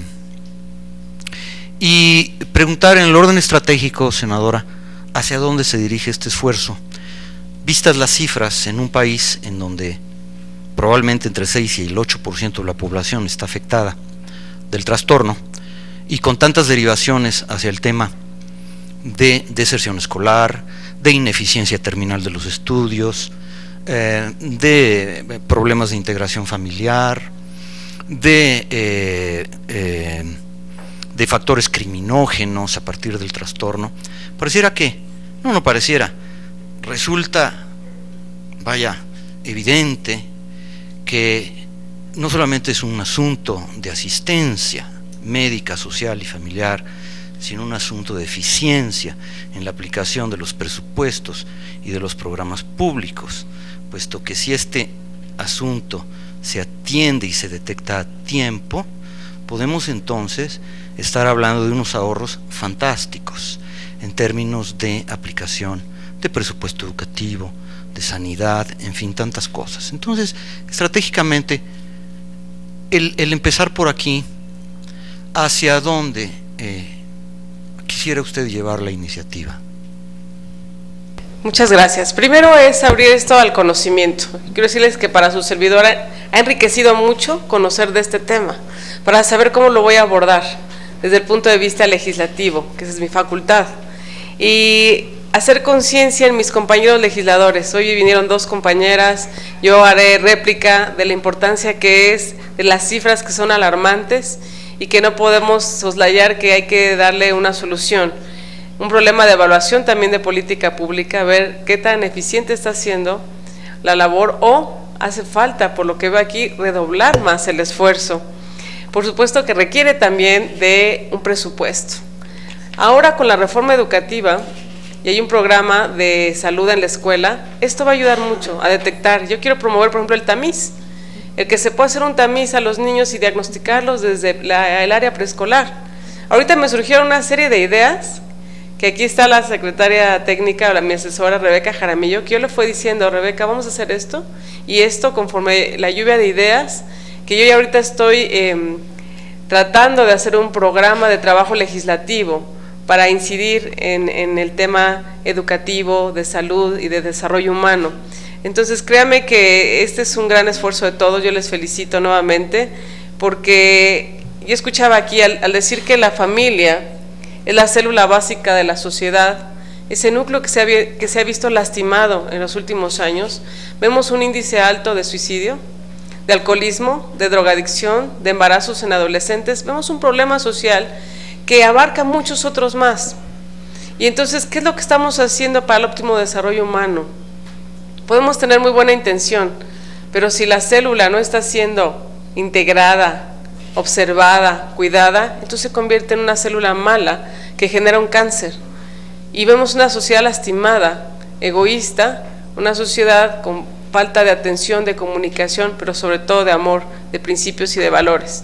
y preguntar en el orden estratégico, senadora, ¿hacia dónde se dirige este esfuerzo? Vistas las cifras en un país en donde probablemente entre el seis y el ocho por ciento de la población está afectada del trastorno y con tantas derivaciones hacia el tema de deserción escolar, de ineficiencia terminal de los estudios, eh, de problemas de integración familiar, de, eh, eh, de factores criminógenos a partir del trastorno, pareciera que, no, no pareciera, resulta, vaya, evidente que no solamente es un asunto de asistencia médica, social y familiar, sino un asunto de eficiencia en la aplicación de los presupuestos y de los programas públicos, puesto que si este asunto se atiende y se detecta a tiempo, podemos entonces estar hablando de unos ahorros fantásticos en términos de aplicación de presupuesto educativo, de sanidad, en fin, tantas cosas. Entonces, estratégicamente, el, el empezar por aquí, ¿hacia dónde eh, quisiera usted llevar la iniciativa? Muchas gracias. Primero es abrir esto al conocimiento. Quiero decirles que para su servidora ha enriquecido mucho conocer de este tema, para saber cómo lo voy a abordar desde el punto de vista legislativo, que esa es mi facultad, y hacer conciencia en mis compañeros legisladores. Hoy vinieron dos compañeras, yo haré réplica de la importancia que es de las cifras que son alarmantes y que no podemos soslayar, que hay que darle una solución. Un problema de evaluación también de política pública, ver qué tan eficiente está haciendo la labor o hace falta, por lo que veo aquí, redoblar más el esfuerzo. Por supuesto que requiere también de un presupuesto. Ahora con la reforma educativa, y hay un programa de salud en la escuela, esto va a ayudar mucho a detectar. Yo quiero promover, por ejemplo, el tamiz, el que se pueda hacer un tamiz a los niños y diagnosticarlos desde la, el área preescolar. Ahorita me surgieron una serie de ideas, que aquí está la secretaria técnica, la, mi asesora Rebeca Jaramillo, que yo le fue diciendo, Rebeca, vamos a hacer esto, y esto conforme la lluvia de ideas, que yo ya ahorita estoy eh, tratando de hacer un programa de trabajo legislativo, para incidir en, en el tema educativo, de salud y de desarrollo humano. Entonces créanme que este es un gran esfuerzo de todos, yo les felicito nuevamente, porque yo escuchaba aquí al, al decir que la familia es la célula básica de la sociedad, ese núcleo que se, ha, que se ha visto lastimado en los últimos años, vemos un índice alto de suicidio, de alcoholismo, de drogadicción, de embarazos en adolescentes, vemos un problema social que abarca muchos otros más. Y entonces, ¿qué es lo que estamos haciendo para el óptimo desarrollo humano? Podemos tener muy buena intención, pero si la célula no está siendo integrada, observada, cuidada, entonces se convierte en una célula mala que genera un cáncer. Y vemos una sociedad lastimada, egoísta, una sociedad con falta de atención, de comunicación, pero sobre todo de amor, de principios y de valores.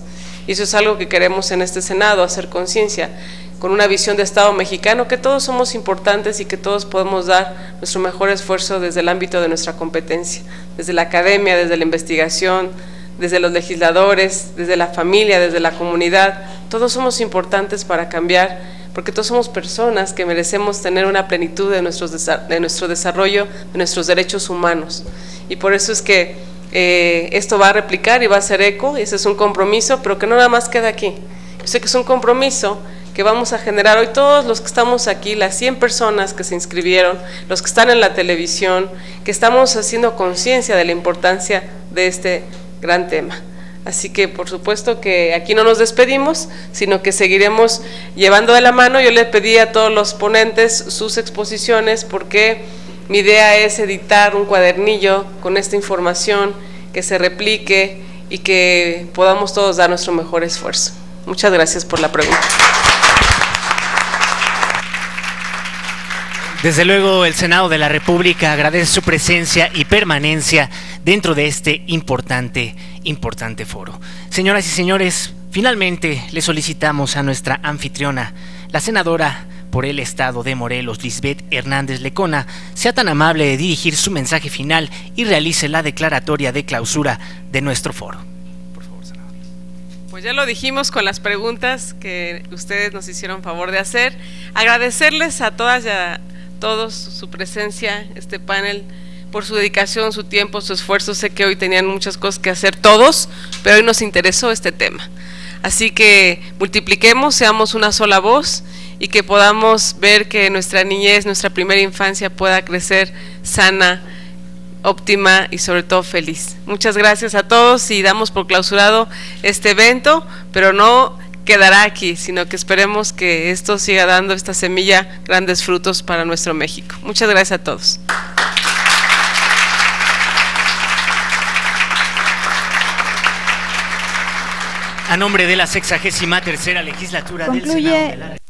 Y eso es algo que queremos en este Senado, hacer conciencia, con una visión de Estado mexicano, que todos somos importantes y que todos podemos dar nuestro mejor esfuerzo desde el ámbito de nuestra competencia, desde la academia, desde la investigación, desde los legisladores, desde la familia, desde la comunidad. Todos somos importantes para cambiar, porque todos somos personas que merecemos tener una plenitud de, nuestros, de nuestro desarrollo, de nuestros derechos humanos. Y por eso es que eh, esto va a replicar y va a hacer eco, y ese es un compromiso, pero que no nada más queda aquí. Yo sé que es un compromiso que vamos a generar hoy todos los que estamos aquí, las cien personas que se inscribieron, los que están en la televisión, que estamos haciendo conciencia de la importancia de este gran tema. Así que por supuesto que aquí no nos despedimos, sino que seguiremos llevando de la mano. Yo le pedí a todos los ponentes sus exposiciones, porque mi idea es editar un cuadernillo con esta información, que se replique y que podamos todos dar nuestro mejor esfuerzo. Muchas gracias por la pregunta. Desde luego, el Senado de la República agradece su presencia y permanencia dentro de este importante, importante foro. Señoras y señores, finalmente le solicitamos a nuestra anfitriona, la senadora por el Estado de Morelos, Lisbeth Hernández Lecona, sea tan amable de dirigir su mensaje final y realice la declaratoria de clausura de nuestro foro. Por favor, senadora. Pues ya lo dijimos con las preguntas que ustedes nos hicieron favor de hacer. Agradecerles a todas y a todos su presencia, este panel, por su dedicación, su tiempo, su esfuerzo. Sé que hoy tenían muchas cosas que hacer todos, pero hoy nos interesó este tema. Así que multipliquemos, seamos una sola voz y que podamos ver que nuestra niñez, nuestra primera infancia pueda crecer sana, óptima y sobre todo feliz. Muchas gracias a todos y damos por clausurado este evento, pero no quedará aquí, sino que esperemos que esto siga dando, esta semilla, grandes frutos para nuestro México. Muchas gracias a todos. A nombre de la sexagésima tercera legislatura del Senado Concluye de la